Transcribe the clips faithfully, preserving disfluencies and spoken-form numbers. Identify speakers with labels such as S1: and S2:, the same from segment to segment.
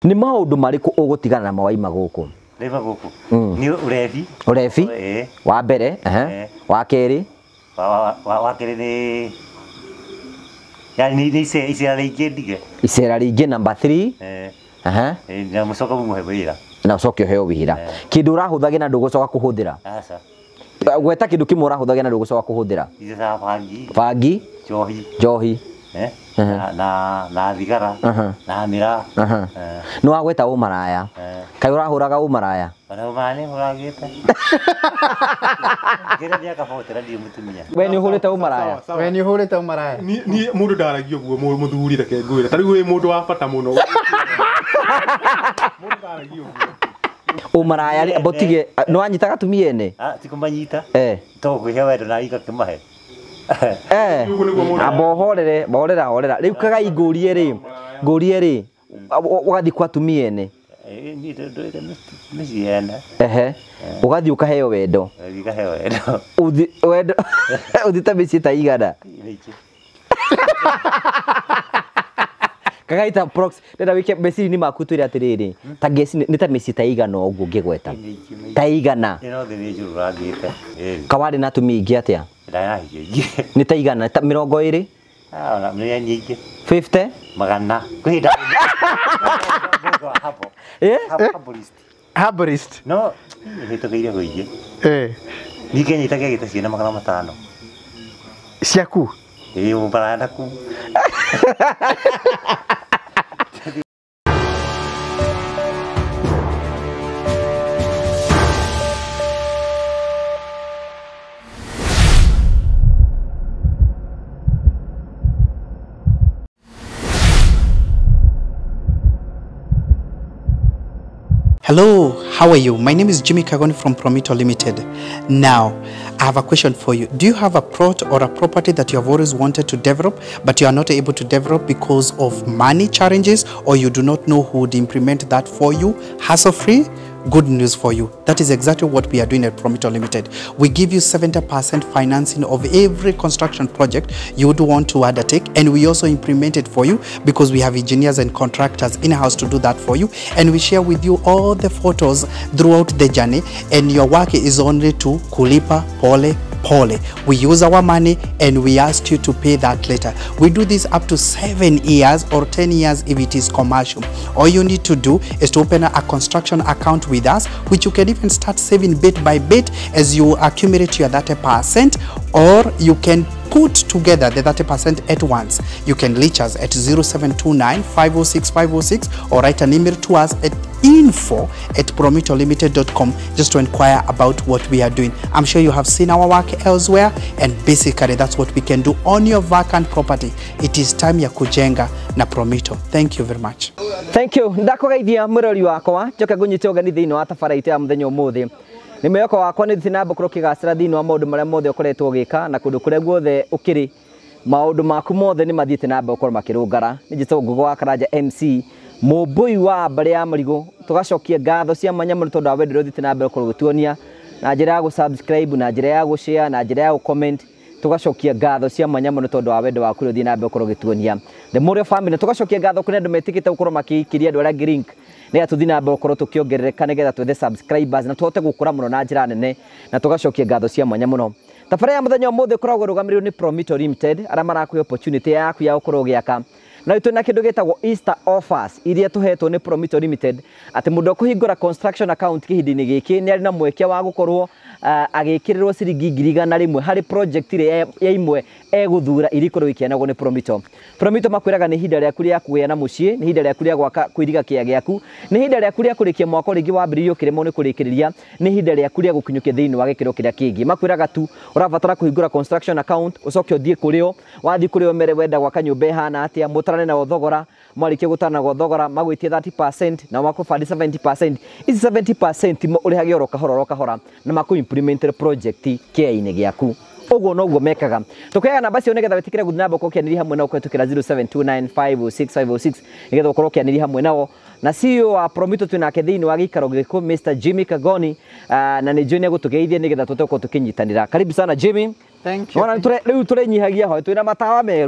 S1: Ni maundu mariku ugutigana na mawaima guku?
S2: Reva guku. Ni urevi.
S1: Urevi? Wa mbere, eh. Wa keri?
S2: Wa wa keri ni yani ni ise ise ringi ndige.
S1: Ise ringi number three.
S2: Eh.
S1: Aha.
S2: Eh, na mucoka muhe wira.
S1: Na ucoke heo wira. Kindu urahuthagia na ndugucoka kuhuthira?
S2: Aca.
S1: Gweta kindu kimwe urahuthagia na ndugucoka kuhuthira?
S2: Ise za bangi.
S1: Bangi?
S2: Johi.
S1: Johi.
S2: Eh? Na na thigara. Na mira.
S1: Eh. No agweta umaraya. Kai urahuraga umaraya?
S2: Bana umane uragite. Gira dia kabotera ndi mutumia.
S1: We ni uhurite umaraya?
S3: We ni uhurite umaraya?
S4: Ni ni mundu ndaragio guo muthuri reke ngwira. Tari we mundu wa bata muno. Mundu ndaragio guo.
S1: Umaraya ri botige no anyita gatumia ene?
S2: Ah, tikumanyita.
S1: Eh.
S2: To kwihe wendo na ika kimahe.
S1: Eh. Abohorere, bohorera horera. Riu kaga igurie ri. Ngurie ri. Ugathi kwa tumia ene.
S2: Eh, ni ndo ndo misi ene.
S1: Ehe. Ugathi ukaheo wendo.
S2: Ukaheo wendo.
S1: Uthi wendo. Uthita misi ta igana.
S2: Niki.
S1: Kagaita prox ndenda wike mesi ni makutwira atiriri ta gesi ni ta mesi ta igana ogu ngigweta ta igana
S2: ino thiri juru ragite
S1: kawari na tumi ingi atia
S2: ndaya ingi
S1: ni ta igana ta mirongo iri
S2: ah na mnya nyingi
S1: fifty
S2: magana kwida hapo
S1: eh
S2: herbalist
S3: herbalist
S2: no hitokeire goige
S3: eh
S2: ni kenye take gita ciana magana matano
S3: ciaku
S2: eh ubaranda ku
S3: Hello, how are you? My name is Jimmy Kagoni from Promito Limited. Now, I have a question for you. Do you have a plot or a property that you have always wanted to develop, but you are not able to develop because of money challenges, or you do not know who would implement that for you, hassle-free? Good news for you. That is exactly what we are doing at Promito Limited. We give you seventy percent financing of every construction project you would want to undertake, and we also implement it for you because we have engineers and contractors in-house to do that for you, and we share with you all the photos throughout the journey, and your work is only to kulipa pole pole. We use our money and we ask you to pay that later. We do this up to seven years or ten years if it is commercial. All you need to do is to open a construction account with us, which you can even start saving bit by bit as you accumulate your thirty percent, or you can put together the thirty percent at once. You can reach us at zero seven two nine, five zero six, five zero six or write an email to us at info at promito limited dot com just to inquire about what we are doing. I'm sure you have seen our work elsewhere, and basically that's what we can do on your vacant property. It is time ya kujenga na Promito. Thank you very much.
S1: Thank you. Ndakugeithia murori wakwa njoke ngunyite ogani thiini wa tafaraite ya muthenya umuthi. Ni mweko wakwa ni thina bukuru kigacira thiini wa maundu maria mothe ukoretwo gika na kundu kuria guothe ukiri maundu maku mothe ni mathiite na mbere makirungara. Ni jito ngugo wa Karanja M C Mumbui wa mbere ya marigo tugacokia ngatho cia manya muri tondu wa wendero thiite na mbere kurutuonia na njira ya subscribe na njira ya share na njira ya comment tugacokia ngatho cia manya muri tondu wa wendo waku ruthi na mbere kurutuonia the more family tugacokia ngatho kuri andu metikite gukorwo makikiria andu aria link ni atuthi na mbere gukorwo tukiongerereka nigetha twethe subscribers na tuhote gukura muno na njira nene na tugacokia ngatho cia manya muno. Tafara ya muthenya umuthi koragwo rugamirwo ni Promito Limited ara marakuhe opportunity yaku ya gukorwo giaka na itu na kindu gitagwo Easter offers iria tuhetwo ni Promito Limited ati mundu kuhingura construction account kihindini giki ni ari na mweke wa gukorwo agikirirwo ciringi ngiri igana rimwe hari project ire ya imwe eguthura irikorwo ikianagwo ni Promito. Promito makwiraga ni hinda riaku ria kuya na mucii, ni hinda riaku ria gwaka kuiriga kia giaku, ni hinda riaku ria kurikia mwako ringi wa mbiririo kiremo ni kurikiriria, ni hinda riaku ria gukinyukia thiini wa gikiro kiria kingi. Makwiraga tu urabatara kuhingura construction account ucoke uthie kurio, wathi kurio mere wenda gwaka nyumba hana atia mutarane na thogora, mwarikie gutana go thogora magwitie thirty percent na makufandi seventy percent. Ici seventy percent mo urihage oro kahora oro kahora na maku implement project kia-ini giaku. Ogo noguo mekaga. Tukaga namba cio nigetha wetikire guthi namba ukianiri hamwe na uketukira zero seven two nine, five zero six, five zero six nigetha ukorwo ukianiri hamwe nao. Na C E O wa Promito twinake thiini wa gikaro giku Mister Jimmy Kagoni na ni Junior gutugeithia nigetha tutoko tukinyitanira. Karibu sana Jimmy.
S3: Thank you.
S1: Wana ture riu ture nyihagia ho twina matawa meru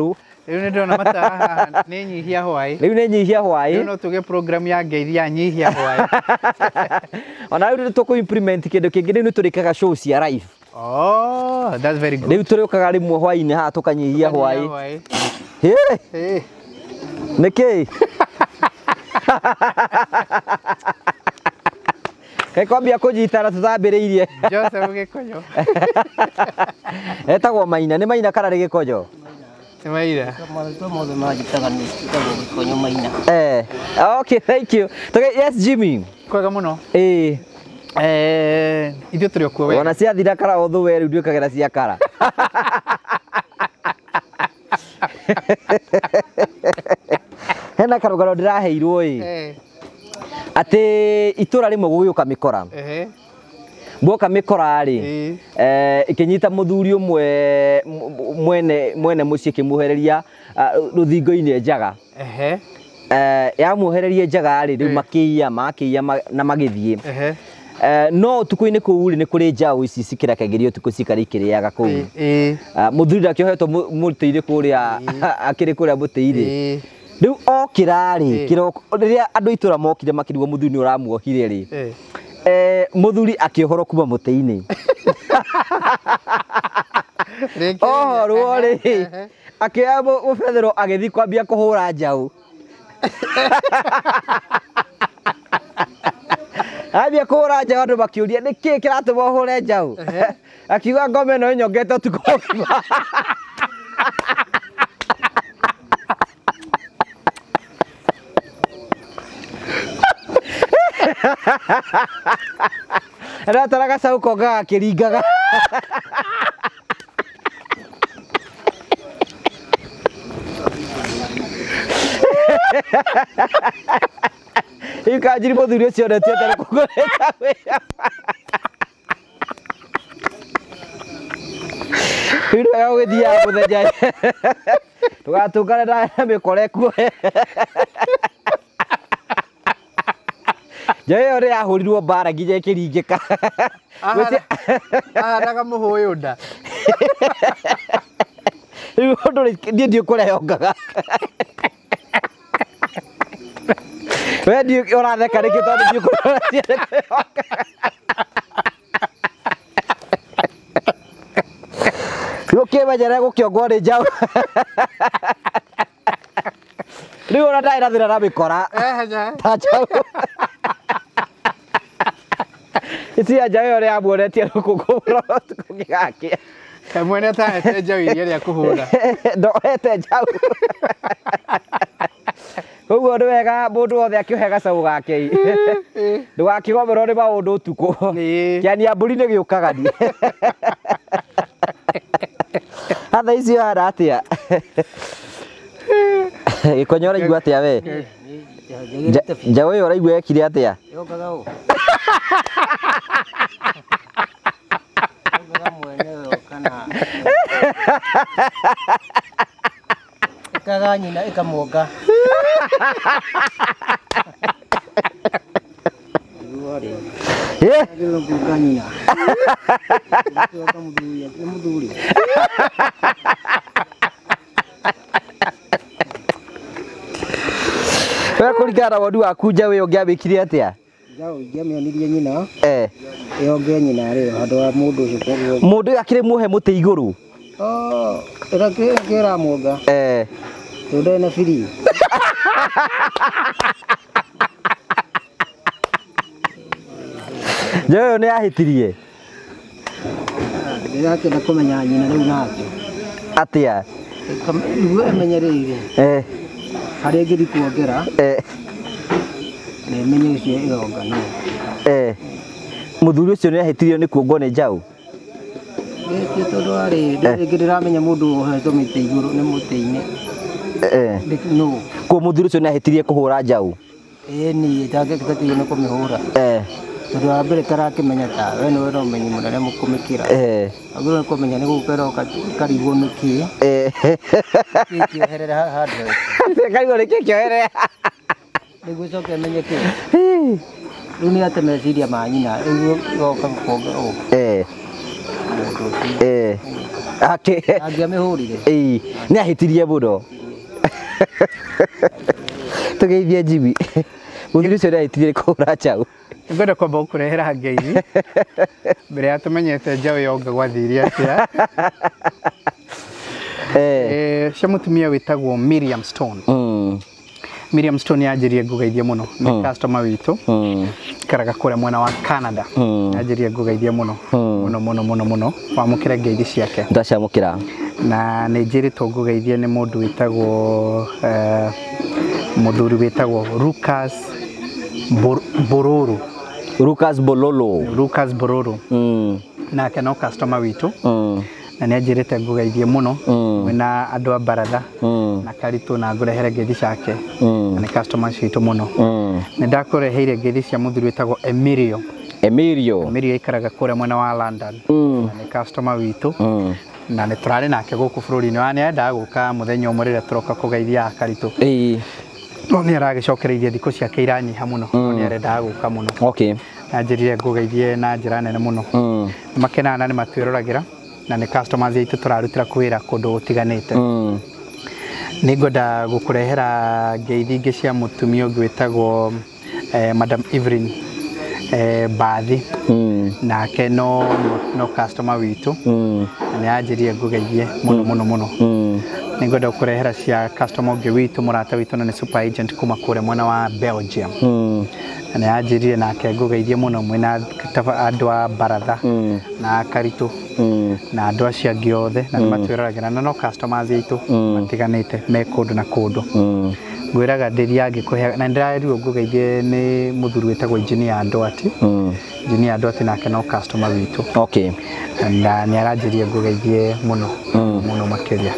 S3: Riu ni ndona mata ni nyihia hwai.
S1: Riu ni nyihia hwai.
S3: Riu no tuge program ya ngeithia nyihia hwai.
S1: Ona riu tuko implement kindu kingi riu turikaga show cia live.
S3: Oh, that's very good.
S1: Riu turikaga rimwe hwai-ini ha tukanyihia hwai. Hey.
S3: Hey.
S1: Niki. Kai kwambia kujitara tuthambiriirie.
S3: Joseph Gikoyo.
S1: Etagwo Maina, ni Maina kana ri Gikoyo?
S3: Ni Maina.
S5: Mwanzo mmoja majitaga ni Gikoyo Gikoyo Maina.
S1: Eh. Okay, thank you. Toge yes Jimmy.
S3: Kwega muno.
S1: Eh.
S3: Eh, ithuĩ tũrĩ o kuo wega.
S1: Ona ciathira kara ũthũ we rĩu ndiũkagĩra cia kara. Hena karũgano ndĩraheirwo ĩ.
S3: Eh.
S1: Atĩ itũra rĩmwe gũgĩũka mĩkora.
S3: Ehe.
S1: Guoka mĩkora rĩ, eh ĩkĩnyita mũthuri ũmwe mwene mwene mũciĩ kĩmuhereria rũthingo-inĩ njaga.
S3: Ehe.
S1: Eh yamuhereria njaga rĩ rĩu makĩiya makĩiya na magĩthiĩ.
S3: Ehe.
S1: Eh no tuko-inĩ kũu rĩ nĩ kũrĩ njaũ ici cikĩrekagĩrio tukũ cikari ikĩrĩaga kũu.
S3: Eh.
S1: Mũthuri ndakĩohetwo mũtĩ-inĩ kũrĩa akĩrĩ kũrĩa mũtĩ-inĩ. Rĩu okĩra rĩ kĩroko rĩrĩa andũ itũra mokire makĩrigwo mũthuri nĩ ũramuohire rĩ. Eh mũthuri akĩohorwo kuma mũtĩ-inĩ. Ohorwo rĩ akĩoya mũbethero agĩthiĩ kwambia kũhũra njaũ. Ambia kũhũra njaũ andũ makĩũria nĩkĩ kĩratũma ũhũre njaũ? Akiuga ngome ĩno ĩnyongete ũtukũ mũgima. Aratara gacaũ konga gakĩringaga. Ikanjiri mũthuri ũcio ndetio atarĩ kũgũrĩka wĩra. Rĩu wega gũgĩthiaga mũthenya tũgatũngane na mĩkora ĩkuoye. Njaũ ĩyo nĩ yahũrirwo mbara nginya ĩkĩringĩka.
S3: Ahanaga mũhũyũ nda.
S1: Rĩu ũndũ niĩ ndiũkũreyongaga. We ndiũ ũratheka nĩkĩ tondũ ndiũkũreyongaga. Rĩu ũkĩmenyerere gũkĩongwo nĩ njaũ. Rĩu ona ndarĩ na thĩna na mĩkora. Ta njaũ. Ĩcia njaũ ĩyo nĩyamuonetie rũkũngũ kũngĩgakia.
S3: Mwene atahete njaũ iria rĩa kũhũra.
S1: Ndohete njaũ. Koguo nĩ wega mũndũ wothe akĩohe gacaũ gake. Ndũgakĩgomerwo nĩ maũndũ ũtukũ. Kĩania mbũri nĩ gĩũkagania. Hatha icio hana atĩa? Gĩkonyo ũraigua atĩa we? Njaũ ĩyo ũraigua yekire atĩa?
S5: Yokaga ũũ. Yokaga mwene ũyũ kana ĩkaga nyina ĩkamuonga.
S1: Eh?
S5: Ĩkaga nyina. Yoka mũthuri, nĩ mũthuri.
S1: We kũringana na woni waku njaũ ĩyo ũngĩamĩkire atĩa?
S5: Njaũ ingĩamĩonirie nyina.
S1: Eh.
S5: Yonge nyina rĩ handũ wa mũndũ ũcio koguo.
S1: Mũndũ ũyũ akĩrĩ muohe mũtĩ igũrũ.
S5: Oh, ĩrakĩra muonga.
S1: Eh.
S5: Tondũ ĩna biri.
S1: Njaũ ĩyo nĩ yahĩtirie.
S5: Ndĩrakĩenda kũmenya nyina rĩu nake.
S1: Atĩa?
S5: Nĩguo ĩmenyereire.
S1: Eh.
S5: Harĩa ĩngĩthiĩ kuongera.
S1: Eh.
S5: Na ĩmenye ũcio ĩronga nĩ.
S1: Eh. Mũthuri ũcio nĩ yahĩtirio nĩ kuongwo nĩ njaũ.
S5: Gĩkĩ tondũ arĩ rĩngĩ ndĩramenya mũndũ wohetwo mĩtĩ igũrũ nĩ mũtĩ-inĩ.
S1: Eh.
S5: No.
S1: Kwa mũthuri ũcio nĩ yahĩtirie kũhũra njaũ.
S5: Ĩĩ niĩ ndangĩbatiĩ nĩ kũmĩhũra.
S1: Eh.
S5: Tondũ wa mbere tarakĩmenya ta we nĩwe ũramenyi mũnene mũkũmĩkĩra.
S1: Eh.
S5: Agũrũ kũmenya nĩ gũkeroka karigwo nĩ kĩ.
S1: Eh.
S5: Kĩoherere handũ.
S1: Karigwo nĩ kĩ kĩoherere.
S5: Nĩguo coke amenye kĩ. Rĩu nĩ ate meciria ma nyina rĩu goka gũkonga ũũ.
S1: Eh. Eh. ake
S5: Angiamihurire.
S1: ĩĩ nĩ ahĩtirie mũno tũgeithie Jimmy mũthuri ũcio nĩ ahĩtirie kũhũra njaũ
S3: Ngwenda kwamba gũkũrehera ngeithi mbere ya tũmenyete njaũ yonga gwathiria atĩa eh cia mũtumia wĩtagwo Miriam Stone.
S1: Mm.
S3: Miriam Stone yanjirie ngugeithia muno ni customer witu karaga kũrĩa mwena wa Canada yanjirie ngugeithia muno muno muno muno muno wamũkĩra ngeithi ciake
S1: ndacamũkĩra
S3: na nĩ njĩrĩtwo ngugeithia nĩ mũndũ wĩtagwo eh mũthuri wĩtagwo Lucas Bororo
S1: Lucas Bololo
S3: Lucas Bororo
S1: mm
S3: nake no customer witu
S1: mm
S3: na nĩ njĩrĩte ngugeithia muno mwena andũ a Baratha na Karitũ na ngũrehere ngeithi ciake na nĩ customer citu muno nĩ ndakũreheire ngeithi cia mũthuri wĩtagwo Emilio
S1: Emilio
S3: Emilio ikaraga kũrĩa mwena wa London na nĩ customer witu na nĩ tũrarĩ nake gũkũ bũrũri-inĩ wa nĩ endaga gũka mũthenya ũmwe rĩrĩa tũroka kũgeithia Karitũ
S1: ĩĩ
S3: no nĩ aragĩcokereirie thikũ ciake iranyiha muno no nĩ arendaga gũka muno
S1: okay
S3: na njĩrire ngũgeithie na njĩra nene muno nĩ makenaga na nĩ matwĩroragĩra na nĩ customers aitũ tũrarutĩra kwĩra kũndũ gũtiganĩte nĩ ngwenda gũkũrehera ngeithi ingĩ cia mũtumia ũngĩ wĩtagwo Madam Evelyn Bathi nake no no customer witũ nĩ yanjirie ngũgeithie muno muno muno nĩ ngwenda gũkũrehera cia customer ũngĩ witũ mũrata witũ na nĩ super agent kuma kũrĩa mwena wa Belgium na yanjirie nake ngũgeithie muno mwena andũ a Baratha na Karitũ na andũ acio angĩ othe na nĩ matwĩroragĩra na no customers aitũ matiganĩte me kũndũ na kũndũ ngwĩraga ndĩria ngĩkũhe na ndĩrarirwo ngũgeithie nĩ mũthuri wĩtagwo Engineer Ndwati Engineer Ndwati nake no customer witũ
S1: okay
S3: na nĩ aranjirie ngũgeithie muno muno makĩria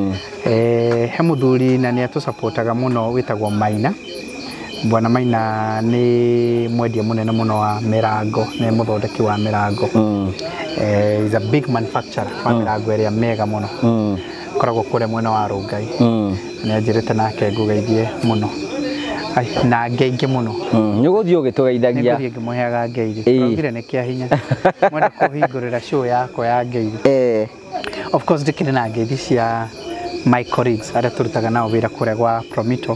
S3: eh he mũthuri na nĩ atũsupportaga muno wĩtagwo Maina Bwana Maina nĩ mwendia mũnene muno wa mirango nĩ mũthondeki wa mirango eh is a big manufacturer wa mirango ĩrĩa mega muno koragwo kũrĩa mwena wa Rongai nĩ anjĩrĩte nake ngũgeithie muno na ngeingĩ muno
S1: nĩ gũthiĩ ũgĩtũgeithagia
S3: nĩ ngĩmũheaga ngeithi tũraugire nĩ kĩa hinya mwenda kũhingũrĩra show yakwa ya ngeithi
S1: eh
S3: of course ndikĩrĩ na ngeithi cia my colleagues arĩa tũrutaga nao wĩra kũrĩa gwa Promito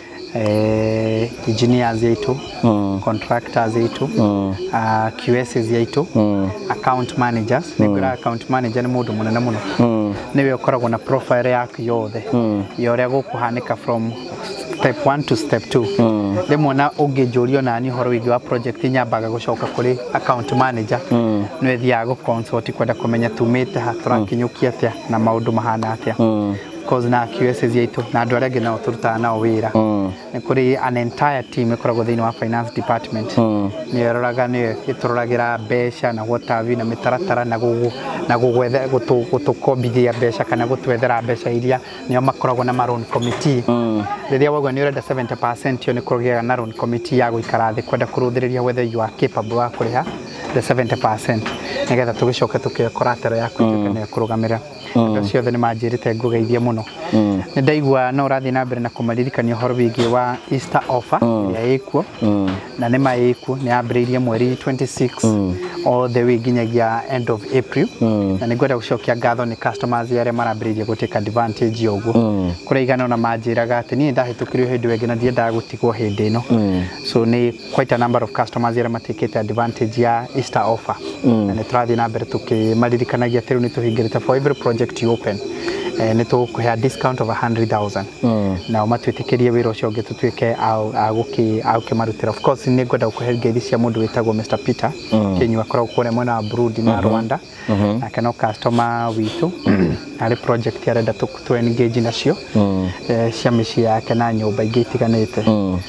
S3: eh engineers aitũ contractors aitũ Q S aitũ account managers nĩngwĩra account manager nĩ mũndũ mũnene mũno nĩwe ũkoragwo na profile yaku yothe ya ũrĩa gũkũhanĩka from step one to step two rĩmwe na ũngĩnjũrio nani ũhoro wĩgiĩ wa project nyambaga gũcoka kũrĩ account manager nĩwe thiaga gũconsult kwenda kũmenya tumĩte ha tũrakinyũkia atĩa na maũndũ mahana atĩa cause na Q S aitũ na andũ arĩa angĩ nao tũrutaga nao wĩra nĩ kũrĩ an entire team ĩkoragwo thĩinĩ wa finance department nĩ ĩroraga nĩ ĩtũroragĩra mbeca na whatever na mĩtaratara na gũgũ na gũgwetha gũtũkombithia mbeca kana gũtwethera mbeca iria nĩo makoragwo na loan committee rĩrĩa wauga nĩ ũrenda seventy percent yo nĩ kũrogĩa na loan committee ya gũikara thĩ kwenda kũrũthĩrĩria whether you are capable wa kũrĩha the seventy percent nĩgetha tũgĩcoka tũkĩkora tero yaku ĩtuĩke nĩ kũrũgamĩrĩra andũ ciothe nĩ manjĩrĩte ngũgeithie muno nĩ ndaigua no ũrathiĩ na mbere na kũmaririkania ũhoro wĩgiĩ wa Easter offer ĩrĩa ĩkuo na nĩ ma ĩkuo nĩ yambĩrĩirie mweri twenty-six all the way nginyagia end of April na nĩ ngwenda gũcokia ngatho nĩ customers arĩa marambĩrĩirie gũtake advantage ya ũguo kũrĩa igana ona manjĩraga atĩ niĩ ndahĩtũkirio hĩndĩ ĩngĩ na ndiendaga gũtigwo hĩndĩ ĩno so nĩ quite a number of customers arĩa matakĩte advantage ya Easter offer na nĩ tũrathiĩ na mbere tũkĩmaririkanagia atĩ rĩu nĩ tũhingĩrĩte for every project you open nĩ tũkũhe discount of one hundred thousand na matwĩtĩkĩrie wĩra ũcio ũngĩ tũtuĩke agũkĩmarutĩra of course nĩ ngwenda gũkũhe ngeithi cia mũndũ wĩtagwo Mister Peter Kĩnyua akoragwo kũrĩa mwena wa Burundi na Rwanda nake no customer witũ harĩ project arenda tũ engage nacio cia mĩciĩ yake na nyũmba ingĩ itiganĩte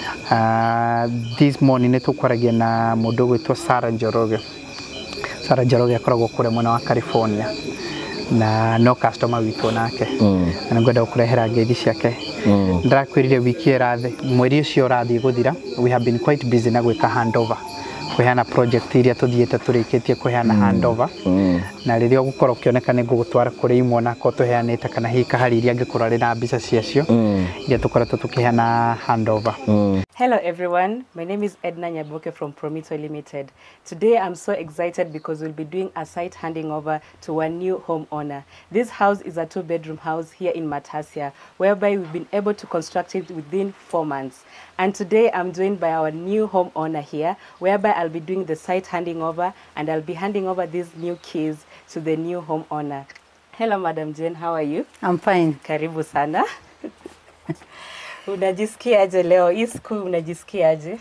S3: this morning nĩ tũkwaragia na mũndũ gwĩtwo Sarah Njoroge Sarah Njoroge akoragwo kũrĩa mwena wa California na no customer witũ nake na ngwenda gũkũrehera ngeithi ciake ndĩrakwĩrire wiki ĩrathiĩ mweri ũcio ũrathiĩ gũthira we have been quite busy na gwĩka handover kũheana project iria tũthiĩte tũrĩkĩtie kũheana handover na rĩrĩa ũgũkorwo ũkĩoneka nĩ ngũgũtwara kũrĩ imwe na ko tũheanĩte kana hihi kahari iria angĩkorwo arĩ na mbica ciacio iria tũkoretwo tũkĩheana handover.
S6: Hello everyone, my name is Edna Nyaboke from Promito Limited. Today I'm so excited because we'll be doing a site handing over to one new homeowner. This house is a two bedroom house here in Matasia, whereby we've been able to construct it within four months. And today I'm joined by our new homeowner here, whereby I'll be doing the site handing over and I'll be handing over these new keys to the new homeowner. Hello Madam Jane, how are you?
S7: I'm fine.
S6: Karibu sana. Unajisikiaje leo? Hii siku unajisikiaje?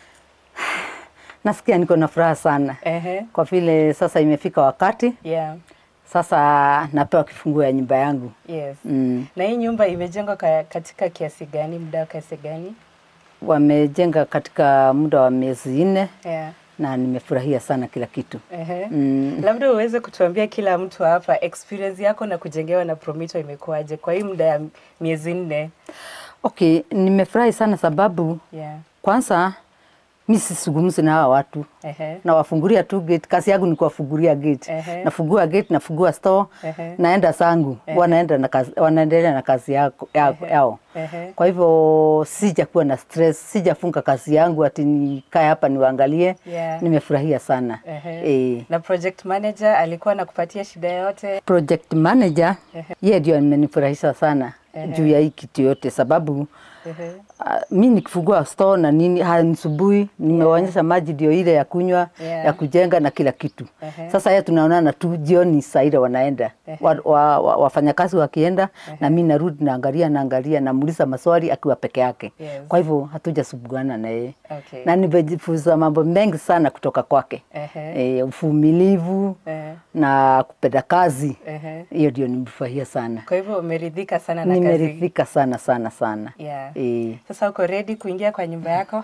S7: Nasikia niko na furaha sana.
S6: Ehe.
S7: Kwa vile sasa imefika wakati.
S6: Yeah.
S7: Sasa napewa kifunguo ya nyumba yangu.
S6: Yes.
S7: Mm.
S6: Na hii nyumba imejengwa katika kiasi gani, muda kiasi gani?
S7: Wamejenga katika muda wa miezi nne.
S6: Yeah.
S7: Na nimefurahia sana kila kitu.
S6: Ehe.
S7: Mm.
S6: Labda uweze kutuambia kila mtu hapa experience yako na kujengewa na Promito imekuaje kwa hii muda ya miezi nne?
S7: Okay, nimefurahi sana sababu
S6: yeah.
S7: Kwanza mimi sisungumzi na hawa watu.
S6: Ehe.
S7: Na wafungulia tu gate, kazi yangu ni kuwafungulia gate.
S6: Ehe.
S7: Nafungua gate, nafungua store,
S6: Ehe.
S7: naenda zangu, wanaenda na kazi, wanaendelea na kazi yako yao.
S6: Ehe.
S7: Kwa hivyo sijakuwa na stress, sijafunga kazi yangu ati nikae hapa niwaangalie.
S6: Yeah.
S7: Nimefurahia sana.
S6: E. Na project manager alikuwa anakupatia shida yote?
S7: Project manager yeye ndio amenifurahisha sana.
S6: Ehe.
S7: Juu ya hii kitu yote sababu
S6: Ehe.
S7: Uh, mimi nikifungua store na nini hanisubui, nimewaonyesha yeah. maji ndio ile ya kunywa, yeah. ya kujenga na kila kitu. Ehe. Sasa yeye tunaonana tu jioni saa ile wanaenda. Wa, wa, wa, wafanyakazi wakienda. Ehe. Na mimi narudi naangalia naangalia namuuliza maswali akiwa peke yake. Yes. Kwa hivyo hatujasumbuana na yeye.
S6: Okay.
S7: Na nimejifunza mambo mengi sana kutoka kwake. Eh, uvumilivu na kupenda kazi. Hiyo ndio nimefurahia sana.
S6: Kwa hivyo umeridhika sana na kazi?
S7: Nimeridhika sana sana sana.
S6: Yeah.
S7: E.
S6: Sasa uko ready kuingia kwa nyumba yako?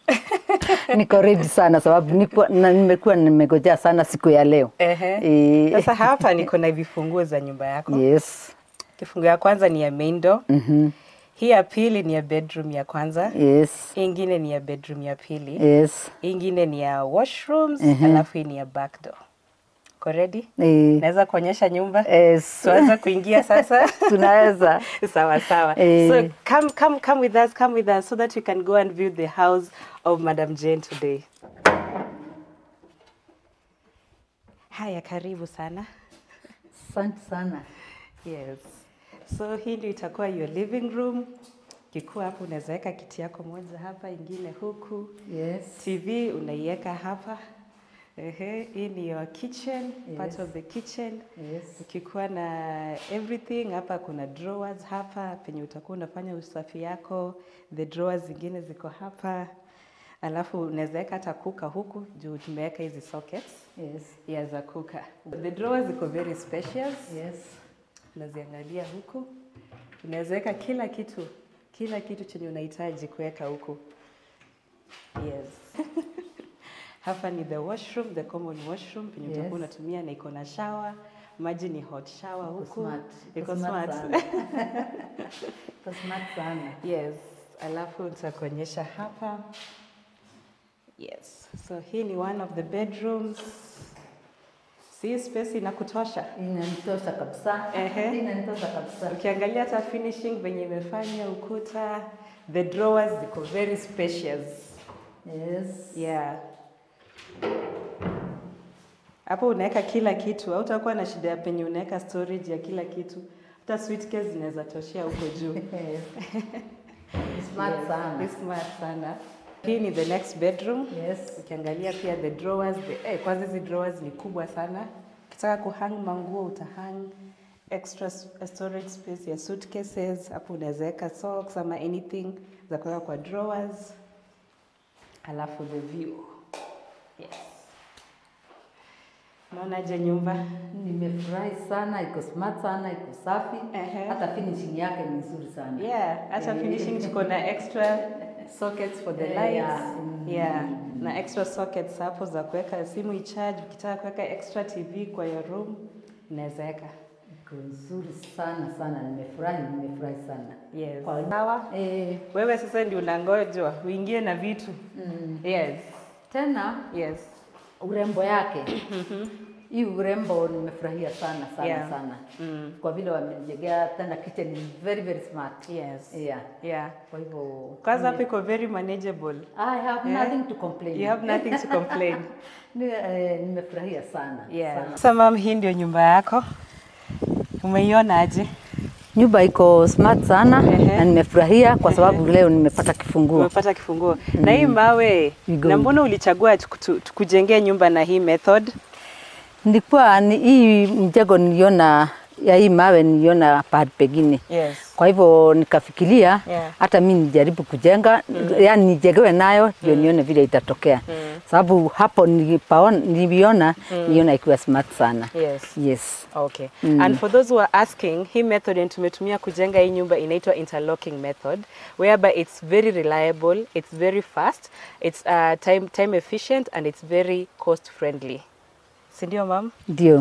S7: Niko ready sana sababu niko na nimekuwa nimegojea sana siku ya leo.
S6: Ehe. E. Sasa hapa niko na vifunguo za nyumba yako.
S7: Yes.
S6: Kifunguo ya kwanza ni ya main door.
S7: Mhm.
S6: Hii ya pili ni ya bedroom ya kwanza.
S7: Yes.
S6: Ingine ni ya bedroom ya pili.
S7: Yes.
S6: Ingine ni ya washrooms,
S7: uh-huh.
S6: alafu hii ni ya back door. Uko ready?
S7: E.
S6: Naweza kuonyesha nyumba?
S7: Yes.
S6: Tuanza kuingia sasa?
S7: Tunaweza.
S6: Sawa sawa.
S7: E.
S6: So come come come with us, come with us so that we can go and view the house of Madam Jane today. Haya, karibu sana.
S7: Asante sana.
S6: Yes. So hii ndio itakuwa your living room. Kikuwa hapo unaweza weka kiti yako moja hapa, ingine huku.
S7: Yes.
S6: T V unaiweka hapa. Ehe, hii ni your kitchen, yes. part of the kitchen.
S7: Yes.
S6: Ukikuwa na everything hapa, kuna drawers hapa penye utakuwa unafanya usafi yako. The drawers zingine ziko hapa. Alafu unaweza weka hata kuka huku juu tumeweka hizi sockets.
S7: Yes.
S6: Ya za kuka. The drawers ziko very spacious.
S7: Yes.
S6: Unaziangalia huku. Unaweza weka kila kitu, kila kitu chenye unahitaji kuweka huku. Yes. Hapa ni the washroom, the common washroom penye yes. utakuwa unatumia na iko na shower. Maji ni hot shower huku.
S7: Smart.
S6: Iko smart.
S7: Iko smart sana.
S6: Yes. Alafu nitakuonyesha hapa. Yes. So hii ni one of the bedrooms. Si space inakutosha?
S7: Inanitosha kabisa.
S6: Ehe.
S7: Inanitosha kabisa.
S6: Ukiangalia hata finishing venye imefanya ukuta, the drawers ziko very spacious.
S7: Yes.
S6: Yeah. Hapo unaweka kila kitu, au utakuwa na shida ya penye unaweka storage ya kila kitu. Hata suitcase zinaweza toshea huko juu.
S7: Smart yes. sana.
S6: Ni smart sana. Hii ni the next bedroom.
S7: Yes.
S6: Ukiangalia pia the drawers, the, eh, kwanza hizi drawers ni kubwa sana. Ukitaka kuhang manguo utahang. Extra storage space ya suitcases. Hapo unaweza weka socks ama anything za kuweka kwa drawers. Alafu the view. Yes. Unaonaje nyumba?
S7: Nimefurahi sana, iko smart sana, iko safi. Uh-huh. Hata finishing yake ni nzuri sana.
S6: Yeah, hata yeah. finishing tuko na extra sockets for the yeah, lights. Yeah. Mm. yeah. Na extra sockets hapo za kuweka simu i-charge, ukitaka kuweka extra T V kwa your room, unaweza weka.
S7: Iko nzuri sana sana, nimefurahi, nimefurahi sana.
S6: Yes. Sawa? Eh, wewe sasa ndio unangojwa uingie na vitu. Mm. Yes.
S7: Tena?
S6: Yes.
S7: Urembo yake. Hii urembo nimefurahia sana sana
S6: Yeah.
S7: sana.
S6: Mm.
S7: Kwa vile wamejengea tena kitchen is very very smart.
S6: Yes.
S7: Yeah.
S6: Yeah.
S7: Kwa hivyo
S6: Kwanza piko very manageable.
S7: I have
S6: Yeah.
S7: nothing to complain.
S6: You have nothing to complain.
S7: Ni- eh, nimefurahia sana.
S6: Yeah.
S7: Sana.
S6: Sasa mama, hii ndio nyumba yako. Umeiona aje?
S7: Nyumba iko smart sana
S6: Ehe.
S7: na nimefurahia kwa sababu leo nimepata kifunguo.
S6: Umepata kifunguo. Na hii mawe,
S7: Igo.
S6: na mbona ulichagua tuku- tukujengea nyumba na hii method?
S7: Nilikuwa ni, hii mjengo niliona ya hii mawe niliona pahali pengine.
S6: Yes.
S7: Kwa hivyo nikafikiria
S6: Yeah.
S7: hata mimi nijaribu kujenga mm. yani nijengewe nayo ndio mm. nione vile itatokea. Mm. Sababu hapo nilipaona niliona mm. niliona ikiwa smart sana.
S6: Yes.
S7: Yes.
S6: Okay.
S7: Mm.
S6: And for those who are asking, hii method yenye tumetumia kujenga hii nyumba inaitwa interlocking method, whereby it's very reliable, it's very fast, it's uh, time time efficient and it's very cost friendly. Sindio, ma'am?
S7: Ndio.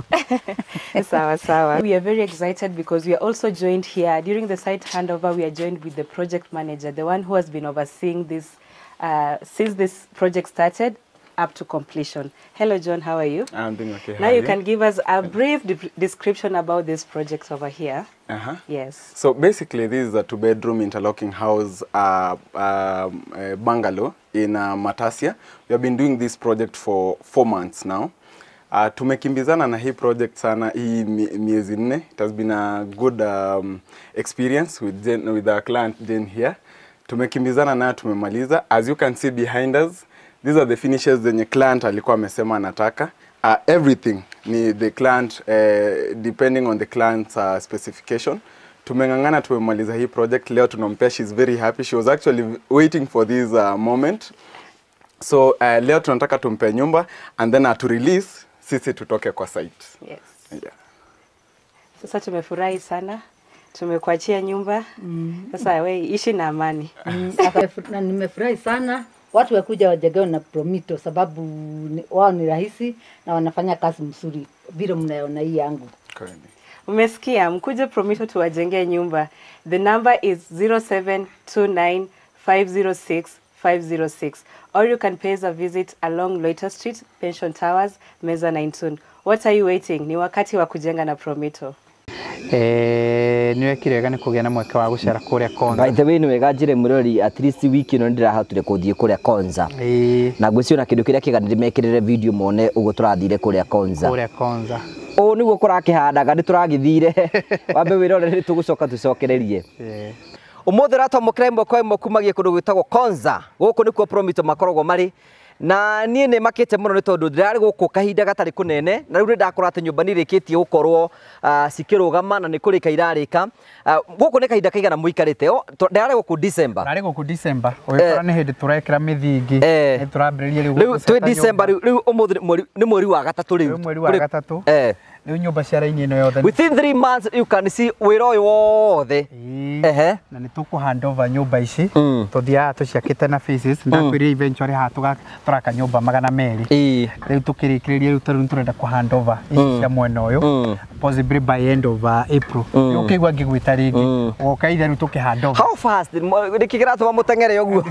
S6: Sawa sawa. We are very excited because we are also joined here during the site handover. We are joined with the project manager, the one who has been overseeing this uh, since this project started up to completion. Hello, John. How are you?
S8: I'm doing okay.
S6: Now you can give us a brief de description about this project over here.
S8: Uh-huh.
S6: Yes.
S8: So basically, this is a two-bedroom interlocking house, uh, um, uh, bungalow in uh, Matasia. We have been doing this project for four months now. Uh, tumekimbizana na hii project sana hii miezi nne. It has been a good um, experience with Jen, with our client Jen here. Tumekimbizana na tumemaliza. As you can see behind us, these are the finishes zenye client alikuwa amesema anataka. Uh, everything ni the client uh, depending on the client's uh, specification. Tumengangana tumemaliza hii project leo tunampea. She's very happy. She was actually waiting for this uh, moment. So uh, leo tunataka tumpe nyumba and then uh, to release sisi tutoke kwa site.
S6: Yes.
S8: Yeah.
S6: Sasa tumefurahi sana. Tumekuachia nyumba. Mm. Sasa we ishi na amani.
S7: Mm, na nimefurahi sana watu wakuja wajengewe na Promito sababu ni, wao ni rahisi na wanafanya kazi mzuri vile mnaona hii yangu.
S8: Kweli.
S6: Umesikia, mkuje Promito tuwajengee nyumba. The number is zero seven two nine five zero six five zero six, or you can pay us a visit along Loiter Street, Pension Towers, Meza nineteen. What are you waiting? Ni wakati wa kujenga na Promito.
S3: Eh, niwe kirega ni kugia na mweke wa gucera kuria Konza.
S1: By the way, ni wega njire murori at least wiki no ndirahotire kuthie kuria Konza.
S3: Eh.
S1: Na ngwĩciria na kindu kiria kiganire mekirire video mone ugo turathire kuria Konza.
S3: Kuria Konza.
S1: O niguo kurakihandaga ndituragithire. Wambe wirore ni tugucoka tucokererie.
S3: Eh.
S1: Umuthi ratomokire moko imwe kumagie kundu gwitagwo Konza. Guku nikuo Promito makoragwo mari. Na niĩ nĩ makĩte mũno nĩ tondũ ndirarĩ gũkũ kahinda gatarĩ kũnene na rĩu nĩ ndakora atĩ nyũmba nĩ ĩrĩkĩtie gũkorwo cikĩrũgama na nĩ kũrĩka irarĩka. Gũkũ nĩ kahinda kaigana mũikarĩte ndararĩ gũkũ December.
S3: Ndararĩ gũkũ December. Ũgĩkora nĩ hĩndĩ tũrekĩra mĩthingi. Nĩ tũrambĩrĩria rĩu.
S1: Rĩu twĩ December rĩu ũmũthĩ nĩ mweri wa gatatũ rĩu.
S3: Mweri wa gatatũ. Rĩu nyũmba cia raini ĩno yothe.
S1: Within three months you can see wĩra ũyũ wothe.
S3: Ehe. Na nĩ tũkũ hand over nyũmba ici. Tũthiaga tũciakĩte na phases. Ndakwĩrĩra eventually haha tũraka nyũmba magana merĩ. Rĩu tũkĩrĩkĩrĩria rĩu tarĩu tũrenda kũ hand over ici cia mwena ũyũ. Possibly by end of uh, April. Ũkĩigua ngĩgwĩta rĩngĩ. Woka ithe rĩu tũkĩ hand over.
S1: How fast? Nĩ kĩratũma mũteng'ere ũguo.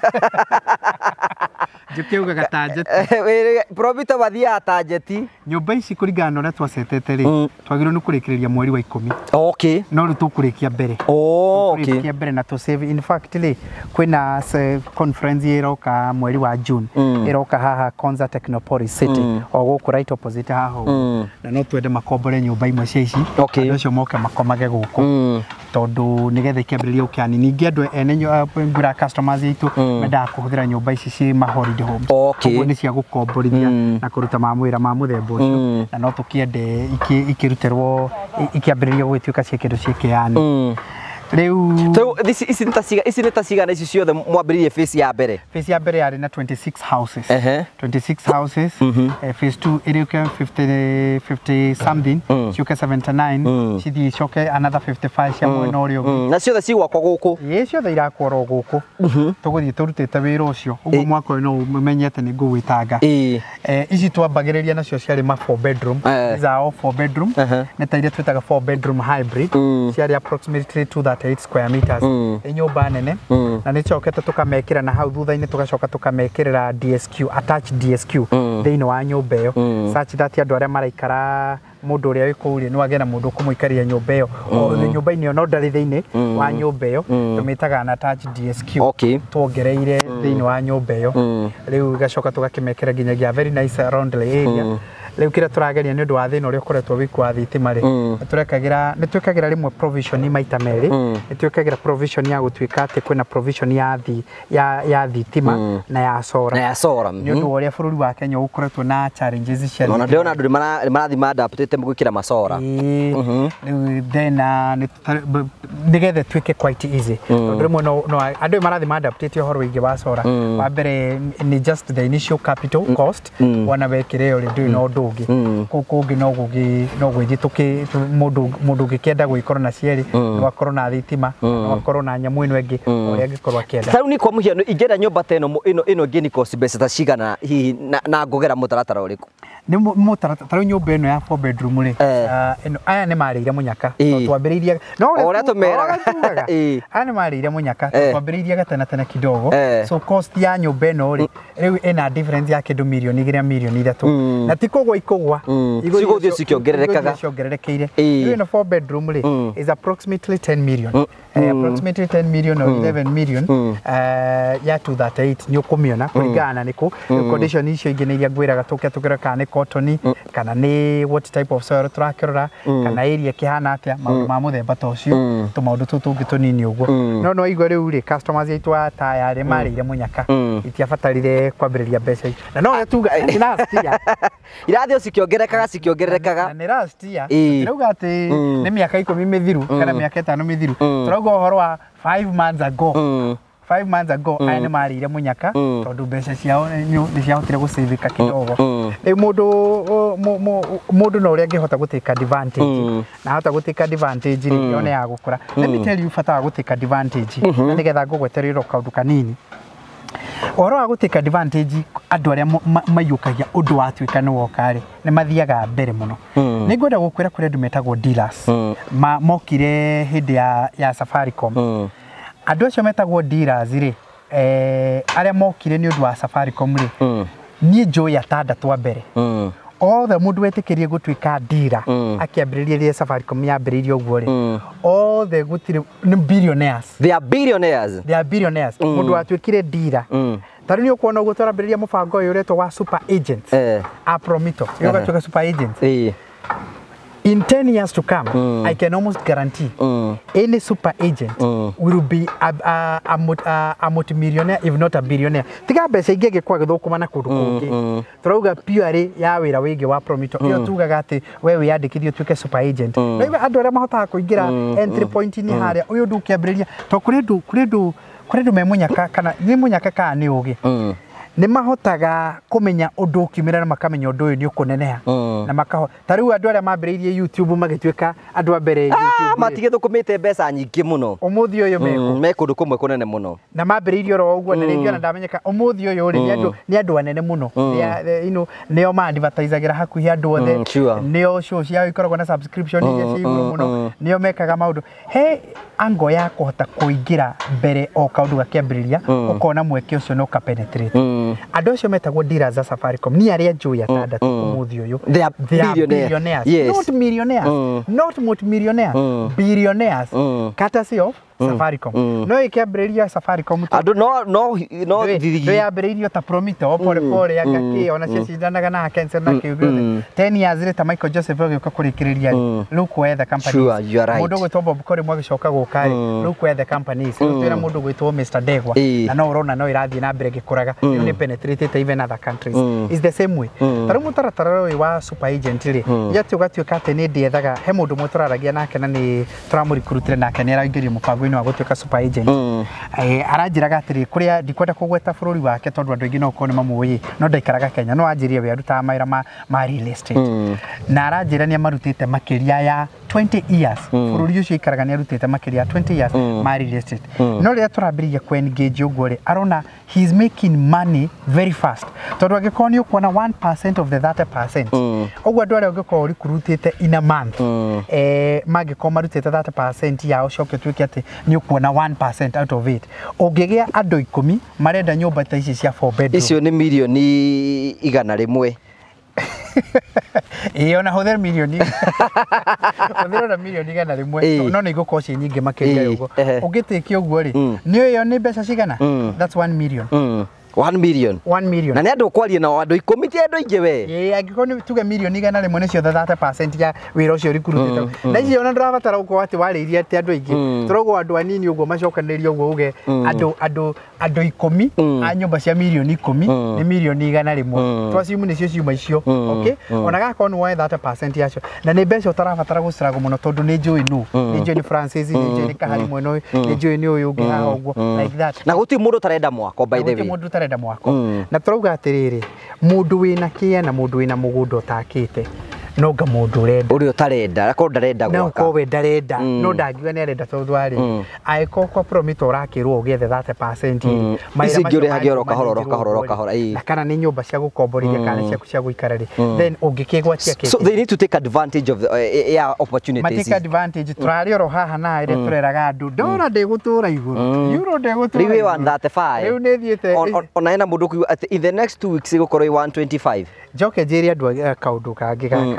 S3: Njũkĩugaga target.
S1: Promito wathiaga target.
S3: Nyũmba ici kũringana na ũrĩa twacetete rĩ, twagĩrĩirwo nĩ kũrĩkĩrĩria mweri wa ikũmi.
S1: Okay.
S3: No rĩu tũkũrĩkia mbere.
S1: Oh, okay.
S3: Tũkũrĩkia mbere na tũ save. In fact rĩ, kwĩna conference ĩroka mweri wa June. Ĩroka haha Konza Technopolis City. O gũkũ right opposite haha. Na no twende makombore nyũmba imwe cia ici. Andũ acio moke makomage gũkũ. Tondũ nĩgetha ikĩambĩrĩria ũkĩani. Ningĩ andũ ene ngura customers aitũ mendaga kũhũthĩra nyũmba ici ci ma holiday homes. Ũguo nĩ cia gũkomborithia na kũruta ma mwĩra ma mũthemba ũcio. Na no tũkĩende ikĩrutĩrwo ikĩambĩrĩria gũgĩtuĩka cia kĩndũ ciĩkĩani. Rĩu
S1: ici nĩ ta cigana ici ciothe mwambĩrĩrie phase ya mbere.
S3: Phase ya mbere yarĩ na twenty-six houses. twenty-six houses. Phase two ĩrĩũke fifty something. Ciũke seventy-nine. Cithiĩ icoke another fifty-five cia mwena ũrĩa ũngĩ. Na
S1: ciothe cigwakwo gũkũ.
S3: Ĩĩ ciothe irakworwo gũkũ. Tũgũthiĩ tũrutĩte wĩra ũcio. Ũguo mwaka ũyũ no ũmenye atĩ nĩ ngũgwĩtanga. Ici twambagĩrĩria nacio ciarĩ ma four bedroom. These are all four bedroom. Nĩ ta iria twĩtaga four bedroom hybrid. Ciarĩ approximately two thirty-eight square meters
S1: Mm.
S3: ĩ nyũmba nene
S1: Mm.
S3: na nĩ cokete tũkamekĩra na hau thutha-inĩ tũgacoka tũkamekĩrĩra D S Q attached D S Q
S1: Mm.
S3: thĩinĩ wa nyũmba ĩyo
S1: Mm.
S3: such that andũ arĩa maraikara mũndũ ũrĩa wĩ kũu rĩ no agĩe na mũndũ ũkũmũikaria nyũmba ĩyo o nyũmba-inĩ ĩyo no ndarĩ thĩinĩ
S1: Mm.
S3: wa nyũmba ĩyo
S1: Mm.
S3: tũmĩtaga an attached D S Q
S1: Okay.
S3: tuongereire thĩinĩ wa nyũmba ĩyo
S1: Mm.
S3: rĩu igacoka tũgakĩmekĩra nginyagia very nice laundry area
S1: Mm.
S3: rĩu kĩrĩa tũrageria nĩ ũndũ wa thĩna ũrĩa ũkoretwo wĩkuo wa thitima rĩ
S1: Mm.
S3: nĩtwĩkagĩra nĩtwĩkagĩra rĩmwe provision maita merĩ
S1: Mm.
S3: nĩtwĩkagĩra provision ya gũtuĩka atĩ kwĩna provision ya thi ya ya thitima
S1: Mm.
S3: na ya
S1: Na
S3: sora
S1: ya sora.
S3: nĩ ũndũ wa ũrĩa bũrũri wa Kenya ũkoretwo na challenges cia
S1: Ona ndĩrona andũ nĩ marathi maadaptĩte gwĩkĩra macora.
S3: Ĩĩ, rĩu then uh, nĩ- nĩgetha tuĩke quite easy tondũ rĩmwe no no andũ marathi maadaptĩte ũhoro wĩgiĩ wa sora
S1: Mm.
S3: wa mbere nĩ just the initial capital cost
S1: Mm.
S3: wana wekĩre yo rĩ ndũĩ na ũndũ ũngĩ
S1: Mm.
S3: kũu kũngĩ no gũgĩ no gwĩthiĩ tũkĩ mũndũ mũndũ ũngĩkĩenda gwĩkorwo na cierĩ no akorwo na thitima no akorwo na nyamũ ĩno ĩngĩ o ũrĩa angĩkorwo akĩenda
S1: Tarĩu nĩ kwa mũhiano ingĩenda nyũmba ta ĩno ĩno ĩno ĩngĩ cost mbeca ta cigana hihi na, na ngũgera mũtaratara ũrĩkũ?
S3: nĩ mũtaratara tarĩu nyũmba ĩno ya four bedroom rĩ
S1: Eh.
S3: ah, ĩno aya nĩ marĩire mũnyaka
S1: Ĩĩ.
S3: twambĩrĩirie no
S1: O ũrĩa tũmeraga. Ĩĩ.
S3: aya nĩ marĩire mũnyaka
S1: Eh.
S3: twambĩrĩirie gatene tene kidogo
S1: Eh.
S3: so cost ya nyũmba ĩno rĩ rĩu ĩna difference ya kĩndũ mirioni igĩrĩ na mirioni ithatũ
S1: Mm.
S3: na ti kũgwa ikũgwa
S1: Mm.
S3: Igũrũ
S1: Cigũthiĩ
S3: icio-
S1: cikĩongererekaga.
S3: igũrũ ciongererekeire
S1: Ĩĩ.
S3: rĩu ĩno four bedroom rĩ
S1: Mm.
S3: is approximately ten million
S1: Mm.
S3: Eh, approximately ten million or eleven million
S1: Mm.
S3: eh, ya two thirty-eight nĩ ũkũmĩona kũringana na nĩkũ Rĩu condition icio ingĩ nĩ iria ngwĩraga tũke tũkĩrora kana nĩ cotton kana nĩ what type of soil tũrakĩrora kana area kĩhana atĩa maũndũ ma mũthemba ta ũcio
S1: Mm.
S3: tũmaũndũ tũu tũngĩ tũnini ũguo
S1: Mm.
S3: no no igua rĩu rĩ customers aitũ a tayarĩ marĩire mũnyaka
S1: Mm.
S3: itiabatarire kwambĩrĩria mbeca icio na no ũrĩa tuga nĩ last year
S1: Irathio cikĩongererekaga cikĩongererekaga.
S3: na nĩ last year
S1: Ĩĩ.
S3: turauga atĩ
S1: Mm.
S3: nĩ mĩaka ikũmi mĩthiru kana mĩaka ĩtano mĩthiru turauga ũhoro wa five months ago
S1: Mm.
S3: five months ago aya nĩ marĩire mũnyaka
S1: Mm.
S3: tondũ mbeca ciao nĩ ciahotire gũcĩvĩka kidogo
S1: Mm.
S3: rĩu mũndũ o, mũ- mũ- mũndũ no ũrĩa angĩhota gũtĩka advantage
S1: Mm.
S3: na ahota gũtĩka advantage rĩ yone ya gũkũra let me tell you bata wa gũtĩka advantage na nĩgetha ngũgweterera kaũndũ kanini ũhoro wa gũtĩka advantage andũ arĩa mo- ma- maiyũkagia ũndũ watuĩka nĩ woka rĩ nĩ mathiaga mbere mũno
S1: Mm.
S3: nĩ ngwenda gũkwĩra kũrĩ andũ metagwo dealers
S1: Mm.
S3: Ma- mokire hĩndĩ ya ya Safaricom
S1: Mm.
S3: andũ acio metagwo dealers rĩ eh, arĩa mokire nĩ ũndũ wa Safaricom rĩ
S1: Mm.
S3: niĩ njũĩ atandatũ a mbere
S1: Mm.
S3: othe mũndũ wetĩkĩrie gũtuĩka dealer
S1: Mm.
S3: akĩambĩrĩria rĩrĩa Safaricom yambĩrĩirie ũguo rĩ
S1: Mm.
S3: othe gũtirĩ nĩ billionaires
S1: They are billionaires.
S3: they are billionaires
S1: Mm.
S3: mũndũ watuĩkire dealer
S1: Mm.
S3: tarĩ nĩ ũkuona ũguo twarambĩrĩria mũbango ũyũ ũretwo wa super agents
S1: Eh.
S3: a Promito ũgatuĩka super agents
S1: Eh.
S3: in ten years to come
S1: Mm.
S3: I can almost guarantee
S1: Mm.
S3: any super agent
S1: Mm.
S3: will be a, a, a, mult- a, a multimillionaire if not a billionaire tiga mbeca ingĩ angĩkorwo agĩthũkũma na kũndũ kũngĩ
S1: mm.
S3: turauga purely ya wĩra wĩgiĩ wa Promito ĩyo tugaga atĩ we wĩyandĩkithie ũtuĩke super agent
S1: Mm.
S3: na iwe andũ arĩa mahotaga kũingĩra
S1: Mm,
S3: entry point inĩ harĩa ũyũ ũndũ ũkĩambĩrĩria to kũrĩ andũ kũrĩ andũ kũrĩ andũ me mũnyaka kana nĩ mũnyaka kana nĩ ũgĩ
S1: Mm.
S3: nĩ mahotaga kũmenya ũndũ ũkiumĩra na makamenya ũndũ ũyũ nĩ ũkũneneha
S1: Mm.
S3: na makaho ta rĩu andũ arĩa mambĩrĩirie YouTube magĩtuĩka andũ a mbere YouTube rĩ,
S1: Matigĩ thũkũmĩte mbeca nyingĩ mũno.
S3: ũmũthĩ ũyũ meko
S1: Mm, me kũndũ kũmwe kũnene mũno.
S3: na mambĩrĩirie oro ũguo na rĩngĩ ona ndamenyeka ũmũthĩ ũyũ rĩ nĩ andũ nĩ andũ anene mũno Nĩ a- the- you know, nĩo ma-advertisagĩra hakuhĩ andũ othe
S1: Mm, sure.
S3: nĩo show ciao ikoragwo na subscription iria
S1: Mm,
S3: cia igũrũ
S1: mm,
S3: mũno
S1: mm.
S3: nĩo mekaga maũndũ he ango ya kũhota kũingĩra mbere o kaũndũ gakĩambĩrĩria
S1: Mm.
S3: ũkona mweke ũcio no kapenetrate
S1: Mm.
S3: andũ acio metagwo dealers a Safaricom ni arĩa njũĩ atandatũ ũmũthĩ ũyũ
S1: They are
S3: They are
S1: billionaires.
S3: billionaires.
S1: Yes.
S3: Not millionaires.
S1: Mm.
S3: Not multimillionaires.
S1: Mm.
S3: Billionaires.
S1: Mm.
S3: Courtesy of Safaricom.
S1: Mm.
S3: No ĩkĩambĩrĩria Safaricom tu-
S1: Andũ no no no
S3: Ndũĩ-
S1: thirigi.
S3: ndũĩ yambĩrĩirio ta Promito o pole pole agakĩ ona cio cindanaga na Kensen na kĩu gĩothe ten years later Michael Joseph agĩũka kũrĩkĩrĩria
S1: Mm.
S3: rĩ rĩu kuoya the companies
S1: Sure, you are right.
S3: mũndũ gwĩtwo Bob Kore mwagĩcoka gũka rĩ
S1: Mm.
S3: rĩu kuoya the companies rĩu twĩna mũndũ gwĩtwo Mister Degwa
S1: Ĩĩ.
S3: na no ũrona no ĩrathiĩ na mbere gĩkũraga rĩu nĩ penetrated even other countries
S1: Mm.
S3: is the same way
S1: Mm.
S3: ta rĩu mũtaratara ũyũ wa super agent rĩ yatĩ ũgatuĩka atĩ nĩ ndĩethaga he mũndũ ũmwe tũraragia nake na nĩ tũramũrikurutire nake nĩ araingĩrio mũbango-inĩ wa gũtuĩka super agent
S1: Mm.
S3: Eh, aranjĩraga atĩrĩ kũrĩa ndikwenda kũgweta bũrũri wake tondũ andũ aingĩ no gũkorwo nĩ mamũĩ no ndaikaraga Kenya no anjĩria we arutaga mawĩra ma, ma real estate
S1: Mm.
S3: na aranjĩra nĩ amarutĩte makĩria ya twenty years bururi ucio ikaraga ni arutite makiria twenty years ma real estate no ria turambiriria ku engage uguo ri arona he is making money very fast tondu angikoo ni ukuona one percent of the thirty percent uguo andu aria ungikoo rikurutite in a month eh magikoo marutite thirty percent yao coke twiki ati ni ukuona one percent out of it ungigia andu ikumi marenda nyumba ta ici cia four bedroom
S1: icio ni milioni igana rimwe
S3: iyo na hother milioni hother na milioni igana rimwe no ni igukoo ci nyingi makiria ugo ungitikia uguo ri ni iyo ni mbeca cigana that's one million
S1: one million
S3: one million
S1: na ni andu kwaria na andu ikumi ti andu ingi we
S3: eh angiko ni tuge milioni igana rimwe ni cio thirty percent ya wira ucio rikurutite na icio ona ndirabatara uko ati wariria ati andu ingi turogo andu anini uguo macokanirio uguo uge andu andu andu ikumi a nyumba cia milioni ikumi ni milioni igana rimwe twasimu ni cio ciuma icio okay ona gaka ni wa thirty percent yacio na ni mbeca utarabatara gucirago muno tondu ni njui nu ni njui ni Francis ni njui ni kahari mweno ni njui ni uyu ungi haha uguo like that
S1: na guti mundu tarenda mwako by the way
S3: guti mundu tarenda mwako na turauga atiriri mundu wina kia na mundu wina mugunda utakite no nga mundu urenda
S1: uri utarenda ko ndarenda gwaka
S3: no ko we ndarenda no ndagiwa ni arenda tondu ari aiko kwa promito rakirwo ugethe thirty percent
S1: ici ngiure hagero kahoro kahoro kahoro
S3: na kana ni nyumba cia gukomborithia kana cia cia guikara ri then ungikigwatia kiki
S1: so they need to take advantage of the uh, yeah, opportunities
S3: take advantage turari oro haha na ire tureraga andu ndora ndigutura iguru euro ndigutura
S1: riwe one thirty-five
S3: riu ni thiete
S1: ona ina mundu ku in the next two weeks igukoro one twenty-five
S3: joke njiri andu kaundu kangi gaka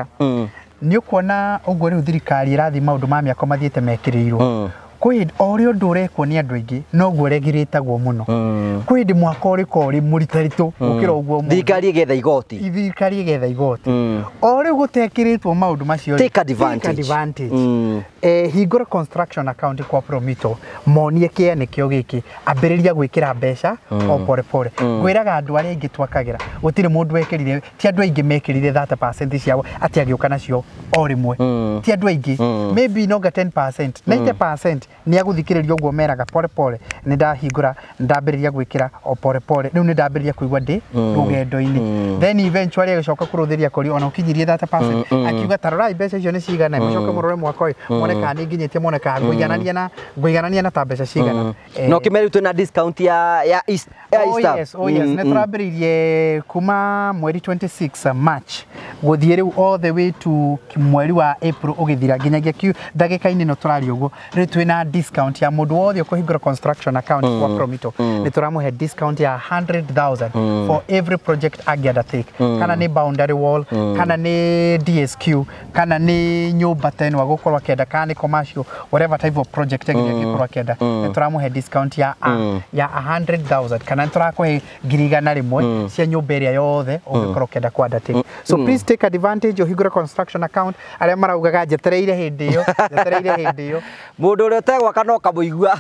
S3: ni ukuona uguo riu thirikari irathi maundu ma miako mathiete mekirirwo kwid orio ndurekwo ni andu ingi no guo regiritagwo muno kwid mwako riko ri muritaritu ukira uguo
S1: thirikari igetha igoti
S3: thirikari igetha igoti orio gutekiritwo maundu macio
S1: take advantage
S3: take advantage eh hingura construction account kwa Promito monie kia nikio giki ambiriria gwikira mbeca o pore pore gwiraga andu aria ingi twakagira gutire mundu wekirire ti andu aingi mekirire thirty percent ciao ati agioka nacio o rimwe ti andu aingi maybe no ga ten percent ninety percent ni aguthikiriria uguo meraga pore pore ni ndahingura ndambiriria gwikira o pore pore riu ni ndambiriria kuigwa ndi rugendo-ini then eventually agicoka kuruthiria kuri ona ukinyirie thirty percent akiuga tarora mbeca icio ni cigana mucoke murore mwaka uyu moneka ni nginyitie moneka nguiganania na nguiganania na tabesha cigana
S1: no kimeri tu na discount ya ya East
S3: oh yes oh yes ni turambiririe kuma mweri twenty-six March guthie riu all the way to mweri wa April ugithira nginyagia kiu ndagika-ini no turari uguo riu twina discount ya mundu wothe kuhingura construction account kwa Promito ni turamuhe discount ya one hundred thousand for every project agiada take kana ni boundary wall kana ni D S Q kana ni nyumba tena wagukorwa kenda kana ni commercial whatever type of project agikorwa kenda ni turamuhe discount ya ya one hundred thousand kana turakuhe girigana rimwe cia nyumba area yothe ugikorwa kenda kwa take so please take advantage of hingura construction account aria maraugaga jetereire hindi iyo jetereire hindi iyo
S1: mundu uri tegwa kana kamuigua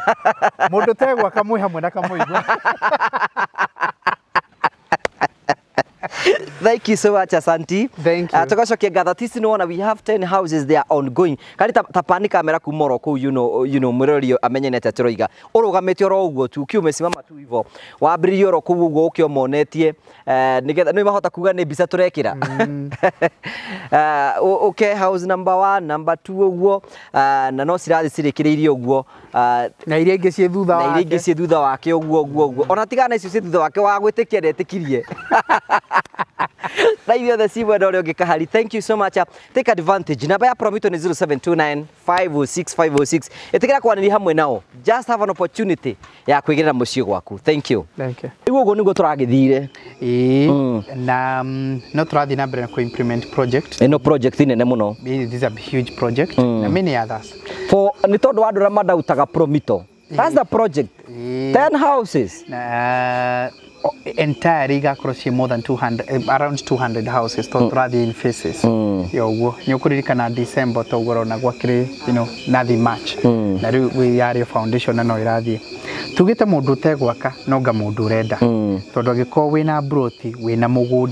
S3: mundu tegwa kamui hamwe na kamuigua
S1: Thank you so much, Asanti.
S3: Thank you.
S1: Uh, Tukacokia ngatho tisi no we have ten houses they are ongoing. Kari tapani kamera kumoro ku you know you know murori amenye nete turoiga. Urugamite oro uguo tu kiumesimama tu hivyo. Wambiririo oro ku uguo ukio monetie eh nigetha no mahota kuga ni bica turekira. Uh okay, house number one, number two uguo uh, na no cirathi cirikiriirio uguo
S3: na iria ingi cie thutha wake.
S1: Na iria ingi cie thutha wake uguo uguo uguo. Ona tigana icio cie thutha wake wa gwitikia ndetikirie. Na idio the sibo ndo ngikahari. Thank you so much. Take advantage. Namba ya Promito ni zero seven two nine five zero six five zero six. Etikira kwaniri hamwe nao. Just have an opportunity ya kwigirira mucii gwaku. Thank you.
S3: Thank you.
S1: Igo go nigo turagithire.
S3: Eh na no turathi na mbere na ku implement project.
S1: Eno project nene muno.
S3: This is a huge project na many others.
S1: For ni tondu andu ra madautaga Promito. That's the project. ten houses.
S3: Uh, entire igakorwo ci more than two hundred uh, around two hundred houses to turathi in phases yoguo ni ukuririkana December to goro na gwakiri you know nathi March na riu we are foundation no irathi tugite mundu tegwaka no nga mundu urenda tondu agiko wina broti wina mugunda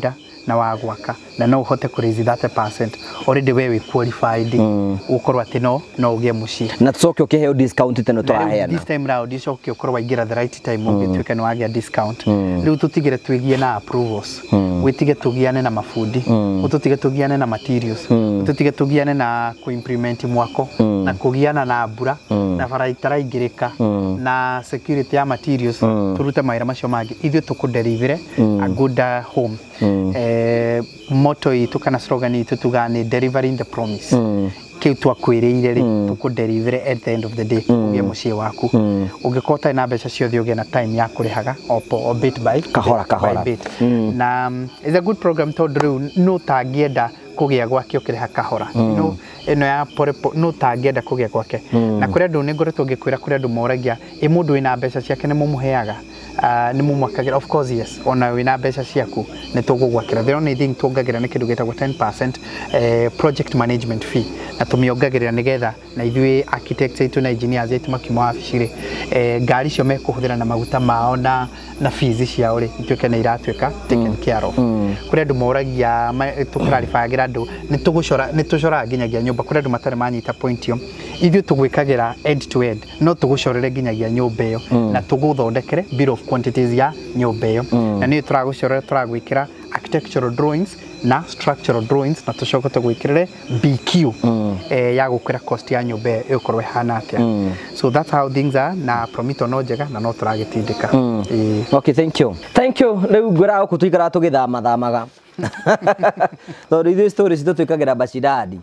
S3: na wa gwaka na no uhote ku raise thirty percent already we we qualified ukorwo ati no no ugie muci
S1: na tucoke ukiheo discount teno twaheana
S3: this time round icoke ukorwo waingira the right time ugituika no wagia discount riu tutigire twigie na approvals witige tugiane na mafundi ututige tugiane na materials ututige tugiane na ku implement mwako na kugiana na mbura na baraitara ingirika na security ya materials turute maira macio mangi ithu tukudeliver a good uh, home eh motto itu kana slogan itu tugane delivering the promise kiu twakwiriire ri tukudeliver at the end of the day ugie mucie waku ungikota na mbeca ciothe ugie na time ya kurihaga o bit by
S1: kahora kahora
S3: na is a good program to do no tagienda kugia gwake ukiriha kahora no eno ya pore no tagienda kugia gwake na kuria ndu ni ngoretwo ngikwira kuria ndu moragia e mundu wina mbeca ciake ni mumuheaga uh, ni mumwakagira of course yes ona wina mbeca ciaku ni tugugwakira the only thing tuongagira ni kindu gitagwo ten percent eh, project management fee na tumiongagirira nigetha na ithui architects itu na engineers itu makimwa afishire eh, ngari cio mekuhuthira na maguta mao na na fees ciao ri ituike na iratweka taken care of kuria ndu moragia tukurarifagira ndu ni tugucora ni tucora nginyagia nyumba kuria ndu matare manyita point yo ithui tugwikagira end to end no tugucorere nginyagia nyumba iyo na tuguthondekere bill of quantities ya nyumba iyo na ni turagucorera turagwikira architectural drawings na structural drawings na tucoka tugwikirire B Q eh ya gukira cost ya nyumba iyo korwe hana atia so that's how things are na Promito no njega na no turagitindika
S1: okay thank you thank you riu ngwira ku tuikara tugithama thamaga tondu ithuĩ stories itũ twĩkagĩra baciradi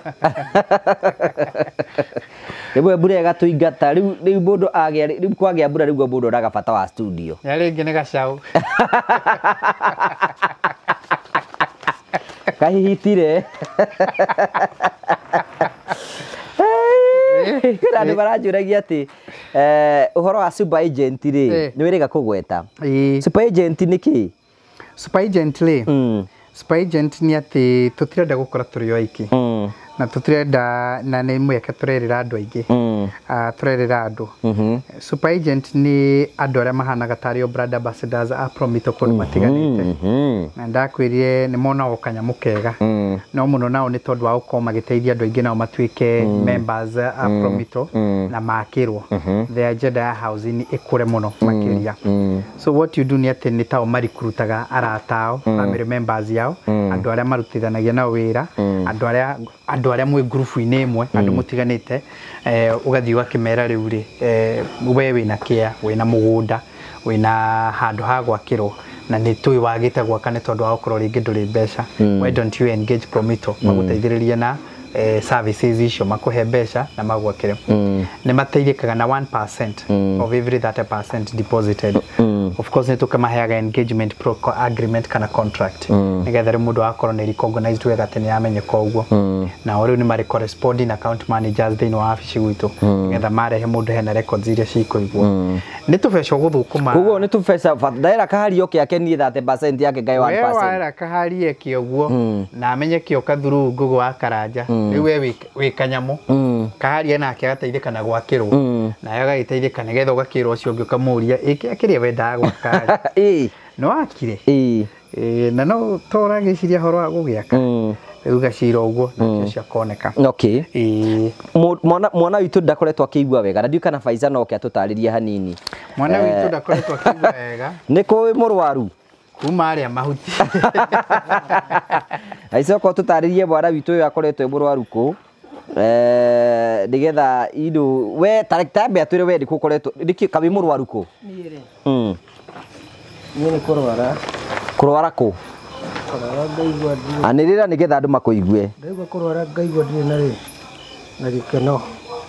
S1: rĩu mbura ĩgatũingata rĩu rĩu mũndũ agĩa rĩu kwagĩa mbura rĩu mũndũ oraga bata wa studio
S3: ya rĩngĩ nĩ gacaũ
S1: kahihitire kana nĩ maranjũragia atĩ ũhoro wa super agent rĩ nĩ wĩrĩga kũgweta super agent nĩ kĩ
S3: super agent rĩ super agent ni ati tutirenda gukora turi oiki mm. na tutirenda na ni mweke turerera andu aingi mm. uh, turerera andu mm -hmm. super agent ni andu aria mahanaga tario brand ambassadors a Promito kundu matiganite mm -hmm. na ndakwirire ni mona okanya kega mm. no muno nao ni tondu wa uko magiteithia andu aingi nao matuike mm. members a mm. Promito mm. na makirwo mm -hmm. the agenda ya housing ikure muno mm. makiria mm. so what you do ni ati ni tao marikurutaga aratao mm. family members yao mm. andu aria marutithanagia na wira mm. andu aria andu aria mwe group ine imwe andu mutiganite eh ugathi wakimera riu ri eh we wina kia wina mugunda wina handu ha gwakirwo na ni tui wagite gwaka ni tondu wa ukorwo ringi nduri mbeca why don't you engage Promito maguteithiriria na eh services icio makuhe mbeca na magwakire ni mateithikaga na one percent of every thirty percent deposited of course ni tukamaheaga engagement pro agreement kana contract nigetha mundu akorwo ni recognized wega tene amenyeka uguo na ori ni mari corresponding account managers thini wa office gwitu nigetha marehe mundu hena records iria cikuigwo ni tubeca guthukuma
S1: uguo ni tubeca daira kahari oke yake ni thirty percent yake ngai one percent
S3: wewe wera kahari eke uguo na amenyeke okathuru ngugu wa karanja riu we we kanyamu kahari nake agateithika na gwakirwo na agagiteithika nigetha ugakirwo ucio ungi ukamuria iki akiria wenda gwaka
S1: eh
S3: no akire
S1: eh
S3: eh na no tora giciria horo wa gugiaka riu gacira uguo na cia koneka
S1: okay eh mwana mwana witu ndakoretwo akigua wega na ndiu kana Faiza no ke atutariria hanini
S3: mwana witu ndakoretwo akigua wega
S1: ni ko murwaru
S3: kuma aria mahuti
S1: aicio ko tutaririe bwana witu uyu akoretwo murwaru ku eh digetha indo we tarektabe atwire we ndikukoretwo ndiki kabi murwaru ku
S5: nire
S1: mm
S5: ni kurwara
S1: kurwara ku
S5: kurwara ngaigua ndi
S1: anirira nigetha andu makuigue
S5: ngaigua kurwara ngaigua ndi na ri na gikeno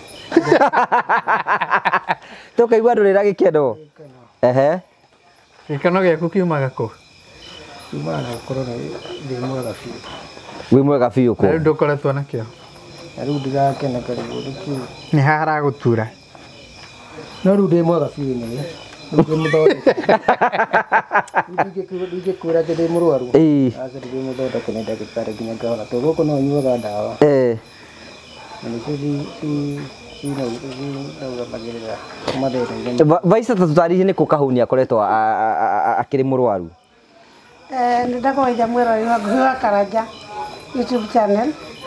S1: tukaigua ndurira gikeno ehe
S3: gikeno giaku kiumaga ku
S5: imana korona ndi mwega fiu
S1: wi mwega fiu ku
S3: riu ndukoretwo nakio
S5: riu ndigakena karibu riki
S3: ni hara gutura
S5: no riu ndi mwega fiu ni ndi muthondeka ndi ndi kwira ndi murwaru
S1: eh
S5: asa ndi muthondeka ni ndagitari nginya ngahora to goko no nyuaga ndawa
S1: eh
S5: ni ndi si si no ndi bagirira kumathere
S1: Vaisa tutaririe ni ku kahuni akoretwo akiri murwaru
S9: Eh, ndakoija mwero wa Karanja YouTube channel.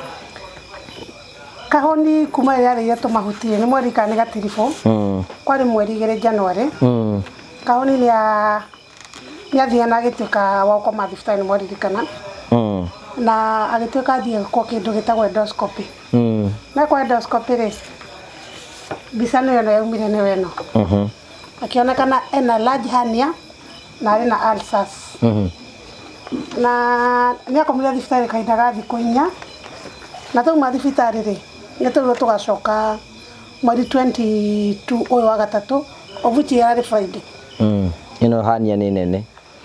S9: Kahoni kuma yari yetu mahuti ni mweri kani gatirifo. Mm. Kwari mweri igere January. Mm. Kahoni ni ya yathia na gituka wako mathifta ni mweri dikana. Mm. Na agituka thie kwa kindu gitagwo endoscopy. Mm. Na kwa endoscopy ri bisano yo yaumire ni weno. Mhm. Akionekana ena large hernia na ari na ulcers. Mhm. Na ni akomira thifitari kainda ga thiku inya. Na tu ma thifitari ri ni tu tugacoka mweri twenty-two oyo wa gatatu ovuchi yari Friday. Mm.
S1: Ino hernia ni nene.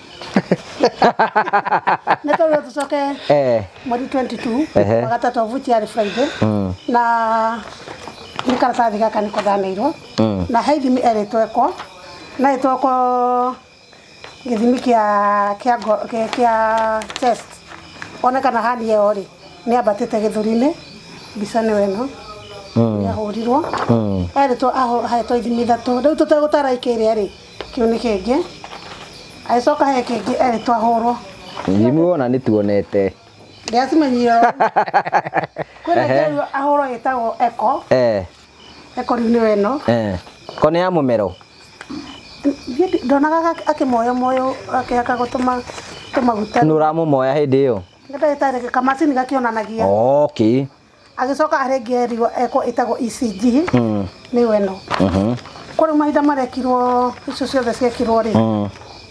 S9: Neto tucoke eh mweri twenty-two wa gatatu ovuchi yari Friday. Mm. Na ni karatathi gaka niko thaneirwo. Mm. Na haithimi eretwo eko na etoko githimi kia kia kia chest onekana hani yori ni abatite githurine bisane weno. Mm. Ya horirwo. Mm. Eretwo aho haetwo ithimi thatu riu tutagutara ikiri ri kiuni kingi aicoka he kingi eretwo ahorwo
S1: ithimi wona ni tuonete
S9: ndiacimenyio kuna ngeru ahorwo etagwo eko eh eko ni weno eh kone ya mumero ndonaga akimoyo moyo akiaka gutuma tumaguta
S1: nuramu moya hindi yo
S9: ngata itare kamacini gakionanagia
S1: okay
S9: agicoka arengerio eko itagwo E C G mm. Ni weno mhm kuri mahinda marekirwo icio ciothe ciekirwo ri mm.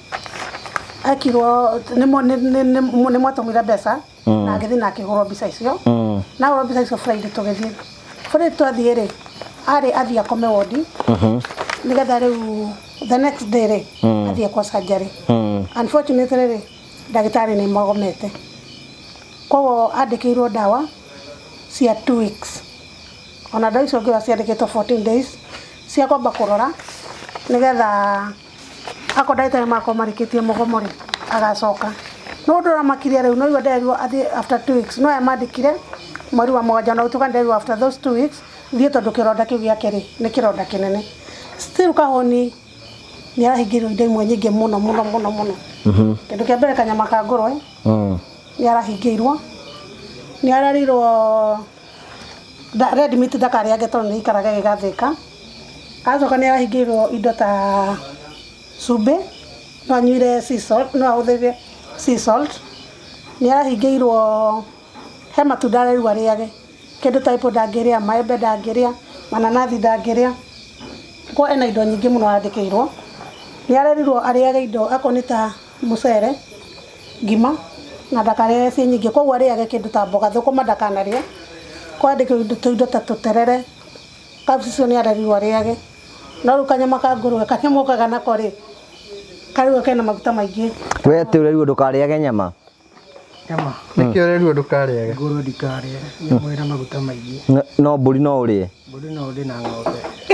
S9: Akirwo nimo nimo mwatumira mbeca mm. Na agithi na akigoro mbica icio mm. Na oro mbica icio Friday tugithie Friday twathie ri ari athia kome wodi mhm nigetha riu the next day ri mm. Athia kwa surgery mm. Unfortunately ri dagitari ni magomete kowo andikirwo dawa cia two weeks ona dawa icio ngiwa ciandikitwo fourteen days cia kwamba kurora nigetha ako daitari mako marikitie mugomori agacoka no ndora makiria riu no iwa nderirwo athi after two weeks no yamandikire mweri wa mwanja na utuka nderirwo after those two weeks thie tondu kironda kiu giake ri ni kironda kinene still kahoni ni arahingirwo indo imwe nyingi muno muno muno muno mhm kindu kia mbere kanyama ka ngurwe mhm ni arahingirwo ni ararirwo da red meat dakari yake tondu ikaraga gigathika azoka ni arahingirwo indo ta sube no anyuire sea salt no ahuthirie sea salt ni arahingirwo he matunda rĩu arĩage kĩndũ ta apple ndangĩrĩa maembe ndangĩrĩa mananathi ndangĩrĩa ko ena indo nyingĩ mũno andĩkĩirwo ni arerirwo arĩage indo akoni ta mucere ngima na ndakarĩe ci nyingĩ koguo arĩage kĩndũ ta mboga thũkũma ndakanarĩa ko andĩkĩirwo indo ta tũterere kabici ni arerirwo arĩage no rĩu kanyama ka ngũrwe karĩa mũkaga nako rĩ kariwe kena maguta maingĩ
S1: we tũrerirwo ndũkarĩage nyama
S5: nyama nikio rerirwo ndukarĩage ngũrwe ndikarĩe nyama ĩna maguta maingĩ
S1: no mbũri no ũrĩe
S5: mbũri no ũrĩe na ng'ombe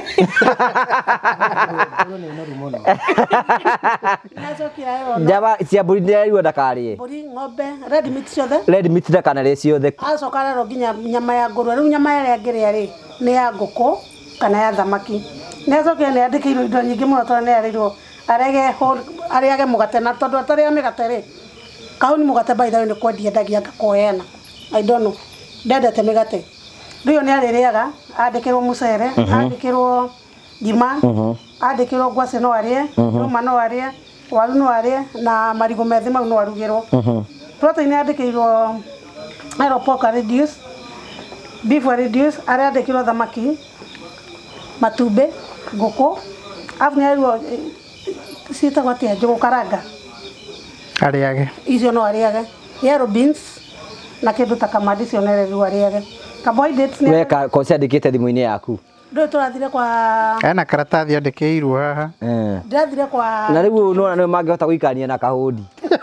S1: Java cia mbũri ndĩrerirwo ndakarĩe
S9: mbũri ng'ombe red meat ciothe
S1: red meat ndakanarĩe ciothe
S9: acoka rero nginya nyama ya ngũrwe rĩu nyama ĩrĩa angĩrĩa rĩ nĩ ya ngũkũ kana ya thamaki nĩ acokire nĩ andĩkĩirwo indo nyingĩ mũno tondũ nĩ arĩirwo arege arĩage mũgate na tondũ atarĩa mĩgate rĩ kahuni mũgate by the way nĩ kwendia ndagia ngakoheana I don't know ndendete mĩgate rĩu nĩ arĩrĩaga andĩkĩrwo mũcere andĩkĩrwo ngima andĩkĩrwo ngwacĩ no arĩe rũma no arĩe waru no arĩe na marigũ methĩ mau no arugĩrwo protein andĩkĩirwo arrow pork reduce beef reduce arĩa andĩkĩrwo thamaki matumbĩ ngũkũ afu nĩ arĩirwo ciĩtagwo atĩa njũgũ karanga
S3: arĩage
S9: icio no arĩage yellow beans na kĩndũ ta kamandi cio nererirwo arĩage carbohydrates
S1: nĩ weka ko ciandĩkĩte thimũ-inĩ yaku
S9: ndũĩ tũrathire kwa
S3: ena karatathi andĩkĩirwo haha
S9: ndĩrathire kwa
S1: na rĩu nona nĩ mangĩhota gũikarania na kahũndi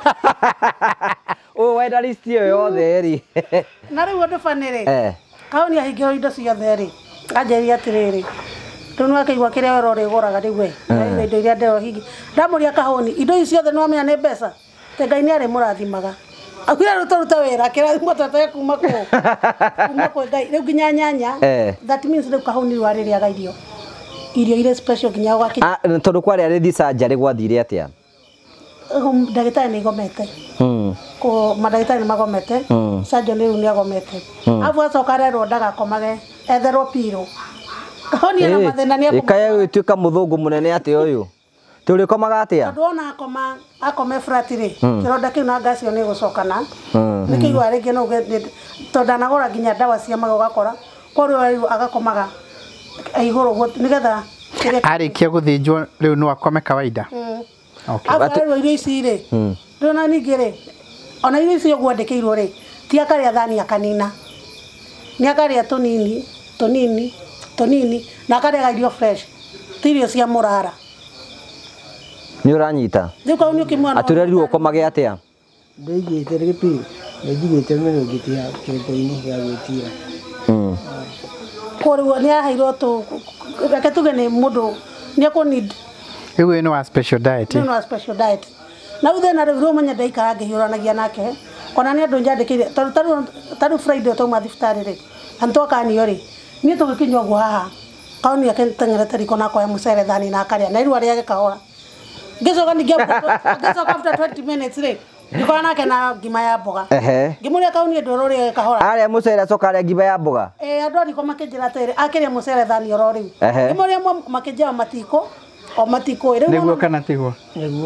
S1: ũũ wenda list ĩyo yothe rĩ
S9: na rĩu ũndũ bani rĩ kahũni ahingĩrwo indo ciothe rĩ anjĩrire atĩrĩrĩ rĩu nĩ wakĩigua kĩrĩa wero ũrĩgũraga rĩu we indo iria ndero hingi ndamũria kahũni indo ici ciothe nĩ wamenya nĩ mbeca te Ngai nĩ arĩ mũrathimaga akwĩra rĩu tũrute wĩra kĩrathimo tũtee kuma kũ kuma kwĩ Ngai rĩu nginya nyanya that means rĩu kahũni rĩu arĩrĩaga irio irio irĩ special nginya gwakinya
S1: tondũ kwarĩ arĩthi surgery gwathire atĩa
S9: ndagĩtarĩ nĩ igomete
S1: Mm.
S9: ko mandagĩtarĩ nĩ magomete
S1: Mm.
S9: surgeon rĩu nĩ agomete afu acoka arerwo ndagakomage etherwo piro kahoni na mathĩna nĩ
S1: ikaya gwĩtuĩka mũthũngũ mũnene atĩ ũyũ tũrĩ komaga atĩa
S9: tondũ ona akoma akome flat rĩ kĩronda kĩu na ngacio nĩ gũcokana
S1: Mm.
S9: nĩ kĩigua rĩngĩ no tondũ anagora nginya ndawa cia maga ũgakora kwarĩo rĩu agakomaga igũrũ nĩgetha
S3: Arĩkia gũthĩnjwo rĩu no akome kawaida. Okay.
S9: afu irio ici rĩ ndona ningĩ rĩ ona irio ici ũguo andĩkĩirwo rĩ ti akarĩa thani akanina nĩ akarĩa tũnini tũnini tũnini na akarĩa irio fresh ti irio cia mũrara
S1: nĩ ũranyita
S9: rĩu kau nĩ ũkĩmwana
S1: atũrerirwo komage atĩa
S5: Ndaigĩte rĩpi, ndaigĩte mĩno ngĩtia kĩrĩko-inĩ gĩa gwĩtira.
S1: Mm.
S9: kũrĩo nĩ aheirwo tũ reke tuge nĩ mũndũ nĩ akũnid
S3: Rĩu ĩno wa special diet.
S9: no special diet na ũthena rĩu rĩu menya ndaikara ngĩhiũranagia nake ona nĩ andũ njandĩkĩire tondũ tarũ tarũ Friday twauma thibitarĩ rĩ antwakanio rĩ niĩ tũgĩkinywo ũguo haha kauni akĩteng'erete riko na koya mũcere thani na akarĩa na iru arĩa gĩkahora ngĩcoka ningĩ ngĩcoka after twenty minutes rĩ ngĩkora nake na ngima ya mboga
S1: ehe
S9: ngĩmũria kauni ndoro rĩ gĩkahora
S1: arĩa mũcere acoka arĩa ngima ya mboga
S9: eh andũ ariko makĩnjĩra atĩrĩ akĩrĩa mũcere thani oro rĩu
S1: Ehe.
S9: ngĩmũria makĩnjĩra matiko o matiko rĩu
S3: Nĩguo kana tiguo?
S5: Nĩguo.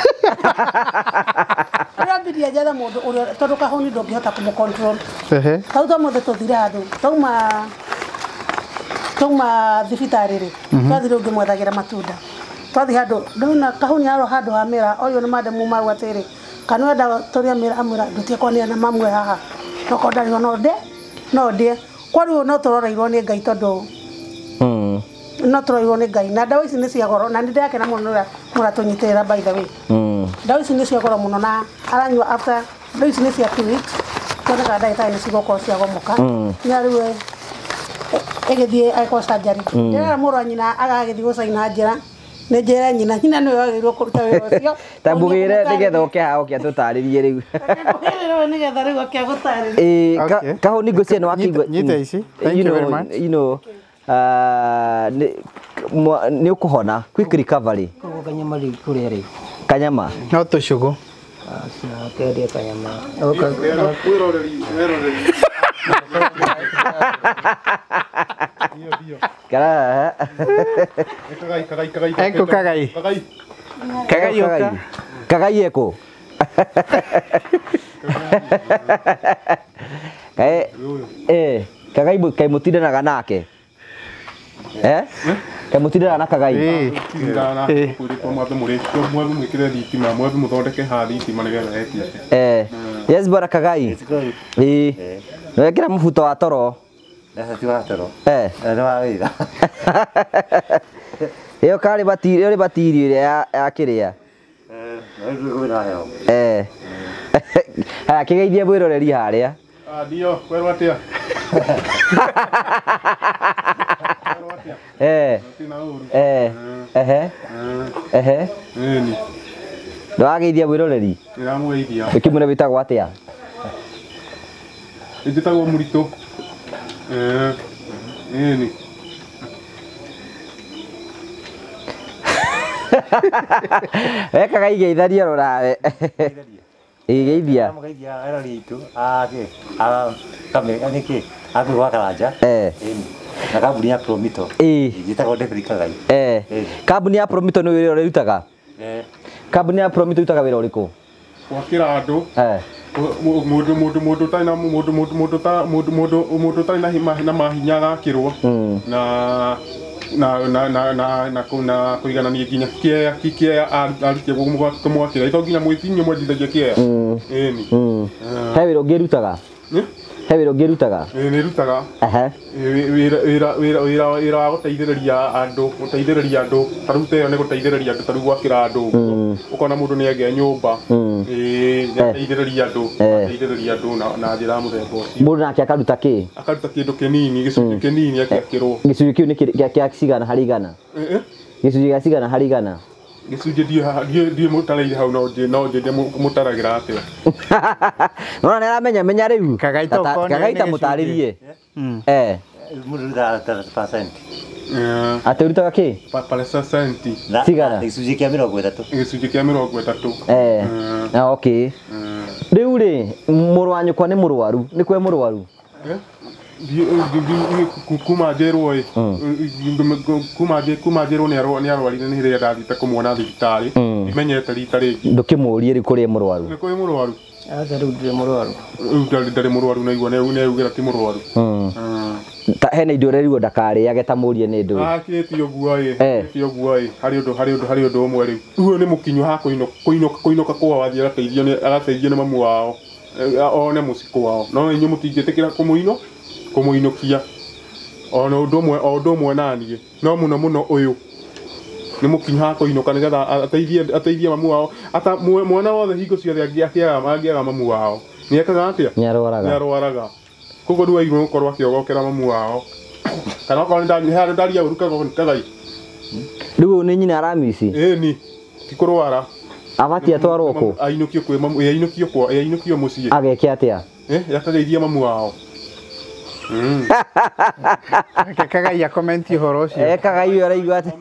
S9: Rĩambirie njethe mũndũ ũrĩa tondũ kahũni ndũngĩhota kũmũ control.
S3: Ehe.
S9: Tau tũmũthĩ tũthire handũ tauma tauma thibitarĩ rĩ twathire ũngĩmwethagĩra matunda twathi handũ ndona kahũni haro handũ ha mĩra ũyũ nĩ mademu mau atĩrĩ kana wenda tũrĩa mĩra amwĩra ndũtiekwania na mamwe haha no kondario no ndĩ no ndĩ kwarĩo no tũroreirwo nĩ Ngai tondũ
S1: Mm.
S9: no tũroreirwo nĩ Ngai na ndawa ici nĩ cia goro na nĩ ndĩrakena mũno ũrĩa mũratũnyitĩrĩra by the way.
S1: Mm.
S9: Ndawa ici nĩ cia goro mũno na aranyua after ndawa ici nĩ cia two weeks tondũ ndagĩtarĩ nĩ cigokorwo cia gomoka na rĩu egĩthiĩ aiko surgery ndĩrera mũrũ wa nyina agagĩthiĩ gũcaina njĩra nĩ njĩra nyina nyina nĩwe wagĩrĩirwo kũruta wĩra ũcio
S1: tambugĩre nĩgetha ũke haha ũke atũtarĩrie rĩu
S9: nĩgetha rĩu akĩagũtarĩria
S1: eh
S3: Okay.
S1: kahũni ngũcia nĩ wakĩigua
S3: Nyita ici. Thank you very much.
S1: you know ah nĩ ũkũhona quick recovery
S5: Koguo kanyama rĩu kũrĩa rĩu.
S1: kanyama
S3: No tũcũgũ.
S5: Aca kendia kanyama.
S4: Wĩroreri, wĩroreri.
S1: kara
S4: Kagai, kagai, kagai.
S3: Eko kagai.
S4: Kagai.
S3: Kagai yoka.
S1: kagai eko kae eh kagai kai mutindanaga nake eh kai mutindanaga na kagai
S3: Eh.
S4: Tirana, kuri kwa mwathu muri, kwa mwathu mwikire thitima, mwathu muthondeke ha thitima nigetha etie.
S1: eh yes bora kagai eh wekira mubuto wa toro
S2: Nasa ti wa toro.
S1: eh
S2: Nĩ wa wĩra.
S1: iyo kari batiri iyo batiri ile ya ya kiria
S2: Eh, nĩ wĩra heo.
S1: eh ha kigeithie bwiroreri haria
S4: Ah, dio, kwero atia.
S1: eh
S4: Tina uru.
S1: eh ehe ehe
S4: Eni,
S1: ndwageithia bwiroreri
S4: nĩramũgeithia.
S1: ukimune bitagwo atia
S4: Njĩtagwo Mũritũ. Eh, eni.
S1: wekaga igeitharia rorawe igeithia
S2: Mũgeithia erori itu. Ah, ke. Ah, kame ani ke. Aku gwa karanja.
S1: eh
S2: Eni. Na kambuni ya Promito.
S1: eh
S2: Njĩtagwo David Kagai.
S1: eh
S2: Eh.
S1: kambuni ya Promito nĩ wĩra ũrĩrutaga
S2: Eh.
S1: kambuni ya Promito ĩrutaga wĩra ũrĩkũ
S4: Gwakĩra andũ.
S1: eh
S4: Mũndũ mũndũ mũndũ ũtarĩ na mũndũ mũndũ mũndũ ta mũndũ mũndũ mũndũ ũtarĩ na hinya na mahinya agakĩrwo.
S1: Mm.
S4: Na na na na na na kuna kuiganania nginya kĩea kĩea arutia kumwakĩra ito nginya mwĩtinio mwendithagia kĩea. Eni.
S1: mm he wĩra ũngĩrutaga he wĩra ũngĩrutaga
S4: Ĩ nĩ rutaga
S1: ehe
S4: wĩra wĩra wĩra wĩra wĩra wa gũteithĩrĩria andũ gũteithĩrĩria andũ taruta ĩyo nĩ gũteithĩrĩria andũ taru gwakĩra andũ ũkona mũndũ nĩ agĩa nyũmba ĩ gũteithĩrĩria andũ gũteithĩrĩria andũ na na njĩra mũthemba ũcio
S1: mũndũ nake akaruta kĩ
S4: akaruta kĩndũ kĩnini gĩcunjĩ kĩnini akĩakĩrwo
S1: gĩcunjĩ kĩu nĩ kĩa kĩa cigana harĩ igana gĩcunjĩ gĩa cigana harĩ igana
S4: gĩcunjĩ ndiĩ ndiĩ mũtaraire hau no ndĩ no ndĩ mũtaragĩra atĩa
S1: nona nĩ aramenya menya rĩu
S3: Kagaita ũkonio nĩ
S1: kagaita
S3: gĩcunjĩ.
S1: mũtarĩrie eh
S2: Mũndũ ndarutaga thirty percent.
S1: Ati urutaga ki?
S4: Paresa senti.
S1: Cigana.
S2: Gĩcunjĩ kĩa mĩrongo ĩtatũ.
S4: Gĩcunjĩ kĩa mĩrongo ĩtatũ.
S1: Eh. Na okay. Rĩu rĩ mũrũ wa nyũkwa nĩ mũrwaru. Nĩ kwe mũrwaru?
S4: Kuma njerwo ĩ kuma kuma njerwo nĩ arwarire nĩ hĩndĩ ndathite kũmuona thibitarĩ imenyete rita rĩngĩ
S1: ndũkĩmũrie rĩ kũrĩ mũrwaru
S4: nĩ kũrĩ mũrwaru
S5: aca rĩu ndirĩ mũrwaru
S4: rĩu ndarĩ mũrwaru naigua neugĩra ti mũrwaru
S1: hena indo ũrerirwo ndakarĩage ta mũrie nĩ ndũ
S4: akĩtie ũguo ĩ akĩtie ũguo ĩ harĩ ũndũ harĩ ũndũ harĩ ũndũ ũmwe rĩu ũyũ nĩ mũkinyu ha kũinũka kũinũka kwao wathiĩ agateithio nĩ agateithio nĩ mamu wao one mũciĩ kwao no inyuĩ mũtingĩtĩkĩra kũmũino kumuinukia ona undu mwe o undu mwe naniĩ no muno muno uyu ni mukinyu ha kuinuka nigetha ateithie ateithie mamu wao ata mwana wothe hingo ciothe angiakiaga mangiaga mamu wao ni ekaga atia
S1: ni arwaraga
S4: ni arwaraga koguo ndu waigwo gukorwo akiogokera mamu wao kana ko ndani ha ndari urukaga kagai
S1: riu ni nyina aramisi
S4: eh ni tikurwara
S1: abati atwarwo ku
S4: ainukio kwe mamu ainukio kwa ainukio muciĩ
S1: ageke atia
S4: eh yakageithia mamu wao
S3: Kagai akomenti horo ucio.
S1: Eh kagai araigua ati.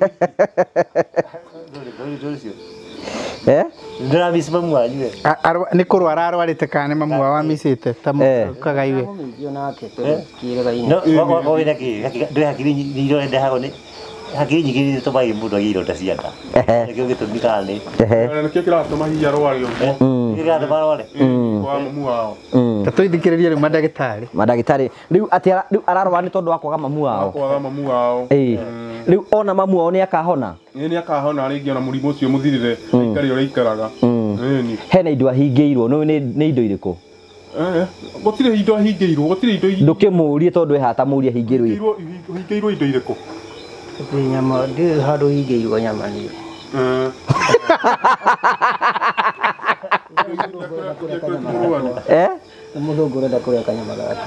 S1: Eh?
S2: Ndĩramisi mamu wanyu
S3: Nĩ kũrwara arwarĩte kana nĩ mamu wao amicĩte ta kagai we.
S2: No wĩna kĩ ndĩ hakiri nyingĩ ndehagwo nĩ hakiri nyingĩ tũmaĩ mũndũ agĩire ironda cia nda. Nĩkĩo gĩtũmi kana nĩ.
S4: Nĩkĩo kĩratũma hihi arware ũguo.
S2: Kĩratũma arware.
S4: Kwa mamu wao.
S3: Ta tũithikĩrĩrie rĩu mandagĩtarĩ.
S1: Mandagĩtarĩ rĩu ati rĩu ararwara nĩ tondũ wa kwaga mamu wao.
S4: Kwaga mamu wao.
S1: Eh. Rĩu ona mamu wao nĩ akahona.
S4: Nĩ akahona rĩngĩ ona mũrimũ ũcio mũthirire ikari ũrĩa ikaraga. Ĩni.
S1: Hena indo ahingĩirwo no nĩ indo irĩkũ?
S4: Eh, gũtirĩ indo ahingĩirwo, gũtirĩ indo.
S1: Ndũkĩmũrie tondũ ehata mũria ahingĩirwo.
S4: Hingĩirwo indo irĩkũ?
S5: Nyama ndĩ handũ hingĩirwo nyama nĩ.
S1: Eh?
S5: Mũthũngũ ũrenda kũrĩa kanyama gake.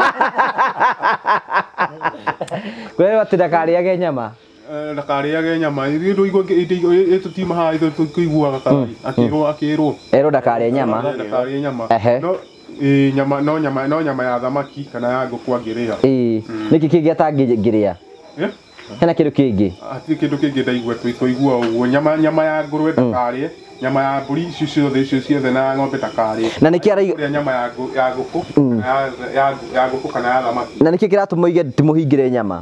S1: Kwĩrwo atĩ ndakarĩage nyama.
S4: Ndakarĩage nyama indo igũ tutima haha ithu tuiguaga karai akĩrwo akĩrwo.
S1: Erwo ndakarĩe nyama.
S4: Ndakarĩe nyama.
S1: No
S4: nyama no nyama no nyama ya thamaki kana ya ngũkũ angĩrĩa.
S1: Ĩĩ. Nĩkĩ kĩngĩ atangĩrĩa? Eh? Hena kĩndũ kĩngĩ.
S4: Ati kĩndũ kĩngĩ ndaigua tũigua ũguo nyama nyama ya ngũrwe ndakarĩe. Nyama ya mbũri icio ciothe icio ciothe na ng'ombe ndakarĩe. Na nĩkĩ araigua
S1: nyama
S4: ya ya ngũkũ ya ya ngũkũ kana ya thamaki.
S1: Na nĩkĩ kĩratũma ige timũhingĩre nyama?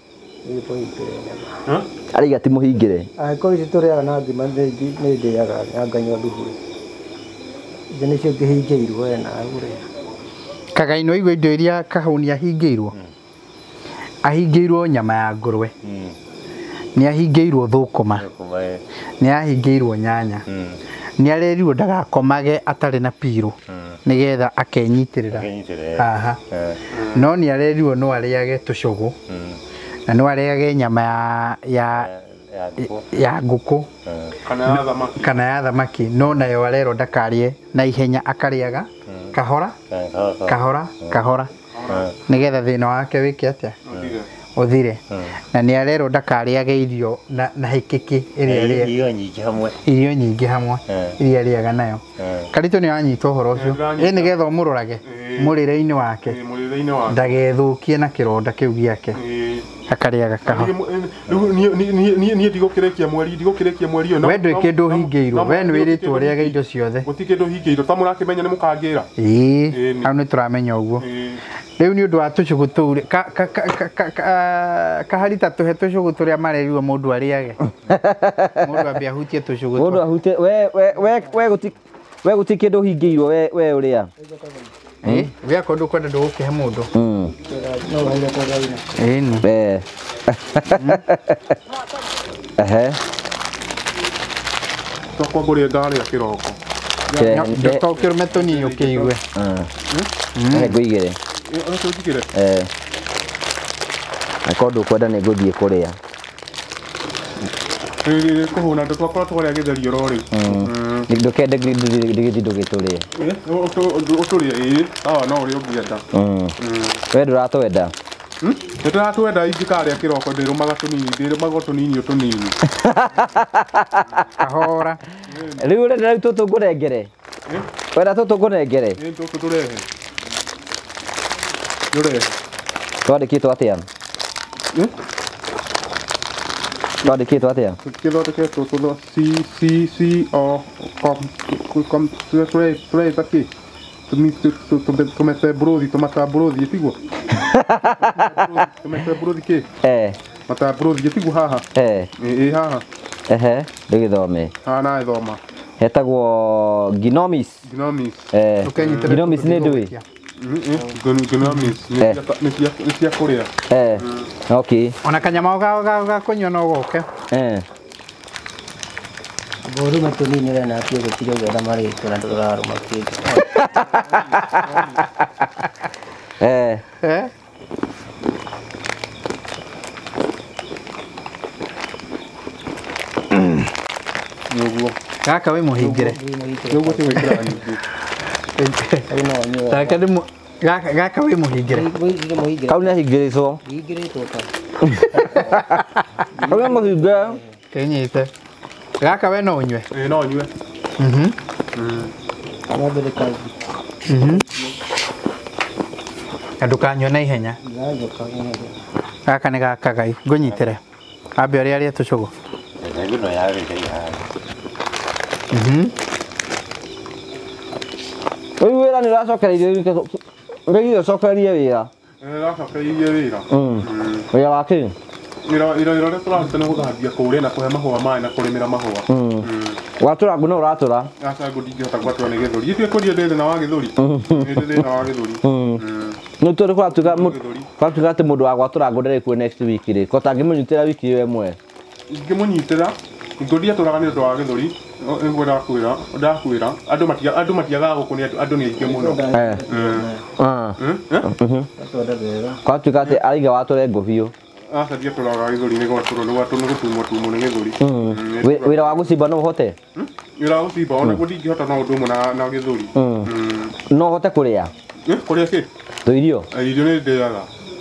S5: Ha?
S1: Ariga timũhingĩre.
S5: Angĩkorwo ici tũrĩaga na ngima nĩ ndĩaga na nganyua nduhu. Ici nĩcio ngĩhingĩirwo wena ũrĩa.
S3: Kagai no igwe indo iria kahũni ahingĩirwo. Ahingĩirwo nyama ya ngũrwe. Nĩ ahingĩirwo thũkũma. Nĩ ahingĩirwo nyanya. Nĩ arerirwo ndagakomage atarĩ na pirũ nĩgetha akenyitĩrĩra. Aha. No nĩ arerirwo no arĩage tũcũgũ. Na no arĩage nyama ya ya ya ngũkũ
S4: kana ya thamaki
S3: kana ya thamaki no nayo arero ndakarĩe na ihenya akarĩaga kahora kahora kahora nĩgetha thĩna wake wĩke atĩa uthire na nĩ arero ndakarĩage irio na na hikiki iria
S2: irio nyingĩ hamwe
S3: irio nyingĩ hamwe iria rĩaga nayo Karitũ nĩ anyita ũhoro ũcio ĩ nĩgetha ũmũrorage mũrĩre-inĩ wake ndagethũkie na kĩronda kĩu gĩake akarĩaga kahora
S4: niĩ ndigũkĩrĩkia mweri ndigũkĩrĩkia mweri ũyũ
S3: we ndũĩ kĩndũ ũhingĩirwo we nĩ wĩrĩtwo ũrĩage indo ciothe
S4: gũtirĩ kĩndũ ũhingĩirwo ta mũrakĩmenya nĩ mũkangĩra
S3: ĩĩ hau nĩ tũramenya ũguo rĩu nĩ ũndũ wa tũcũgũ tũu kaharita tũhe tũcũgũ tũrĩa marerirwo mũndũ arĩage mũndũ ambe ahutie tũcũgũ
S1: mũndũ ahutie we we we gũti we gũti kĩndũ ũhingĩirwo we we ũrĩa
S3: ĩ we akorwo ndũkwenda ndũgũkĩhe mũndũ ĩni
S1: we ehe
S4: twakwambũria ngarĩa kĩroko
S3: ndũkaũkĩrũme tũnini ũkĩigue
S1: ehe ngũigĩre eh akorwo ndũkwenda nĩ ngũthiĩ kũrĩa
S4: kũhũna ndũtwakora twarĩa gĩtheri oro rĩu
S1: ndũkende ndĩgĩthi ndũgĩtũrĩe
S4: ũtũrĩe ĩĩ sawa no ũrĩa ũngĩenda
S1: we ndũratwenda
S4: nĩtũratwenda ingĩkarĩa kĩroko ndĩrũmaga tũnini ndĩrũmaga tũnini tũnini
S3: kahora
S1: rĩu ũrenda rĩu tũtũ ngũrengere wenda tũtũ ngũrengere
S4: tũtũ tũrehe tũrehe
S1: twandĩkĩtwo atĩa Twandĩkĩtwo atĩa?
S4: Gĩthondeketwo tũtho C C C O com tũreta kĩ? Tũmete mbũrũthi, tũmata mbũrũthi ĩtiguo? Tũmete mbũrũthi kĩ?
S1: Eh.
S4: Mata mbũrũthi ĩtiguo haha?
S1: Eh.
S4: Ĩ haha.
S1: Ehe, ndĩgĩthome.
S4: Haha na ĩthoma.
S1: Hetagwo Ginomis.
S4: Ginomis.
S1: Eh. Ginomis nĩ ndũĩ?
S4: Ginomis nĩ cia kũrĩa.
S1: Eh. Okay.
S3: Ona kanyamao ga ga kũnyua no goke.
S1: Eh.
S5: Boru matuni nĩ na pia gũtirĩ ũgetha marĩ tũra tũrarũma kĩndũ.
S1: Eh.
S3: Eh.
S4: Nĩguo.
S3: Gaka wĩ mũhingĩre.
S4: Nĩguo ti gwĩkĩra nyingĩ.
S3: Taka ndĩ gaka gaka wĩ mũhingĩre.
S1: Kau nĩ ahingĩrĩtwo.
S5: Hingĩrĩtwo ka.
S1: Kau nĩ mũhingĩre.
S3: Kenyite. Gaka we no ũnyue.
S4: Ĩ no nyue.
S3: Mhm.
S5: Ng'ombe kazi.
S3: Mhm. Ndũkanyue na ihenya. Gaka nĩ gaka gai. Ngũnyitĩre. Ambe ũrĩa arĩa tũcũgũ.
S2: Ngũno ya gĩkĩ haha.
S3: Mhm.
S1: Rĩu wĩra nĩ ũracokereirie rĩu ũcokereirie wĩra.
S4: Ĩ racokereirie wĩra.
S1: Wĩra wa kĩ?
S4: Wĩra wĩra ũrĩa tũraruta nĩ gũthambia kũrĩa na kũhe mahũa maĩ na kũrĩmĩra mahũa.
S1: Watũra ngũ no ũratũra?
S4: Aca ngũ ndingĩhota gwatũra nĩ gĩthũri. Ithuĩ kũria ndĩ thĩna wa gĩthũri. Ndĩ thĩna wa gĩthũri.
S1: Nĩ tũrĩ kwatuga kwatuga atĩ mũndũ wa gwatũra ngũ ndarĩ kuo next week rĩ. Ko tangĩmũnyitĩra wiki ĩyo ĩmwe.
S4: Ingĩmũnyitĩra ngũ ndiatũraga nĩ ũndũ wa gĩthũri. Nĩguo ndakwĩra ndakwĩra andũ matia andũ matiagaga gũkũ nĩ andũ nĩ aingĩ mũno.
S1: Kwatuga atĩ araiga watũre ngũ biũ.
S4: Aca ndiatũraga gĩthũri nĩ gwatũrwo nĩ gwatũrwo nĩ gũtumwo tumwo nĩ gĩthũri.
S1: Wĩra wa gũcimba no ũhote?
S4: Wĩra wa gũcimba ona ndingĩhota no ũndũ ũmwe na na gĩthũri.
S1: No ũhote kũrĩa?
S4: Kũrĩa kĩ?
S1: Tũirio?
S4: Irio nĩ ndĩaga.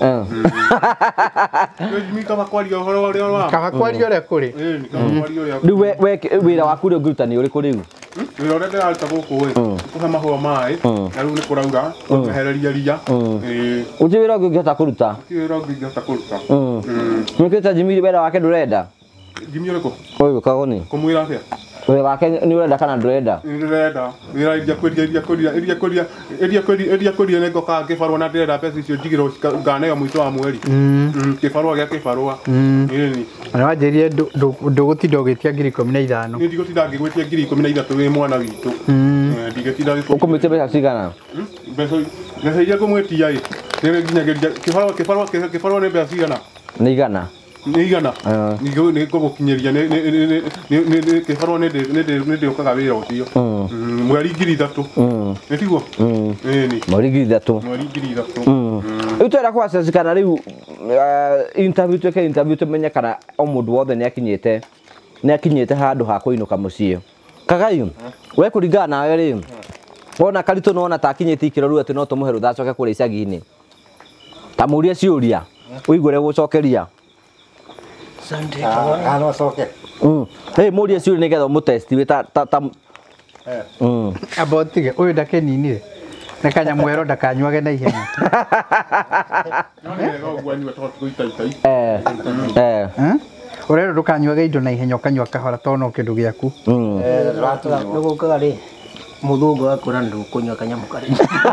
S4: Nĩ kaba kwaria ũhoro ũrĩa wa.
S3: Kaba kwaria ũrĩa kũrĩ.
S4: Ĩ nĩ kaba kwaria ũrĩa.
S1: Rĩu we wĩra waku rĩu ngĩruta nĩ ũrĩkũ rĩu?
S4: Wĩra ũrĩa ndĩraruta gũkũ ĩ kũhe mahũa maĩ na rĩu nĩ kũraura kũmehereria ria.
S1: Ũtirĩ wĩra ũngĩ ũngĩhota kũruta?
S4: Ũtirĩ wĩra ũngĩ ũngĩhota kũruta.
S1: Nĩũkĩte Jimmy wĩra wake ndũrenda?
S4: Jimmy ũrĩkũ?
S1: Ũyũ Kagoni.
S4: Kũmwĩra atĩa?
S1: Wĩra wake nĩ ũrenda kana ndũrenda?
S4: Nĩ ndĩrenda. Wĩra iria kwendia iria kwendia iria kwendia iria kwendia iria kwendia nĩ ngoka ngĩbarũa na ndĩrenda mbeca icio njigĩrwo nganeo mũico wa mweri. Kĩbarũa gĩa kĩbarũa. Ĩni.
S3: Na wanjĩrire ndũgũtinda ũgĩtia ngiri ikũmi na ithano.
S4: Nĩ ndigũtinda ngĩgwĩtia ngiri ikũmi na ithatũ wĩ mwana witũ. Ndigĩtinda
S1: ũkũmĩtia mbeca cigana?
S4: Mbeca mbeca iria ngũmwĩtia ĩ nĩ nginyagĩria kĩbarũa kĩbarũa kĩbarũa nĩ mbeca cigana?
S1: Nĩ igana.
S4: Nĩ igana. Nĩ ngũgũkinyĩria nĩ kĩbarũa nĩ ndĩũkaga wĩra ũcio. Mweri ngiri ithatũ. Nĩ tiguo? Ĩni.
S1: Mweri ngiri ithatũ.
S4: Mweri ngiri ithatũ.
S1: Rĩu twenda kwacacikana rĩu interview twĩke interview tũmenye kana o mũndũ wothe nĩ akinyĩte nĩ akinyĩte handũ ha kũinũka mũciĩ. Kagai, we kũringana nawe rĩ, wona Karitũ no wona ta akinyĩte ikĩro rĩu atĩ no tũmũhe rũtha acoke kũrĩa icagi-inĩ. Ta mũrie ciũria, ũigũre gũcokeria.
S2: Ah, no coke.
S1: Hey, mũrie ciũria nĩgetha ũmũtesti wĩ ta ta
S3: amba ũtige ũyũ ndakeninire na kanyamũ ero ndakanyuage na ihenya. Ũrero ndũkanyuage indo na ihenya ũkanyua kahora tondũ no kĩndũ gĩaku.
S5: Nĩgũkaga rĩ mũthũngũ akũra ndũkũnyua kanyamũ karĩ.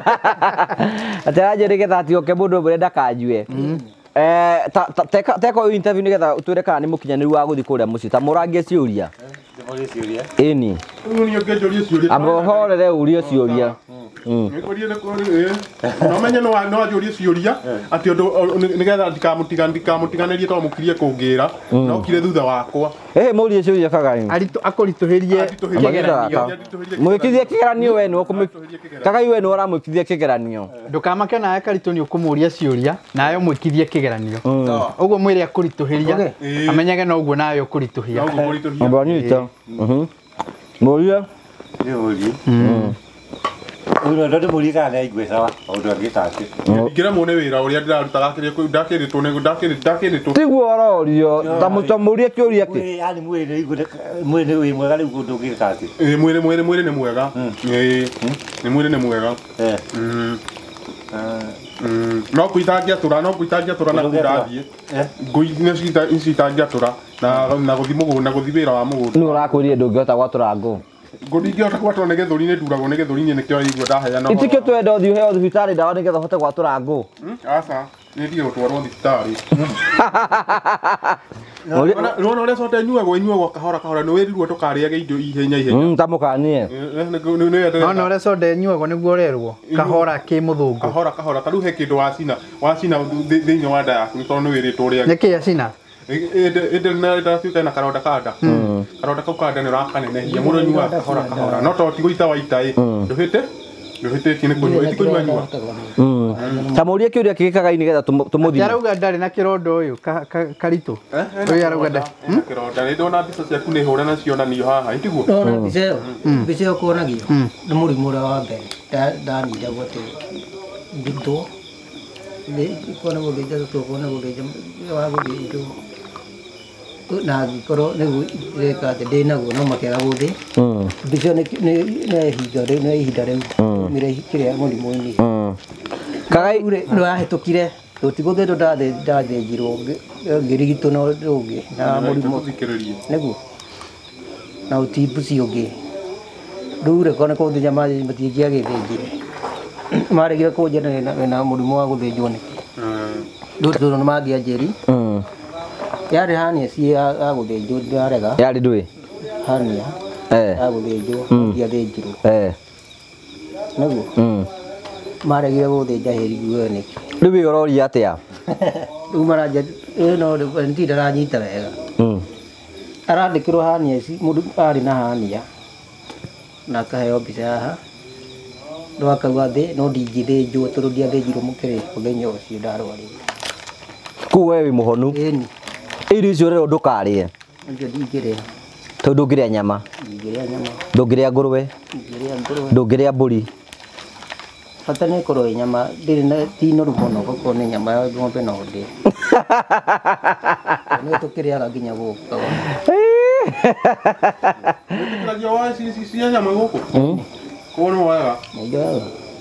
S1: Atĩ nĩgetha atioke mũndũ ũmwe ndakanyue. Eh, teka teka ũyũ interview nĩgetha ũtwĩre kana nĩ mũkinyanĩru wa gũthiĩ kũrĩa mũciĩ ta mũrangie ciũria.
S2: Ndĩmorie ciũria.
S1: Ĩni.
S4: Rĩu nĩ ũngĩnjũria ciũria.
S1: Amba ũhorere ũrie ciũria.
S4: Nĩkũria nĩkũria no menye no no anjũrie ciũria atĩ ũndũ nĩgetha ndikamũtiga ndikamũtiganĩrie tondũ mũkirie kũngĩra no kire thutha wakwa.
S1: Eh, mũrie ciũria Kagai.
S3: Aritũ akũritũhĩrie
S1: kĩgeranio. Mwĩkithie kĩgeranio we nĩ ũkũmĩ Kagai we nĩ ũramwĩkithia kĩgeranio.
S3: Ndũkamake nawe Karitũ nĩ ũkũmũria ciũria nawe ũmwĩkithie kĩgeranio. Ũguo mwĩre akũritũhĩria amenyage no ũguo nawe ũkũritũhia.
S1: Mbanyita. Mhm. Mũrie.
S2: Nĩ ũri. Uno ndo mũri kana igwe sawa. Ũndũ angĩka atĩ.
S4: Ingĩra muone wĩra ũrĩa ndĩrarutaga kĩrĩa ndakĩrĩtwo nĩ ndakĩrĩ ndakĩrĩtwo.
S1: Tiguo ũrorio ta mũtamũrie kĩũria kĩ.
S2: Yani mwĩrĩ igwe mwĩrĩ wĩ mwega rĩu ũndũ ũngĩka atĩ.
S4: Ĩ mwĩrĩ mwĩrĩ mwĩrĩ nĩ mwega. Ĩ nĩ mwĩrĩ nĩ mwega.
S2: Eh.
S4: no kuitangia tura no kuitangia tura na kudathie ngui ne cita citangia tura na na guthi mugu na guthi wira wa mugu
S1: ni urakwirire ndungihota gwatura ngo
S4: ngudingihota gwatura ne gethuri ne turagwo ne gethuri ne nikio igwa ndahaya no
S1: itikio twenda uthi heo thibitari ndawa nigetha hote gwatura ngo
S4: asa ni ndio gutwarwo thibitari no no le sote nyuagwo nyuagwo kahora kahora no wirirwo tukariage indo ihenya ihenya
S1: mm tamukanie
S3: no no le sote nyuagwo niguo urerwo kahora ki muthungu
S4: kahora kahora taru he kindu wacina wacina thiini wa nda yaku tondu wiritwo ria
S3: niki acina
S4: ende na nda tuka na karonda kanda karonda kau kanda ni rakanenehia muno nyuaga kahora kahora no to tiguita waita i nduhite nduhite kine kunywa itikunywa nyua
S1: tamuria kiuria kigikaga ini getha tumuthime
S3: arauga ndari na kirondo uyu karitu uyu arauga nda
S4: kirondo ni ndona mbica ciaku ni hura na cionanio haha itiguo
S5: ndona mbica iyo mbica iyo kuonagio ni murimu uria wa mbere ndanida gwote ndito ni kona guthinja tukona guthinja wa guthinjwo na angĩkorwo nĩguo reka atĩ ndĩnaguo no makĩaga gũthĩ mbica nĩ ihinda rĩu nĩ ihinda rĩu mire kĩrĩa mũrimũ-inĩ
S1: kagai
S5: nĩ wahĩtũkire tũtigũthĩtwo ndathĩnjirwo ngĩrigitwo na ũngĩ na mũrimũ nĩguo na ũtimbuci ũngĩ rĩu rĩko nĩ kũthĩnja matingĩagĩthĩnjire maregire kũnjĩra na mũrimũ wa gũthĩnjwo nĩkĩ rĩu tondũ nĩ mangĩanjĩri yari hania si aguthinjwo ndarega
S1: yari ndui
S5: hania
S1: eh
S5: aguthinjwo yathĩnjirwo
S1: eh
S5: naguo mm maregire guthinja heriguo niki
S1: riu uroria atia
S5: riu maranja no ndi ndaranyita wega mm arandikirwo hania ici mundu ari na hania na akaheo mbica haha ndo akauga thĩ no ndingĩthĩnjwo tondũ ndiathĩnjirwo mũkĩrĩ mũthenya ũcio ndarwarire
S1: ku wewe muhonu
S5: ĩni
S1: irio icio rero ndukarie
S5: ndio ndingĩrĩa
S1: tondu ngiria nyama
S5: ndingĩrĩa nyama
S1: ndungiria ngurwe
S5: ndingĩrĩa ngũrwe
S1: ndungiria mburi
S5: bata nĩ korwo nyama ndĩrĩ na ti noru mũno gũkorwo nĩ nyama ya ng'ombe no ndĩ nĩ tũkĩrĩaga nginya gũka
S4: nĩtũkĩragia wa ici cia nyama gũkũ kuona wega
S5: nĩndio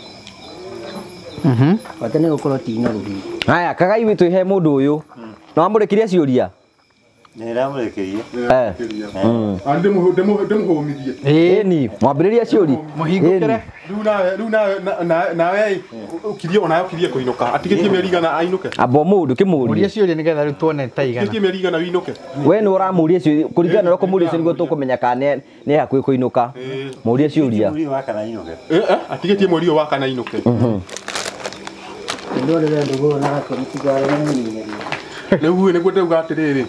S5: mhm bata nĩ gũkorwo ti noru
S1: haya kagai witu he mundu uyu no amurikiria ciuria
S2: ni ramurikiria
S1: eh
S4: ande mu demo demo homithie
S1: eni mwambiriria ciuri
S3: muhingukire
S4: riu na riu na na we ukirie ona ukirie kuinuka atigetie merigana ainuke
S1: abo mundu kimuria
S3: muria ciuria nigetha riu tuone taigana
S4: atigetie merigana winuke
S1: we ni uramuria ciuria kuringana na kumuria ciuria niguo tukumenya kana ni hakuhi kuinuka muria ciuria
S2: muri waka na inuke
S4: eh atigetie mweri waka na inuke
S5: ndio ndio ndio na ko ntigare na munini
S4: riu ni guteuga atiriri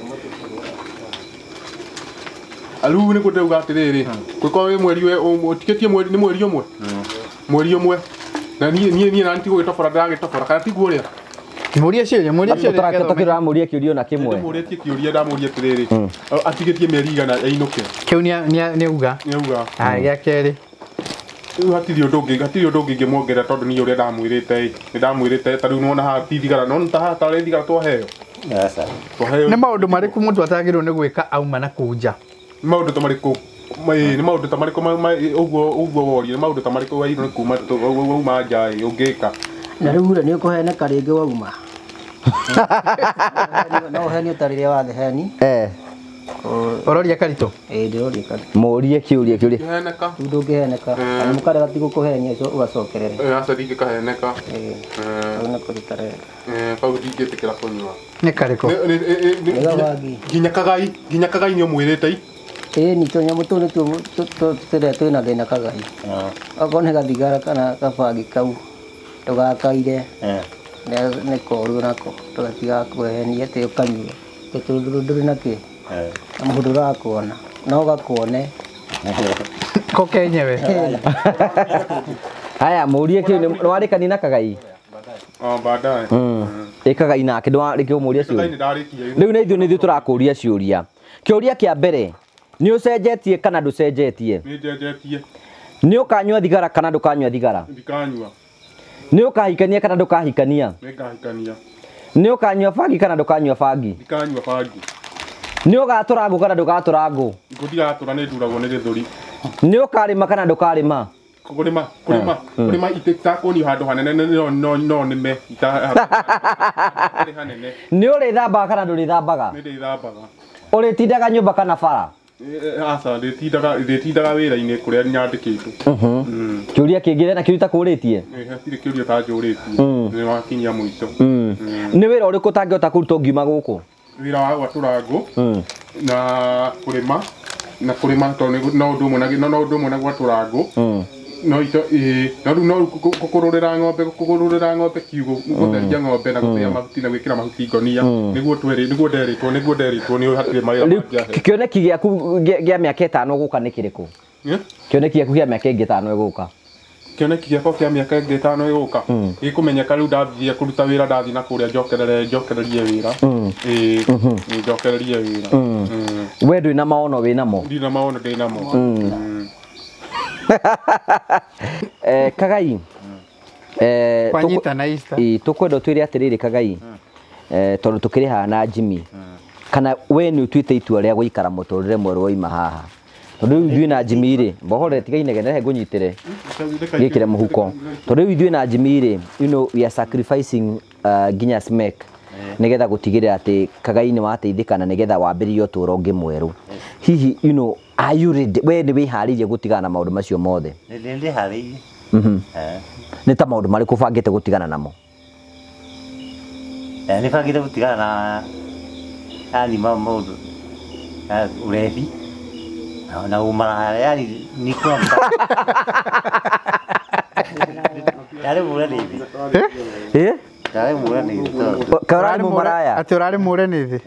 S4: alu ni guteuga atiriri kuko we mweri we utigetie mweri ni mweri umwe mweri umwe na ni ni ni na ntigo gitofora ndagitofora kana tiguo ria
S3: muria ciuria muria ciuria
S1: tukira muria kiurio na kimwe
S4: muria kiuria ndamuria atiriri atigetie merigana ainuke
S3: kiu ni ni uga
S4: ni uga
S3: ah ya keri
S4: hatiri undu ungi hatiri undu ungi ngimwongera tondu ni uria ndamwirite ni ndamwirite tariu nona ha ti thigara no ta ta ri thigara twaheo
S2: yasa
S4: twaheo
S3: ni maundu mariku mundu atagirwo ni gwika auma na kuja
S4: maundu ta mariku mai ni maundu ta mariku uguo uguo wori ni maundu ta mariku wa iro kuma uma njai ungika
S5: na riu ni ukuheneka ringi wauma no heni utarire wa theheni
S1: eh
S3: ororia karito
S5: eh ndiroria karito
S1: murie kiuria kiuria
S4: heneka
S5: ndungiheneka ani mukare gatigo kuhenia ico ugacokerere
S4: eh asa dingi kaheneka
S5: eh ona kurutare
S4: eh pau dingi tikira kunywa
S3: ni kariko
S4: ginya kagai ginya kagai ni omwirite
S5: eh ni tonyamu tu ni tu tere twina thina kagai akone gathigara kana kabangi kau tugakaire
S2: eh
S5: ne koru nako tugatiga kuhenia te ukanyua tutunduru nake
S2: eh
S5: mũndũ ũrakuona no gakuone
S3: ko kenyewe
S1: haya murie kiu ni warikani na kagai
S4: ah baadaye
S1: mm ikagai nake ndwariki umuria ciuria
S4: kagai ndarikia
S1: riu ni ithu ni ithu turakuria ciuria kiuria kia mbere ni ucenjetie kana nducenjetie
S4: ni njenjetie
S1: ni ukanywa thigara kana ndukanywa thigara
S4: ndikanywa
S1: ni ukahikania kana ndukahikania
S4: ningahikania
S1: ni ukanywa bangi kana ndukanywa bangi
S4: ndikanywa bangi
S1: ni ugatura ngo kana ndugatura ngo
S4: ngutigatura ni nduragwo ni githuri
S1: ni ukarima kana ndukarima
S4: kurima kurima kurima itakoni handu hanene no no no nime ita hanene
S1: ni uri thambaga kana nduri thambaga
S4: ni ndi thambaga
S1: uri tindaga nyumba kana bara
S4: asa ndi tindaga ndi tindaga wira-ini kuria nyandikitwo
S1: kiuria kingire na kiruta kuritie
S4: eh hatire kiuria ta njuritie ni wakinyia mwico
S1: ni wira uriku tangihota kuruta ngiuma guku
S4: wira wa gwatura ngũ na kurima na kurima to no ndu mwe na no ndu mwe na gwatura ngũ no ito eh no no kukururira ng'ombe kukururira ng'ombe kiugo gutheria ng'ombe na guthia mahuti na gwikira mahuti ngonia niguo tweri niguo nderitwo niguo nderitwo ni hatire mawira mangĩ
S1: kioneki giaku gia miaka itano guka ni kiriku kioneki giaku gia miaka itano guka
S4: kioneki giakwa kia miaka itano iguka gikumenyeka riu ndathie kuruta wira ndathi na kuria njokerere njokererie wira eh njokererie wira
S1: we ndwi na maono wi namo
S4: ndi na maono ndi namo
S1: eh Kagai
S3: eh kwanyita na Easter
S1: eh tukwenda twire atiriri Kagai eh tondu tukiri ha na Jimmy kana we ni utwite itua ria guikara muturire mweru oima haha tondu ithui na Jimmy ri mbohore tigaine gene ngunyitire gikire muhuko tondu ithui na Jimmy ri you know we are sacrificing uh, ginya smack nigetha gutigirira ati Kagai ni wateithikana nigetha wambiririo turo ngi mweru hihi you know are you ready we ni wiharirie gutigana na maundu macio mothe
S2: ndi ndi haririe
S1: mhm eh ni ta maundu mari kubangite gutigana namo
S2: eh ni bangite gutigana na ani maundu eh urefi na umara yani ni kwa yale mura ni
S3: eh
S1: eh
S2: yale mura ni
S1: karari mumaraya
S3: ati urari mure ni thi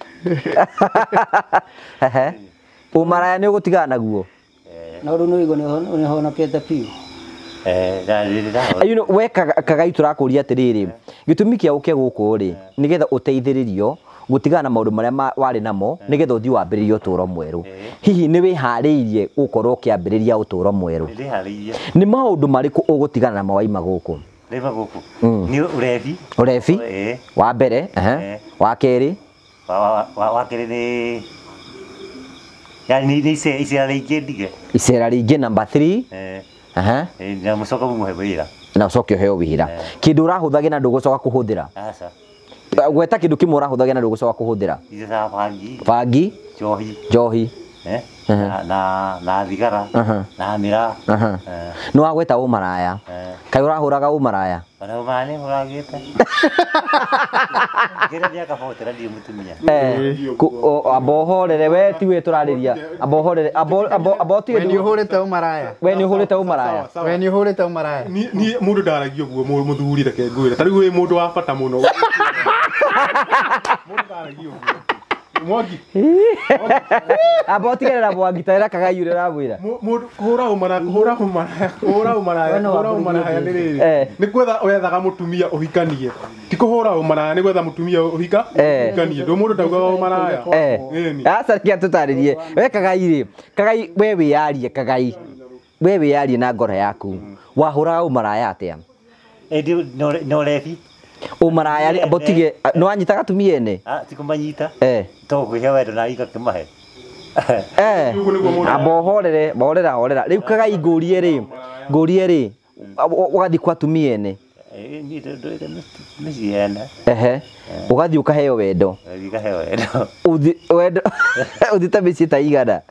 S1: ehe umaraya ni ugutigana naguo
S5: na ru no igo ni hona kete piu
S2: eh dali dali
S1: you know we Kagai turakuria atiriri gitumi kia uke guku ri nigetha uteithiririo gutigana na maundu maria wari namo nigetha uthi wambiririo uturo mweru hihi ni wihariirie gukorwo kiambiriria uturo mweru
S2: ndi hariirie
S1: ni maundu mariku ugutigana na mawaima guku
S2: reva guku ni urefi
S1: urefi wa mbere ehe wa keri
S2: wa wa keri ni yani ni ise ise ringi ndige
S1: isera ringi number three
S2: eh
S1: aha
S2: na mucoka muhe wira
S1: na ucoke heo wira kindu urahuthagia na ndugucoka kuhuthira
S2: asa
S1: gweta kindu kimwe urahuthagia na ndugucoka kuhuthira
S2: ise za bangi
S1: bangi
S2: johi
S1: johi
S2: eh na na thigara na mira
S1: eh no agweta umaraya kai urahuraga umaraya
S2: bana mane uragita gira dia ka fotera ndi mutumia
S1: eh abohorere we ti we turariria abohorere abo abo ti
S3: we ni uhurite umaraya
S1: we ni uhurite umaraya
S3: we ni uhurite umaraya
S4: ni ni mundu ndaragio guo muthuri reke ngwira tari we mundu wa bata muno mundu ndaragio guo Mwangi.
S1: Abo tigera Mwangi taira Kagai ure rabwira.
S4: Mundu kuhura umara kuhura umara kuhura umara kuhura umara ndiriri. Ni kwetha wethaga mutumia uhikanie. Ti kuhura umara ni kwetha mutumia uhika uhikanie. Ndo mundu ndauga umara.
S1: Eh. Asa kia tutaririe. We Kagai ri. Kagai we wiarie Kagai. We wiarie na ngoro yaku. Wahura umara atia.
S2: Eh no no refi.
S1: Umaraya ri abotige no anyitaga tumia ene.
S2: Ah tikumanyita.
S1: Eh.
S2: To kwihe wendo na ika kimahe.
S1: Eh. Abohorere, borera horera. Riu Kagai ngurie ri. Ngurie ri. Ugathi kwa tumia ene.
S2: Eh ni ndo ndo misi ene.
S1: Ehe. Ugathi ukaheo wendo.
S2: Ukaheo wendo.
S1: Uthi wendo. Uthi ta misi ta igana.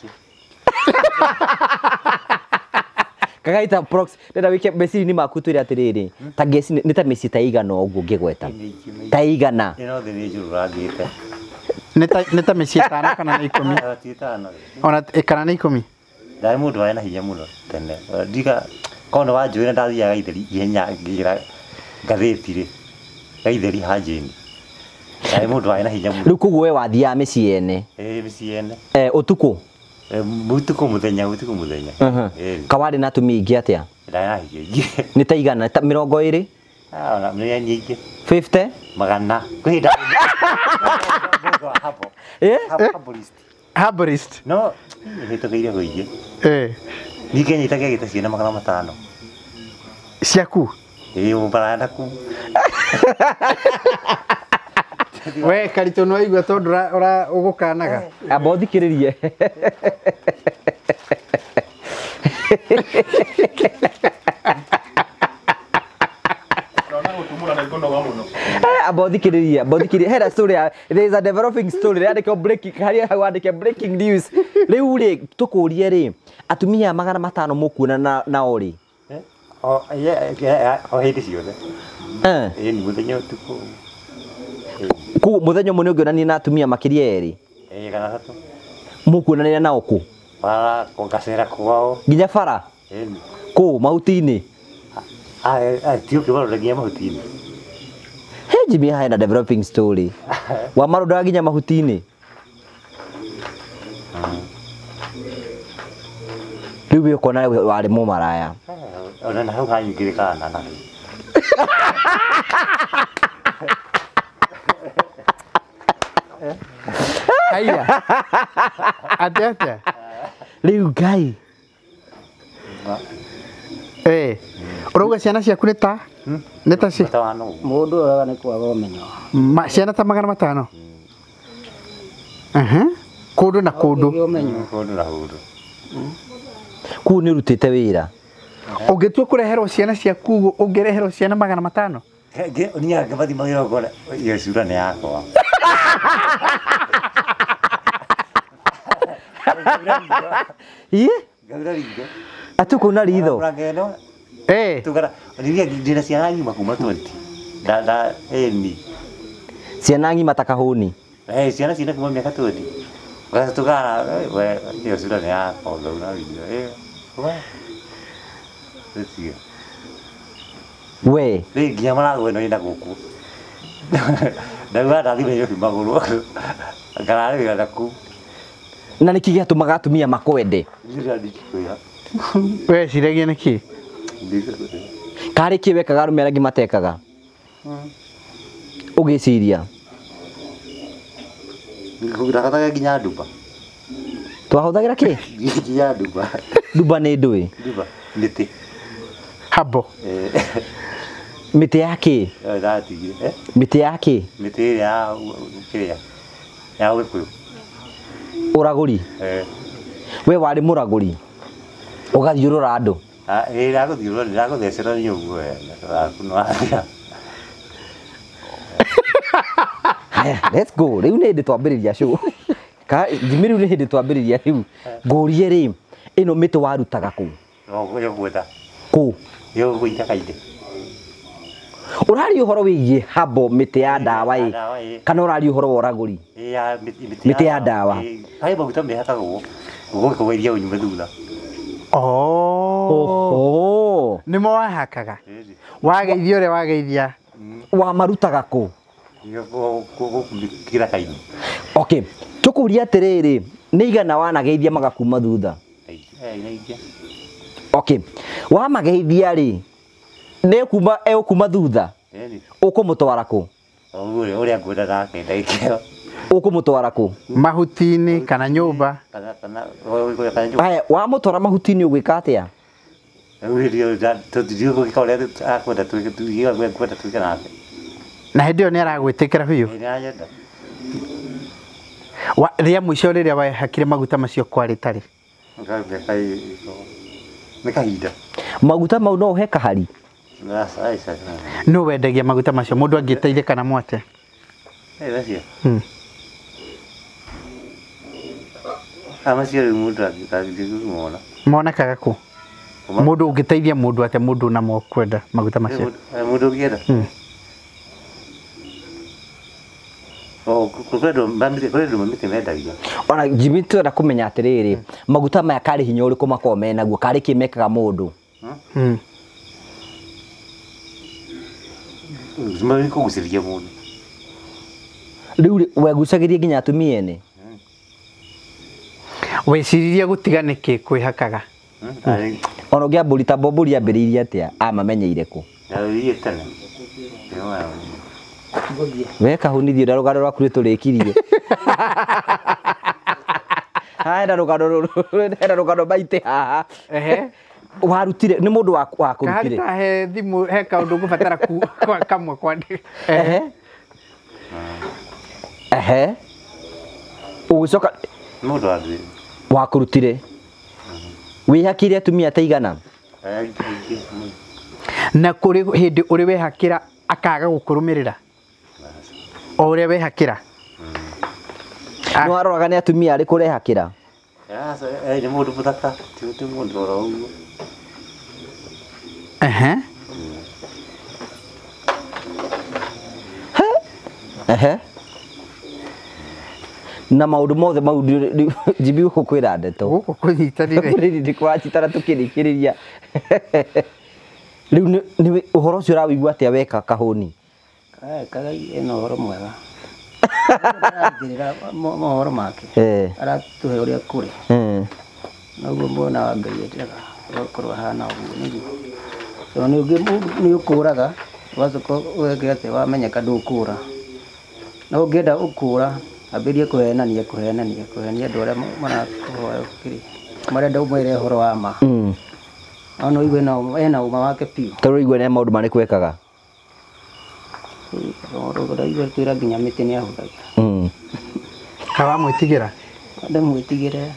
S1: Kagai ta prox ndenda wike mesi ni makutwira atiriri ta gesi ni ta mesi ta igana oguo ngigweta ta igana
S2: ino thini njuru rangite
S3: ni ta ni ta mesi tano kana ni ikumi ona ikana ni ikumi
S2: ndai mundu wa na hinya muno tene ndiga kono wa njwira ndathiaga itheri ihenya ngira ngatheti ri gaitheri hanjini ndai mundu wa na hinya muno
S1: riu kuguo we wathia mesi ene
S2: eh mesi ene
S1: eh utuku
S2: mutuku muthenya mutuku muthenya
S1: eh kawari na tumi ingi atia
S2: ndaya hingi
S1: ni ta igana ta mirongo iri
S2: ah ona mwe nyingi
S1: fifty
S2: magana kwida hapo
S1: eh
S2: herbalist
S3: herbalist
S2: no hitogeire goige
S3: eh
S2: ni Kenya itagia gita ciana magana matano
S3: ciaku
S2: eh umbaranda ku
S3: we karito no igwa tondu ora ugukanaga
S1: abo thikiririe Abothikiriria, abothikiriria. Hera story, there is a developing story. Yandike breaking, haria wandike breaking news. Riu ri tukurie ri, atumia magana matano mukuona na na ori.
S2: Eh? Oh, yeah, oh, hate ciothe.
S1: Eh.
S2: Eh, ni muthenya utuku.
S1: Ku muthenya mune ngionani na atumia makiria eri.
S2: Eh, kana tatu.
S1: Mukuonania nao ku?
S2: Para ko kasera kwao.
S1: Nginya bara?
S2: Eh.
S1: Ku mautini?
S2: Ah, ah, tio ke baro nginya mautini.
S1: Hey, Jimmy hana developing story. Wa maruda nginya mahutini. Riu we kona wari mu maraya.
S2: Ona na hau hanyingirika na na.
S3: Haya. Ate ate.
S1: Riu Ngai.
S3: Eh. Uroga ciana ciaku nĩ ta? Nĩ ta ci?
S5: Mũndũ ũraga nĩ kwaga ũmenyo.
S3: Ma ciana ta magana matano. Aha. Kũndũ na kũndũ.
S2: Kũndũ na kũndũ.
S1: Ku nĩ rutite wĩra.
S3: Ũngĩtua kũreherwo ciana ciaku ũngĩreherwo ciana magana matano?
S2: Ge ni ya gabathi magiro gora. Iyo sura nĩ yakwa.
S1: Ii?
S2: Gabira ringo.
S1: Atuko na ritho.
S2: Urageno.
S3: Eh.
S2: Tugara, ni ndina ciana nyuma kuma twenty. Da da eh ni.
S1: Ciana ngima takahuni.
S2: Eh ciana ciana kuma miaka twenty. Gasa tugara we iyo sura nĩ yakwa gaura ringo. Eh. Wa. Tsia.
S1: We.
S2: Ni nginya marago ĩno ĩna gũkũ. Ndauga ndathime yo magũrũ. Ngararĩ ga naku.
S1: Na niki gĩatũmaga atumia makwende.
S2: Ndira ndikwĩra.
S3: We ciragia nĩkĩ?
S1: Karĩ kĩ wekaga arũme arĩa angĩ matekaga? Ũgĩciria.
S2: Ndakataga nginya nduba.
S1: Twahũthagĩra kĩ?
S2: Nginya nduba.
S1: Nduba nĩ ndũĩ.
S2: Nduba mĩtĩ.
S3: Habo.
S2: Eh.
S1: Mĩtĩ ya kĩ?
S2: Eh ndatigire. Eh?
S1: Mĩtĩ ya kĩ?
S2: Mĩtĩ ĩrĩa ya kĩrĩa? Ya Gĩkũyũ.
S1: Ũragũri?
S2: Eh.
S1: We warĩ mũragũri. Ũgathiũrũra andũ.
S2: Ah, eh ndagũthiũrũra ndagũthecera nĩ ũguo wega. Kuno athia.
S1: Let's go. Rĩu nĩ hĩndĩ twambĩrĩria show. Ka Jimmy rĩu nĩ hĩndĩ twambĩrĩria rĩu. Ngũrie rĩ, ĩno mĩtĩ warutaga kũ?
S2: No yo gweta.
S1: Kũ?
S2: Yo gwita kainde.
S1: Ũrari ũhoro wĩgiĩ habo mĩtĩ ya ndawa ĩ? Kana ũrari ũhoro wa ũragũri?
S2: Ya
S1: mĩtĩ ya ndawa.
S2: Hai maguta mehakagwo. Gũgũka kwĩria ũnyume thutha.
S3: Oh.
S1: Oh.
S3: Nĩ mo wahakaga. Wageithia ũrĩa wageithia.
S1: Wa marutaga kũ?
S2: Kira kaini.
S1: Okay. Tũkũria atĩrĩrĩ, nĩ igana wanageithia magakuma thutha?
S2: Eh, inaingia.
S1: Okay. Wa mageithia rĩ, nĩ kuma egũkuma thutha?
S2: Eni.
S1: Ũkũmũtwara kũ?
S2: Ũrĩa ũrĩa ngwenda nake ndaikio.
S1: Ũkũmũtwara kũ?
S3: Mahuti-inĩ kana nyũmba?
S2: Kana kana kana nyũmba.
S1: Aya, wamũtwara mahuti-inĩ ũgwĩka atĩa?
S2: Ũrĩa tũthiĩ gũgĩkorwo akwenda twĩke gwenda twĩke nake.
S3: Na hĩndĩ ĩyo nĩ aragwĩtĩkĩra biũ?
S2: Nĩ arenda.
S3: Rĩa mũico rĩrĩa wahakire maguta macio kwarĩ tarĩ?
S2: Nĩ kahinda.
S1: Maguta mau no ũhe kahari?
S3: Nũ wendagia maguta macio mũndũ angĩteithĩka namo atĩa?
S2: Eh, racio. Amacio rĩu mũndũ angĩthiĩ kũmona.
S3: Monekaga kũ? Mũndũ ũngĩteithia mũndũ atĩa mũndũ namo kwenda maguta macio?
S2: Mũndũ ũngĩenda.
S1: Ona Jimmy twenda kũmenya atĩrĩrĩ, maguta maya karĩ hinya ũrĩkũ makoragwo menaguo, karĩ kĩ mekaga mũndũ?
S2: Kũgucĩrĩria mũndũ.
S1: Rĩu wegucagĩria nginya atumia ene?
S3: Weciririe gũtiga nĩkĩ kwĩhakaga?
S1: Ona ũngĩambũri ta Bombũri ambĩrĩirie atĩa amamenyeire kũ?
S2: Yarĩrie tene.
S1: We kahunithio na rũgano rwaku nĩtũrĩkirie. Hena rũgano hena rũgano maitĩ haha. Ehe. Warutire nĩ mũndũ wa kũrutire.
S3: Kahari he thimũ he kaũndũ ngũbatara kamwe kwandĩka.
S1: Ehe. Ehe. Ũgĩcoka
S2: mũndũ wa ndũire
S1: wa kũrutire. Wihakire atumia ta igana?
S3: Na kuri hindi uri wehakira akaga gukurumirira o uria wehakira
S1: no aroraga ni atumia ari kurehakira
S2: Yes, eh, ni mundu muthaka, ti ti mundu ora uguo.
S3: Ehe.
S1: Ehe. Na maundu mothe mau jibi uko kwira ndeto.
S3: Guko kunyitanire.
S1: Kuri ndi kwachitara tukirikiriria. Riu ni uhoro ucio rawigua atia weka kahuni.
S5: Eh, kagai eno uhoro mwega. Aragirira mohoro make.
S1: Eh.
S5: Aratuhe uria kuri.
S1: Eh.
S5: Naguo mbona Ngai etiraga okorwo hana uguo niguo. So ni ugi ni ukuraga wacoka wege ate wamenyeka ndukura. Na ungienda ukura ambirie kuhenania kuhenania kuhenia andu aria marakuhoya ukiri. Marenda umwire uhoro wa ma.
S1: Mm.
S5: Ono igwe na ena uma wake piu.
S1: Taro igwe na maundu mane kwekaga.
S5: Oro goda igwe twira ginya miti ni ahuthagia.
S1: Mm.
S3: Kawa mwitigira.
S5: Ande mwitigire.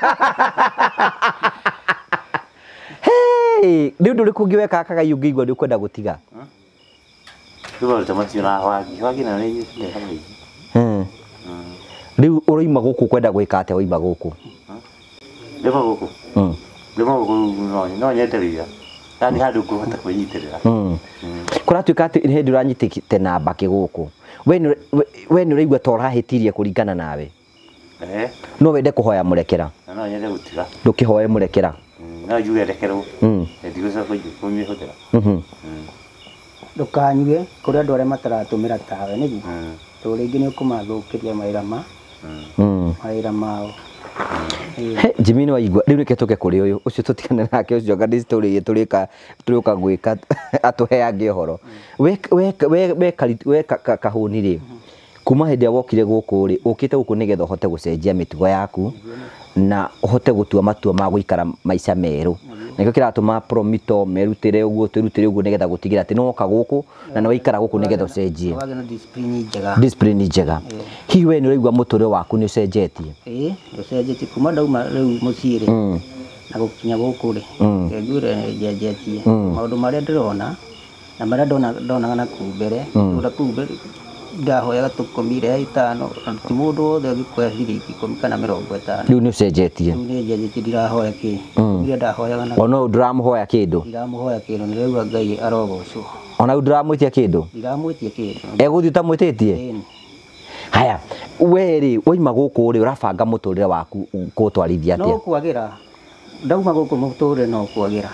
S1: Hey, riu nduri kungiweka akaga yungi igwe ndi kwenda gutiga.
S2: Tuba tamati na hawagi, hawagi na nini ndio kama hivi.
S1: Hmm. Riu uroima guku kwenda gwika ate uima guku?
S2: Ndema guku.
S1: Mm.
S2: Ndema guku no no nyeterira. Tani handu kuhota kunyitirira.
S1: Mm. Kuratuika ati hindi uranyitite namba kiguku. We we ni uraigua tora hitirie kuringana nawe.
S2: Eh.
S1: No wende kuhoya murekera.
S2: No nyende gutiga.
S1: Ndukihoye murekera.
S2: No juge rekero.
S1: Mm.
S2: Ndigusa kuju kumihotera.
S1: Mhm.
S5: Ndukanyue kuri andu aria mataratumira tawe niguo.
S2: Mm.
S5: To ringi ni ukumathukiria maira ma.
S1: Mm.
S5: Maira mao.
S1: He Jimmy no igwa riu reke tuke kuri uyu ucio tutikane nake ucio ngadi story turika turika gwika atuheage horo we we we we kahuni ri kuma hindi wokire guku ri ukite guku nigetha hote gucenjia mitugo yaku na hote gutua matua ma guikara maica meru nikio kiratuma Promito merutire uguo turutire uguo nigetha gutigira ati no ka guku na no ikara guku nigetha ucenjie
S5: wage no discipline njega
S1: discipline njega hihi we ni uraigua muture waku ni ucenjetie
S5: eh ucenjetie kuma ndauma riu muciiri na gukinya guku ri ngegure njenjetie maundu maria ndirona na maria ndona ndona na ku mbere ura ku mbere ndahoyaga tukomire itano ti mundu wothe agikuoya ciringi ikumi kana mirongo itano
S1: riu ni ucenjetie
S5: riu ni njenjetie ndirahoya ki iria ndahoyaga na
S1: ono ndiramuhoya kindu
S5: ndiramuhoya kindu ni riu Ngai arogocwo
S1: ona ndiramwitia kindu
S5: ndiramwitia kindu
S1: eguthi utamwititie haya we ri woima guku ri urabanga muturire waku kutwarithia atia
S5: no kwagira ndauma guku muturire no kwagira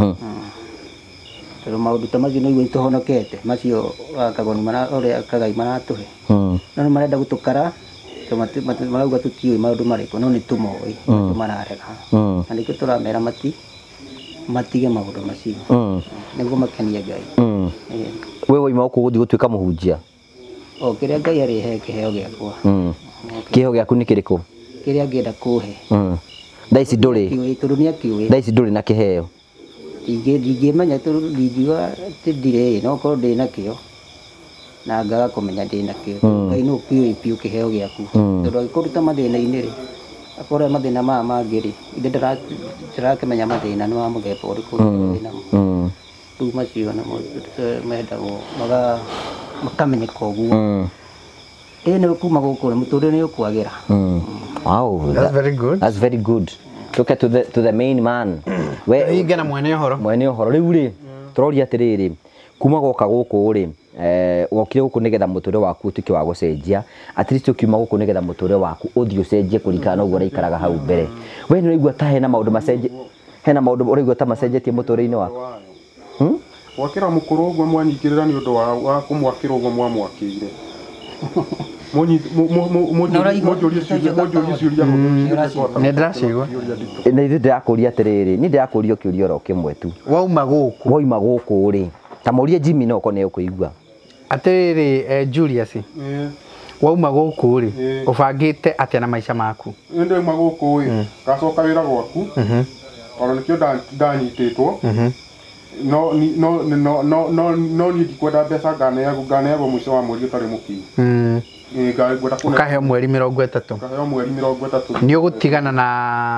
S5: pero maundu ta macio niguo ituhonokete macio akagoni mara uria kagai maratuhe no marenda gutukara tomati marauga tutiui maundu mariku no ni tumoi mararega na nikio turamera mati matige maundu macio niguo makenia Ngai
S1: we woima guku guthi gutuika muhunjia
S5: o kiria Ngai arihe kiheo giakwa
S1: kiheo giaku ni kiriku
S5: kiria ngienda kuhe
S1: thaici nduri
S5: kiuiturunia kiui
S1: thaici nduri na kiheo
S5: Ige dige manya tu didiwa ti dire no ko de na kio na ngaga kumenya de na kio ngai no pio pio kiheo giaku tondu ikuruta mathina iniri akora mathina ma mangiri inde ndara ndara kimenya mathina no amugepo uri ku na tu macio na mo menda go maga makamenya koguo ene kuma gukura muture ni ukwagira
S1: wow
S3: That's very good.
S1: That's very good. Look at to the to the main man.
S3: We igana mwene horo.
S1: Mwene horo riu ri turoria atiriri kuma goka guku ri eh wokire guku nigetha muture waku tuki wa gucenjia at least ukiuma guku nigetha muture waku uthio ucenjie kurikana uguo raikaraga hau mbere we ni uigua ta hena maundu macenjie hena maundu uraigua ta macenjetie muture-ini waku hm
S4: wakira mukuru uguo mwanyikirira ni undu wa wa kumwakira uguo mwamwakire Monyi mojoria ciuria mojoria ciuria
S3: Nä ndäracigua
S1: na ithu ndirakuria atiriri ni ndirakuria kiuria ro kimwe tu
S3: wauma guku
S1: woima guku ri ta murie Jimmy no ko ne ukuigua
S3: atiriri Julius wauma guku ri ubangite atia na maica maku
S4: ende ma guku ri gacoka wira gwaku ona nikio ndanyititwo no no no no no no ni ndikwenda mbeca ngane yagu ngane yagu mwisho wa mweri utari mukinyu
S3: ukaheo mweri mirongo itatu
S4: ukaheo mweri mirongo itatu
S3: ni ugutigana na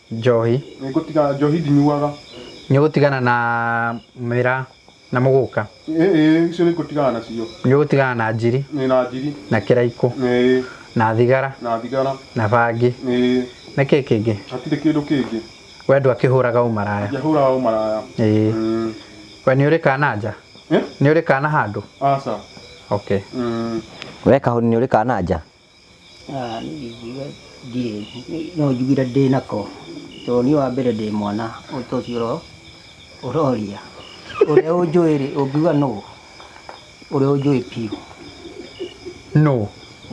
S3: njohi
S4: nĩ ngũtiga njohi ndinyuaga
S3: nĩ gũtigana na mĩra na mũgũka
S4: ĩĩ icio nĩ ngũtigana nacio
S3: nĩ gũtigana na njiri
S4: nĩ na njiri
S3: na kĩraikũ
S4: ĩĩ
S3: na thigara
S4: na thigara
S3: na bangi
S4: ĩĩ
S3: na kĩ kĩngĩ
S4: hatirĩ kĩndũ kĩngĩ
S3: we ndwakĩhũraga ũmaraya
S4: njahũraga ũmaraya
S3: ĩĩ we nĩ ũrĩ kana nja
S4: Eh?
S3: nĩ ũrĩ kana handũ
S4: aca
S3: okay
S1: we kahũri nĩ ũrĩ kana nja
S5: Ah, ndirĩ no njugire ndĩ nako tondũ niĩ wa mbere ndĩ mwana ũtocio ũroria ũrĩa ũnjũĩ-rĩ ũngiuga no ũrĩa ũnjũĩ piũ
S3: no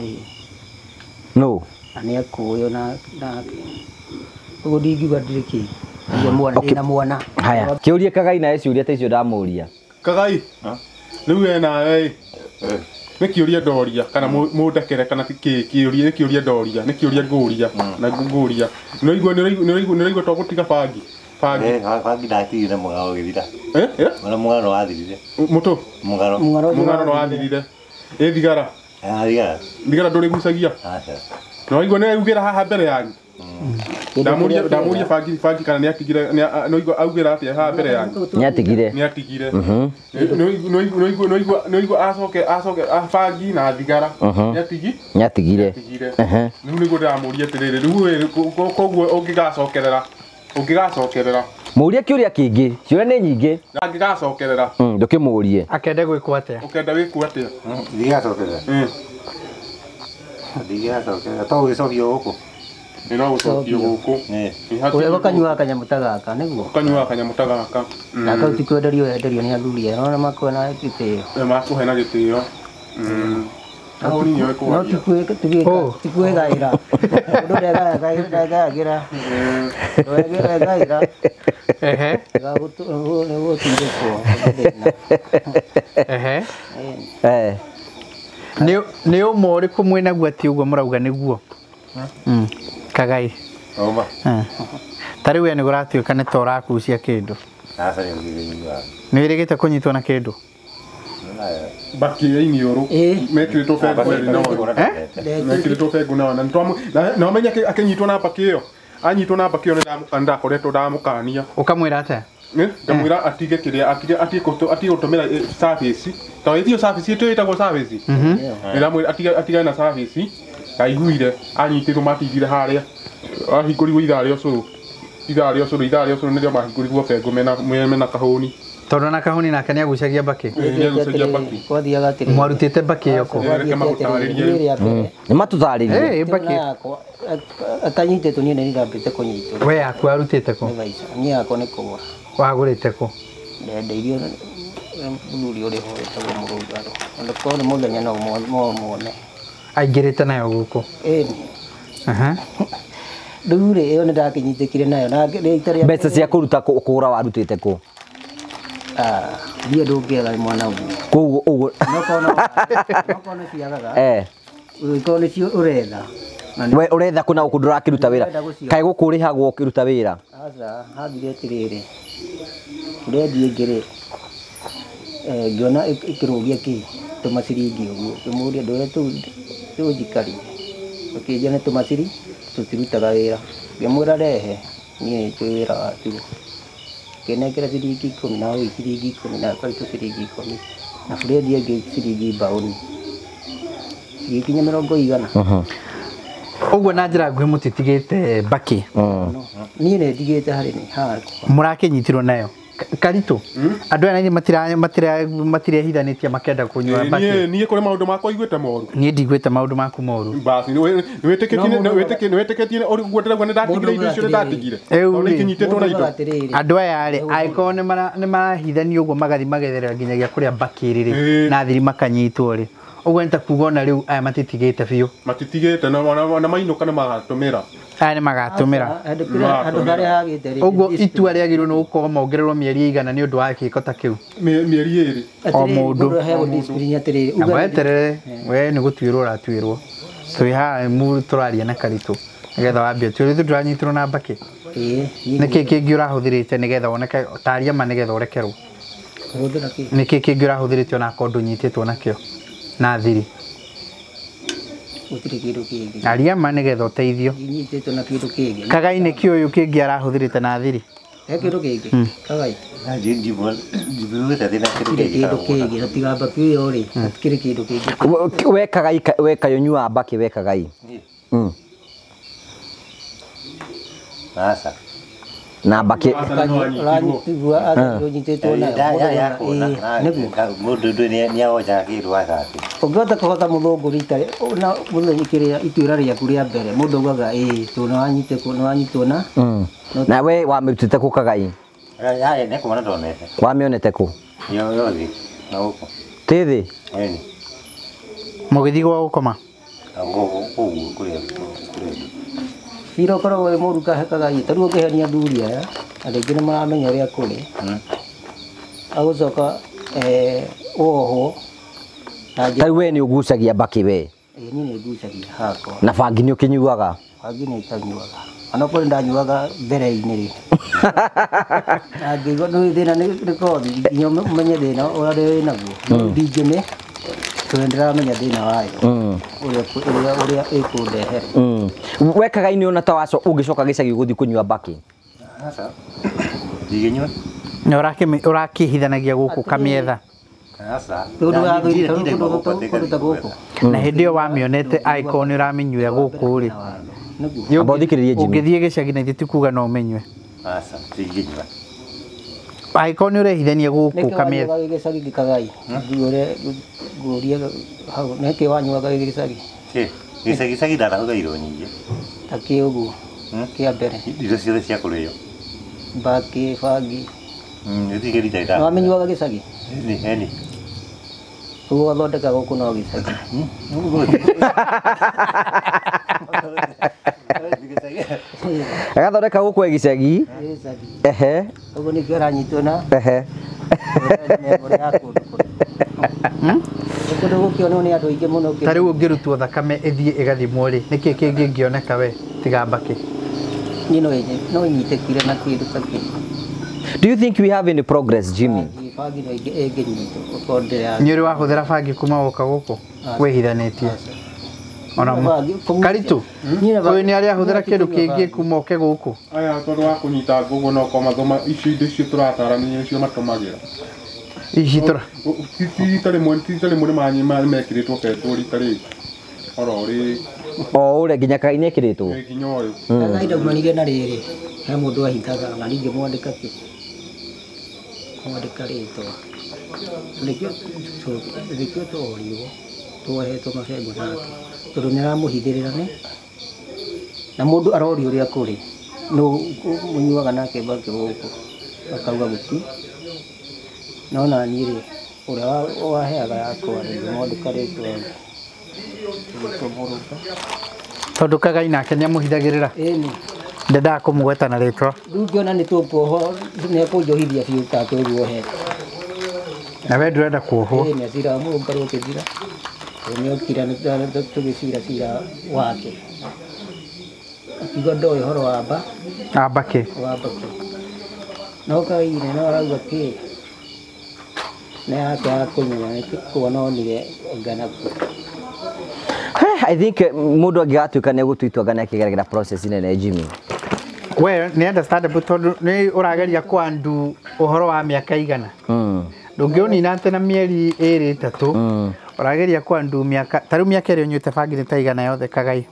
S1: no
S5: na nĩ akũywo na nake ũguo ndingiuga ndirĩ kĩ ndio mwana ndĩ na mwana
S1: haya kĩũrie Kagai nawe ciũria ta icio ndamũria
S4: Kagai rĩu we nawe nĩ kĩũria ndoria kana mũndekere kana kĩũria nĩ kĩũria ndoria nĩ kĩũria ngũria na ngũria nĩ ũigua nĩ ũigua to gũtiga bangi bangi
S2: eh bangi ndatigire mũgaro gĩthira
S4: eh eh
S2: ona mũgaro wathirire
S4: mũtũ
S2: mũgaro
S4: mũgaro wathirire ĩ thigara
S2: eh thigara
S4: thigara ndũrĩgucagia
S2: aca
S4: no igua nĩ augĩra haha mbere yanyu ndamuria ndamuria bangi bangi kana nĩ atigire no igua augĩra atĩa haha mbere yanyu
S1: nĩ atigire
S4: nĩ atigire no igua no igua no igua acoke acoke bangi na thigara nĩ atigi
S1: nĩ atigire
S4: rĩu nĩguo ndĩramuria atĩrĩrĩ rĩu koguo ũngĩgacokerera ũngĩgacokerera
S1: mũrie kĩũria kĩngĩ ciũria nĩ nyingĩ
S4: na angĩgacokerera
S1: ndũkĩmũrie
S3: akende gwĩkwo atĩa
S4: ũkenda wĩkwo atĩa
S2: ndigacokerera ndigacokerera to gĩcokio gũkũ
S4: nĩ no gũcokio gũkũ
S5: ũrĩa gũkanyuaga kanyamũ ta gaka nĩguo
S4: ũkanyuaga kanyamũ ta gaka
S5: na kau ti kwenderio wenderio nĩ athuri aya no makwena gĩtĩo
S4: makũhe na gĩtĩo
S5: no tikuĩgaĩra mũndũ ndegayagĩra wegaĩra gagũtindĩkwo
S3: nĩ ũmwe ũrĩkũ mwĩnaguo atĩ ũguo mũrauga nĩguo Kagai
S2: oma
S3: ta rĩu we nĩ gũratuĩka nĩ ta ũrakucia kĩndũ nĩ wĩrĩgĩte kũnyitwo na kĩndũ
S4: baki ya inioro mekĩrĩtwo bengo na mekĩrĩtwo bengo na na wamenya akĩnyitwo na baki ĩyo anyitwo na baki ĩyo nĩ ndakoretwo ndamũkania
S3: ũkamwĩra atĩa
S4: ngamwĩra atige kĩrĩa atige atige gũtũmĩra service tondũ ĩthiĩ service ĩtũ ĩtagwo service nĩndamwĩra atige atige na service aiguire anyitirwo matithire harĩa ahingũrirwo ithaa rĩa ũcũrũ ithaa rĩa ũcũrũ ithaa rĩa ũcũrũ nĩrĩo mahingũrirwo bengo mena mena kahũni
S3: tondũ na kahũni nake nĩ agucagia mbakĩ
S4: nĩagucagia mbakĩ
S5: kwathiaga atĩrĩ
S3: mwarutĩte mbakĩ ĩyo kũ
S1: nĩ matũtarĩrie
S3: mbakĩ
S5: atanyitĩtwo niĩ nĩ ndambĩte kũnyitwo
S3: we yaku arutĩte kũ
S5: niĩ yakwa nĩ kũgũra
S3: wagũrĩte kũ
S5: ndendeirio mũthuri ũrĩ ho wĩtagwo mũrũngarũ na korwo nĩ mũthenya no muone
S3: aingĩrĩte nayo gũkũ
S5: ĩni rĩu rĩ ĩyo nĩ ndakĩnyitĩkire nayo
S1: mbeca cia kũruta kũgũra warutĩte kũ
S5: ndiĩ ndũngĩaga mwana ũguo
S1: koguo ũguo
S5: nokorwo nĩ ciagaga ũngĩkorwo nĩcio ũretha
S1: we ũretha kũ na gũkũ ndũrakĩruta wĩra kaĩ gũkũ ũrĩhagwo ũkĩruta wĩra
S5: aca hathire atĩrĩrĩ ũrendia ingĩ-rĩ ngĩona ĩkĩrũgia kĩ tũmaciringi ũguo ngĩmũria ndũrĩa tũnjikarire ũkĩnjia nĩ tũmaciri tũtirutaga wĩra ngĩmwĩra rehe niĩ nĩnjũĩ wĩra watu ngĩnengera ciringi ikũmi na ũyũ ciringi ikũmi na karitũ ciringi ikũmi na burendi ĩngĩ ciringi mbaũni cigĩkinya mĩrongo igana
S3: ũguo na njĩra nguhĩ mũtitigĩte mbakĩ
S5: niĩ nĩ ndigĩte harĩ nĩ haha
S3: mũrakĩnyitirwo nayo Karitũ andũ aya matira matira matirehithanĩtie makenda kũnyua mbakĩ
S4: niĩ kũrĩ maũndũ makwa iguĩte moru
S3: niĩ ndigwĩte maũndũ maku moru
S4: basi nĩ wĩtĩkĩtie nĩ wĩtĩkĩtie nĩ wĩtĩkĩtie ũguo ndĩrauga nĩ ndatigire indo icio nĩ ndatigire nĩ kinyitĩtwo na indo
S3: andũ aya rĩ angĩkorwo nĩ marahithania ũguo magathi magetherera nginyagia kũrĩa mbakĩ rĩrĩ na thiri makanyitwo rĩ ũguo nĩ ta kuga ona rĩu aya matitigĩte biũ
S4: matitigĩte na mainũka nĩ magatũmĩra
S3: aya nĩ magatũmĩra ũguo itua rĩagĩrĩirwo nĩ gũkorwo mongererwo mĩeri igana nĩ ũndũ wa gĩko ta kĩu
S4: mĩeri ĩrĩ
S3: o mũndũ weterere we nĩ gũtuĩrwo ũratuĩrwo twĩ haha tũraria na Karitũ nĩgetha wambia tũrĩ tũranyitirwo na mbakĩ nĩkĩ kĩngĩ ũrahũthĩrĩte nĩgetha woneke taria ma nĩgetha ũrekerwo nĩkĩ kĩngĩ ũrahũthĩrĩte ona korwo ndũnyitĩtwo nakĩo na thiri
S5: gutire kindu kingi
S3: aria ma nigetha uteithio
S5: inyititwo na kindu kingi
S3: kagai nä kä å yå kä ngä arahuthirite na thiri
S5: he kindu kingi kagai
S2: Njiguĩte thĩna kĩndũ
S5: gutire
S2: kĩngĩ
S5: kindu kingi natigamba kĩo ri gutire kindu kingi
S1: we kagai we kayonyua mbaki we kagai mm
S2: Asa.
S1: na mbaki
S5: ranyitigua athirio nyititwo na
S2: nĩguo mũndũ ndũ nĩaojaga kĩndũ athatĩ
S5: ũngĩhota kũhota mũthũngũ rita na mũthenya kĩrĩa ituĩra rĩaku rĩa mbere mũndũ augaga ĩĩ tũ nĩwanyitĩkwo nĩwanyitwo na
S1: na we wamĩrutĩte kũ kagai
S2: haya nĩ kũmana ndonete
S1: wamĩonete kũ
S2: yothĩ na gũkũ
S1: tĩthĩ
S2: ĩni
S3: må gä thiä gwa gå koma
S2: ũguo kũrĩa
S5: ira ũkoragwo wĩ mũru kahekaga ĩ tarĩu ũngĩhenia athuri aya andũ aingĩ nĩ maramenya ũrĩa kũrĩ agũcoka wohwo
S1: tarĩu we nĩ ũgucagia mbaki we
S5: ĩ niĩ nĩ ngucagia hakwa
S1: na bangi nĩ ũkĩnyuaga
S5: bangi nĩ itanyuaga ona kũrĩ ndanyuaga mbere-inĩ rĩ angĩigua nĩ thĩna nĩ kothi nginya ũmenye thĩna ũrĩa wĩ naguo ndingĩmĩ tondũ ndĩramenya thĩna wayo ũrĩa ũrĩa ĩkũndehere
S1: we kagai nĩ ona ta waco ũngĩcoka gĩcagi gũthiĩ kũnyua mbaki
S2: ndingĩnyua
S3: na å rakä hithanagia gå kå kamĩetha na hĩndĩ ĩyo wamĩonete angĩkorwo nĩ ũramĩnyuĩra gũkũ rĩ å ngä thiä gä cagi na ithuĩ tikuga no ũmĩnyue angĩkorwo nĩ ũrehithania gũkũ kamĩetha
S5: gĩcagi gĩkagai ngũria hau nĩkĩ wanyuaga gĩcagi
S2: gĩcagi ndarahũga irio nyingĩ
S5: ta kĩ ũguo kĩa mbere
S2: irio ciothe cia kũrĩo
S5: mbaki bangi
S2: wamĩnyuaga
S5: gĩcagi
S2: eni
S5: ũguo gathondeka gũkũ no gĩcagi
S1: agathondeka gũkũ gĩcagi ehe
S5: ũguo nĩkĩo aranyitwo na
S1: ehe
S5: kũndũ gũkĩonwo nĩ andũ aingĩ mũno
S3: ta rĩu ũngĩrutwo thakame ĩthiĩ ĩgathimwo rĩ nĩkĩ kĩngĩ ngĩoneka we tiga mbaki
S5: niĩ no nyitĩkire na kĩndũ ta kĩu.
S1: Do you think we have any progress, Jimmy?
S5: bangi no ĩngĩnyitwo ũkondera
S3: nĩ ũrĩ wahũthĩra bangi kuma gũka gũkũ wĩhithanĩtie ona Karitũ ũyũ nĩ arĩa ahũthĩra kĩndũ kĩngĩ kuma ũke gũkũ
S4: aya tondũ wa kũnyita ngũgũ no komathoma icio indo icio tũratarania nĩcio matũmagĩra
S3: ici tũra
S4: rita rĩmwe rita rĩmwe nĩ mekĩrĩtwo betwo rita rĩngĩ oro ũrĩ
S1: o ũrĩa nginya kagai nĩ ekĩrĩtwo
S4: nginya ũyũ
S5: kagai ndaumanire na rĩrĩ he mũndũ ahithaga na ningĩ mwandĩka kĩ mwandĩka rĩtwa nĩkĩo nĩkĩo tworirwo twohetwo mabengo nake tondũ nĩ aramũhithĩrĩra nĩ na mũndũ arorio ũrĩa kũrĩ no mũnyuaga nake mbaki gũkũ akauga gũti no na niĩ rĩ ũrĩa waheaga yakwa nĩ mwandĩka rĩtwa
S3: tondũ kagai nake nĩ amũhithagĩrĩra
S5: ĩni
S3: ndendaga kũmũgweta na rĩtwa
S5: rĩu ngĩona nĩ tũkuoho nĩ ekũnjohithia biũ take ũguo ohete
S3: na we ndũrenda kuohwo
S5: nĩ acira mũngarũ ũkĩthira nĩ okira tũgĩcira cira wake akiuga ndoĩ ũhoro wa mba
S3: amba kĩ
S5: wa mbaki no kagai-inĩ no arauga kĩ nĩ yake ya kũnyua kuona onire ngana
S1: I think mũndũ angĩgatuĩka nĩ egũtua anga nĩ akĩgeragĩra process nene Jimmy
S3: we nĩ understandable tondũ nĩ ũrageria kwandu ũhoro wa mĩaka igana ndũngĩũnina atĩ na mĩeri ĩrĩ ĩtatũ ũrageria kwandu mĩaka ta rĩu mĩaka ĩrĩa ũnyuĩte bangi nĩ ta igana yothe kagai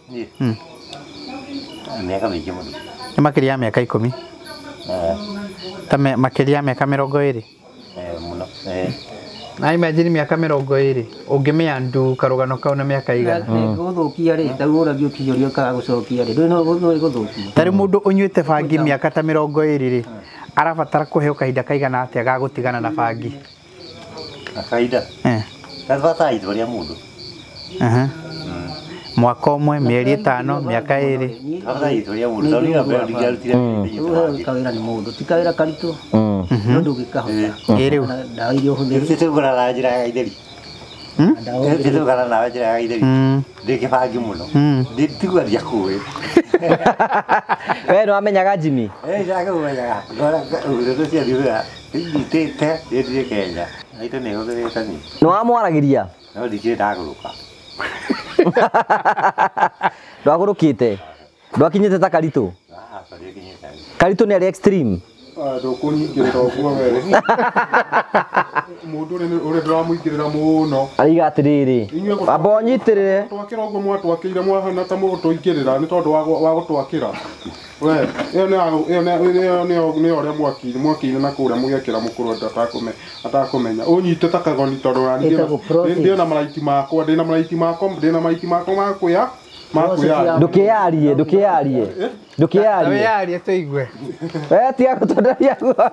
S2: mĩaka mĩingĩ mũno
S3: nĩ makĩria ya mĩaka ikũmi ta makĩria ya mĩaka mĩrongo ĩrĩ
S2: mũno
S3: na imagine mĩaka mĩrongo ĩrĩ ũngĩmĩandu karũgano kau na mĩaka igana
S5: gũthũkia rĩ ta ũragio kĩũria ka gũcokia rĩ ndũĩ no gũthũkia
S3: ta rĩu mũndũ ũnyuĩte bangi mĩaka ta mĩrongo ĩrĩ rĩ arabatara kũheo kahinda kaigana atĩa ga gũtigana na bangi
S2: kahinda
S3: eh
S2: tabata itwaria mũndũ
S3: aha mwaka ũmwe mĩeri ĩtano mĩaka ĩrĩ
S2: tabata itwaria mũndũ tondũ nĩ mbere ndingĩarutire
S5: kawĩra nĩ mũndũ ti kawĩra karitũ no ndũngĩkahota
S3: ĩ rĩu
S5: ndawa iria ũhũthĩrĩte
S2: tũgũra na njĩra ya gĩtheri tũgũra na njĩra ya gĩtheri ndĩkĩbangi mũno tiguaria kũĩ
S1: we nĩ wamenyaga Jimmy
S2: ndakũmenyaga ũrĩa ciathiũra nyitĩte ndĩthiĩ Kenya naitũ nĩ hũthĩrĩte niĩ
S1: nĩ wamwaragĩria
S2: no ndikĩrĩ ndagũrũka
S1: ndwagurukite ndwakinyite ta Karitu Karitu ni ari extreme
S4: ndũkũnyingĩrĩra ũguo we mũndũ ũrĩa ndĩramũingĩrĩra mũno
S1: aiga atĩrĩrĩ amba ũnyitĩrĩre
S4: twakĩra ũguo mwatwakĩire mwahana ta mũgũtũingĩrĩra nĩ tondũ wa gũtwakĩra we ĩyo nĩyo ũrĩa mwakire mwakire na kũrĩa mũgĩakĩra mũkũrũ atakũmenya ũnyite ta kagoni tondũ ndĩna maraiti makwa ndĩna maraiti makwa ndĩna maraiti makwa makwĩa makwĩa
S1: ndũkĩyarie ndũkĩyarie ndũkĩyarie
S3: yarie tũigue
S1: we tiga gũtondoria guoya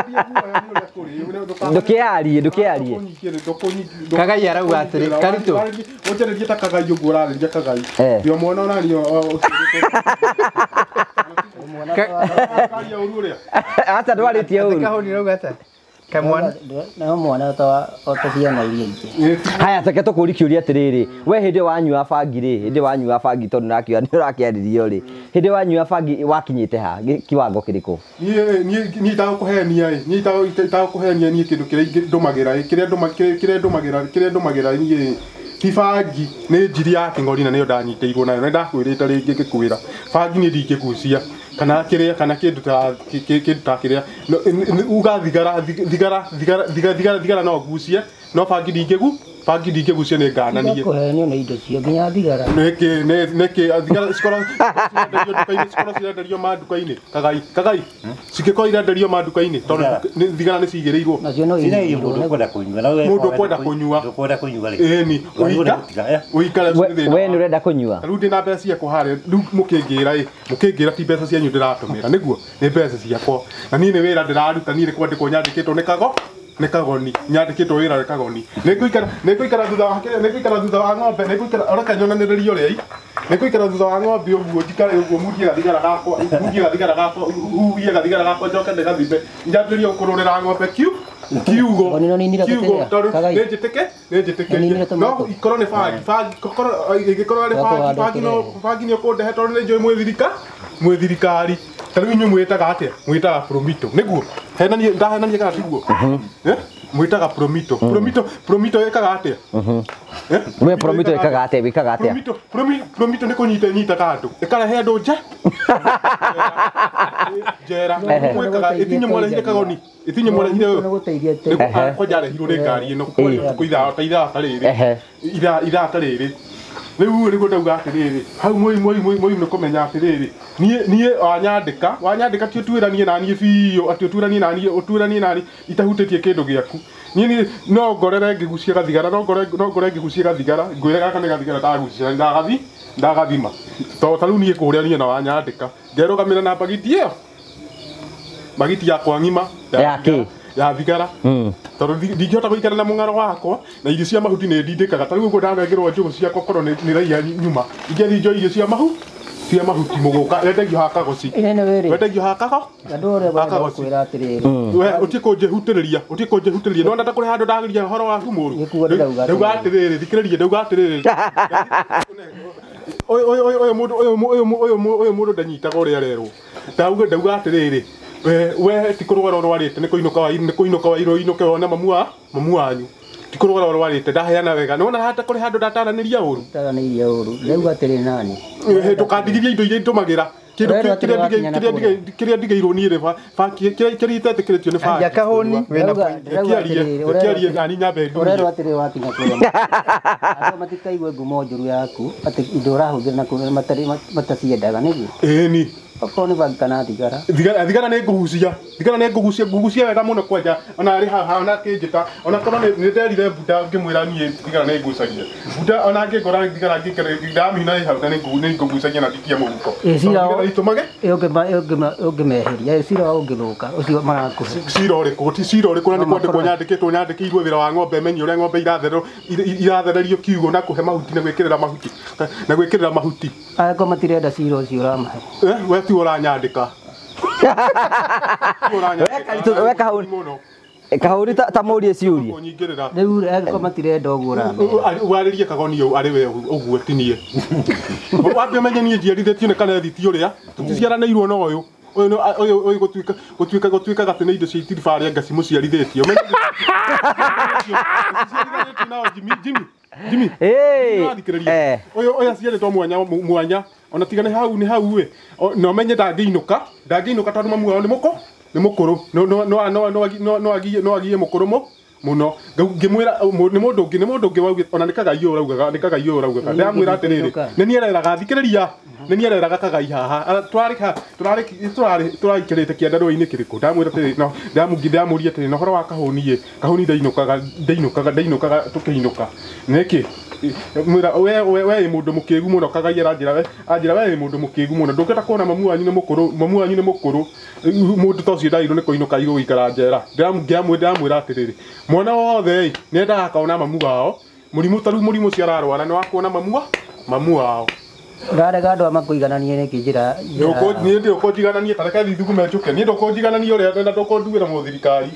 S1: ndũkĩyarie ndũkĩyarie
S3: Kagai arauga atĩrĩ Karitu
S4: ũnjarĩrie ta Kagai ũguo ũrarĩria Kagai ndio mwana ũrario karia ũru ũrĩa
S1: aca ndwarĩtie ũru
S3: kahũni rauga atĩa kamwana
S5: na mwana ta otaciana iria ingĩ
S1: haya take tũkũri kĩũria atĩrĩrĩ we hĩndĩ wanyua bangi rĩ hĩndĩ wanyua bangi tondũ nakĩoya nĩ ũrakĩarĩrio rĩ hĩndĩ wanyua bangi wakinyĩte ha kiwango kĩrĩkũ
S4: niĩ niĩ itagũkũhenia niĩ itagũkũhenia niĩ kĩndũ kĩrĩa ndũmagĩra kĩrĩa kĩrĩa ndũmagĩra kĩrĩa ndũmagĩra niĩ ti bangi nĩ njiri ya kĩng'ori na nĩyo ndanyitĩirwo nayo nĩ ndakwĩrĩte rĩngĩ ngĩkwĩra bangi nĩ ndingĩgucia kana kĩrĩa kana kĩndũ ta kĩndũ ta kĩrĩa uga thigara thigara thigara thigara thigara no gucie no bangi ndingĩgu bangi ndingĩgucia nĩ ngananie
S5: kũhenio nĩ indo cio nginya thigara
S4: nĩkĩ nĩkĩ thigara cikora cikora cirenderio manduka-inĩ Kagai Kagai cingĩkorwo irenderio manduka-inĩ tondũ thigara nĩ cigĩrĩirwo
S5: nacio no
S2: mũndũ kwenda kũnyua na we
S4: mũndũ kwenda kũnyua
S2: kwenda kũnyua rĩ
S4: ĩni ũikare
S1: we nĩ ũrenda kũnyua
S4: rĩu ndĩna mbeca ciakwa harĩa rĩu mũkĩngĩra ĩ mũkĩngĩra ti mbeca cianyu ndĩratũmĩra nĩguo nĩ mbeca ciakwa na niĩ nĩ wĩra ndĩraruta niĩ nĩ kwandĩkwo nyandĩkĩtwo nĩ kago nĩ kagoni nyandĩkĩtwo wĩra nĩ kagoni nĩngũikara nĩngũikara thutha wa kĩrĩa nĩngũikara thutha wa ng'ombe nĩngũikara reke nyonanĩrĩrie ũrĩa nĩngũikara thutha wa ng'ombe ũguo njikare ũguo mungie gathigara gakwa mungie gathigara gakwa huhie gathigara gakwa njoke ndĩgathimbe njambĩrĩrie gũkũrũrĩra ng'ombe kiu kiugo kiugo tondũ nĩ njĩtĩke nĩ njĩtĩkĩrie no ikorwo nĩ bangi bangi ĩngĩkorwo nĩ bangi bangi no bangi nĩ ũkũndehe tondũ nĩ njũĩ mwĩthirika mwĩthirikari tarĩu inyuĩ mwĩtaga atĩa mwĩtaga Promito nĩguo henania ndahenania kana tiguo mwĩtaga Promito Promito Promito ĩkaga atĩa
S1: we Promito ĩkaga atĩa wĩkaga atĩa
S4: Promito Promito nĩ kũnyita nyitaga andũ ĩkarehe andũ nja njera mwĩkaga ĩtinye mwarehire kagoni ĩtinye mwarehire ũyũ kwa njarehirwo nĩ ngari ĩno kũithaa ta ithaa ta rĩrĩ ithaa ithaa ta rĩrĩ rĩu rĩu ndauga atĩrĩrĩ hau mwĩ mwĩ mwĩ nĩ kũmenya atĩrĩrĩ niĩ niĩ wanyandĩka wanyandĩka ti ũtuĩranie na niĩ biũ atĩ ũtuĩranie na niĩ ũtuĩranie na niĩ itahutĩtie kĩndũ gĩaku niĩ no ngorere ngĩgucia gathigara no ngore no ngore ngĩgucia gathigara ngwĩre gaka nĩ gathigara ndagucia ndagathi ndagathima to ta rĩu niĩ kũrĩa niĩ na wanyandĩka ngerũgamĩra na bagiti ĩyo bagiti yakwa ng'ima ya thigara tondũ ndingĩhota gũikara na mũng'aro wakwa na irio cia mahuti nĩ ndindĩkaga ta rĩu ũguo ndanengerwo njũgũ ciakwa korwo nĩ raiya nyuma ingĩathiĩ njoe irio cia mahu cia mahuti mũgũka wendagio ha kagoci wendagio ha kago
S5: andũ ũrĩa kwĩra atĩrĩrĩ
S4: we ũtiĩ kũnjĩhutĩrĩria ũtiĩ kũnjĩhutĩrĩria no ndata kũrĩ handũ ndageria ũhoro waku mũru ndauga atĩrĩrĩ thikĩrĩria ndauga atĩrĩrĩ ũyũ mũndũ ũyũ mũndũ ndanyitaga ũrĩa arerwo ndauga ndauga atĩrĩrĩ we ti kũrwara ũrwarĩte nĩ kũinũka wa nĩ kũinũka wa iroinũke wone mamu wa mamu wanyu ti kũrwara ũrwarĩte ndaheana wega nĩwona hata kũrĩ handũ ndataranĩria ũru
S5: taranĩria ũru ndauga atĩrĩ nani
S4: ndũkandigithia indo iria itũmagĩra kĩrĩa ndigĩirwo niĩ rĩ kĩrĩa itetĩkĩrĩtio nĩ bangi
S3: kahũni
S4: kiarie nani nyambe
S5: ũrerwo atĩrĩ wakinya kũrĩa andũ matikaigue ngumo njũru yaku atĩ indo ũrahũthĩra na kũrĩa mataciendaga nĩguo
S4: ĩni
S5: okorwo nĩ bangi kana thigara
S4: thigara nĩ ngũgucia thigara nĩ ngũgucia ngũgucia wega mũno kwanja ona arĩ haha ona kĩnjĩta ona korwo nĩ nderire Buda ngĩmwĩra niĩ thigara nĩ ngucagia Buda ona ngĩkora thigara ndamina hau na nĩ ngũgucagia na ndikia mũhuko itũmage
S5: ũngĩmeheria cira wa ũngĩthũka ũcio marakũhe
S4: cira ũrĩkũ ti cira ũrĩkũ na nĩ kwandĩkwo nyandĩkĩtwo nyandĩkĩirwo wĩra wa ng'ombe menye ũrĩa ng'ombe iratherwo irathererio kiugo na kũhe mahuti na gwĩkĩrĩra mahuti na gwĩkĩrĩra mahuti
S5: angĩkorwo matirenda cira ũcio ũramahe
S4: we ti ũranyandĩka
S1: we kahũni kahũni ta mũrie ciũrie
S5: rĩu angĩkorwo matirenda ũguo ũrame
S4: warĩrie kagoni ũyũ arĩ we ũguo ti niĩ wambe menye niĩ njiarithĩtio nĩ Kanethi ti ũrĩa tũticiaranĩirwo na ũyũ ũyũ ũyũ gũtuĩka gũtuĩka gũtuĩka atĩ nĩ indo cia itiriba rĩa ngaci mũciarithĩtio Jimmy Jimmy
S1: Eh.
S4: eh oyo oya ciendetwo mwanya mwanya ona tigane hau ni hau we no menye ndangĩinũka ndangĩinũka tondũ mamu wao nĩ mũko nĩ mũkũrũ no no no no no no agie no agie mũkũrũ mo muno ngimwira nĩ mũndũ ũngĩ nĩ mũndũ ũngĩ waugĩte ona nĩ kagai ũraugaga nĩ kagai ũraugaga ndamwĩra atĩrĩrĩ nĩ nĩereraga thikĩrĩria nĩ nĩereraga kagai haha twarĩ tũrarĩ tũrarĩ tũraikĩrĩte kĩandarũa-inĩ kĩrĩkũ ndamwĩra atĩrĩrĩ no ndamũngi ndamũria atĩrĩrĩ no horo wa kahũni ĩ kahũni ndainũkaga ndainũkaga ndainũkaga tũkĩinũka nĩkĩ mwira we we mũndũ mũkĩgu mũno kagai aranjĩra we anjĩra we mũndũ mũkĩgu mũno ndũngĩta kuona mamu wanyu nĩ mũkũrũ mamu wanyu nĩ mũkũrũ mũndũ ta ũcio ndairwo nĩ kũinũka igũ gũikara njera ndamwĩra atĩrĩrĩ mwana wothe nĩ endaga akona mamu wao mũrimũ taru mũrimũ ũcio ararwara nĩ wa kuona mamu mamu wao
S5: ndarega andũ amakũigananie nĩ kĩnjĩra
S4: niĩ ndĩ ũkũnjigananie tareke thithugume njũke niĩ ndũkũnjigananie ũrĩa ndenda ndũkũnduĩra mũthirikari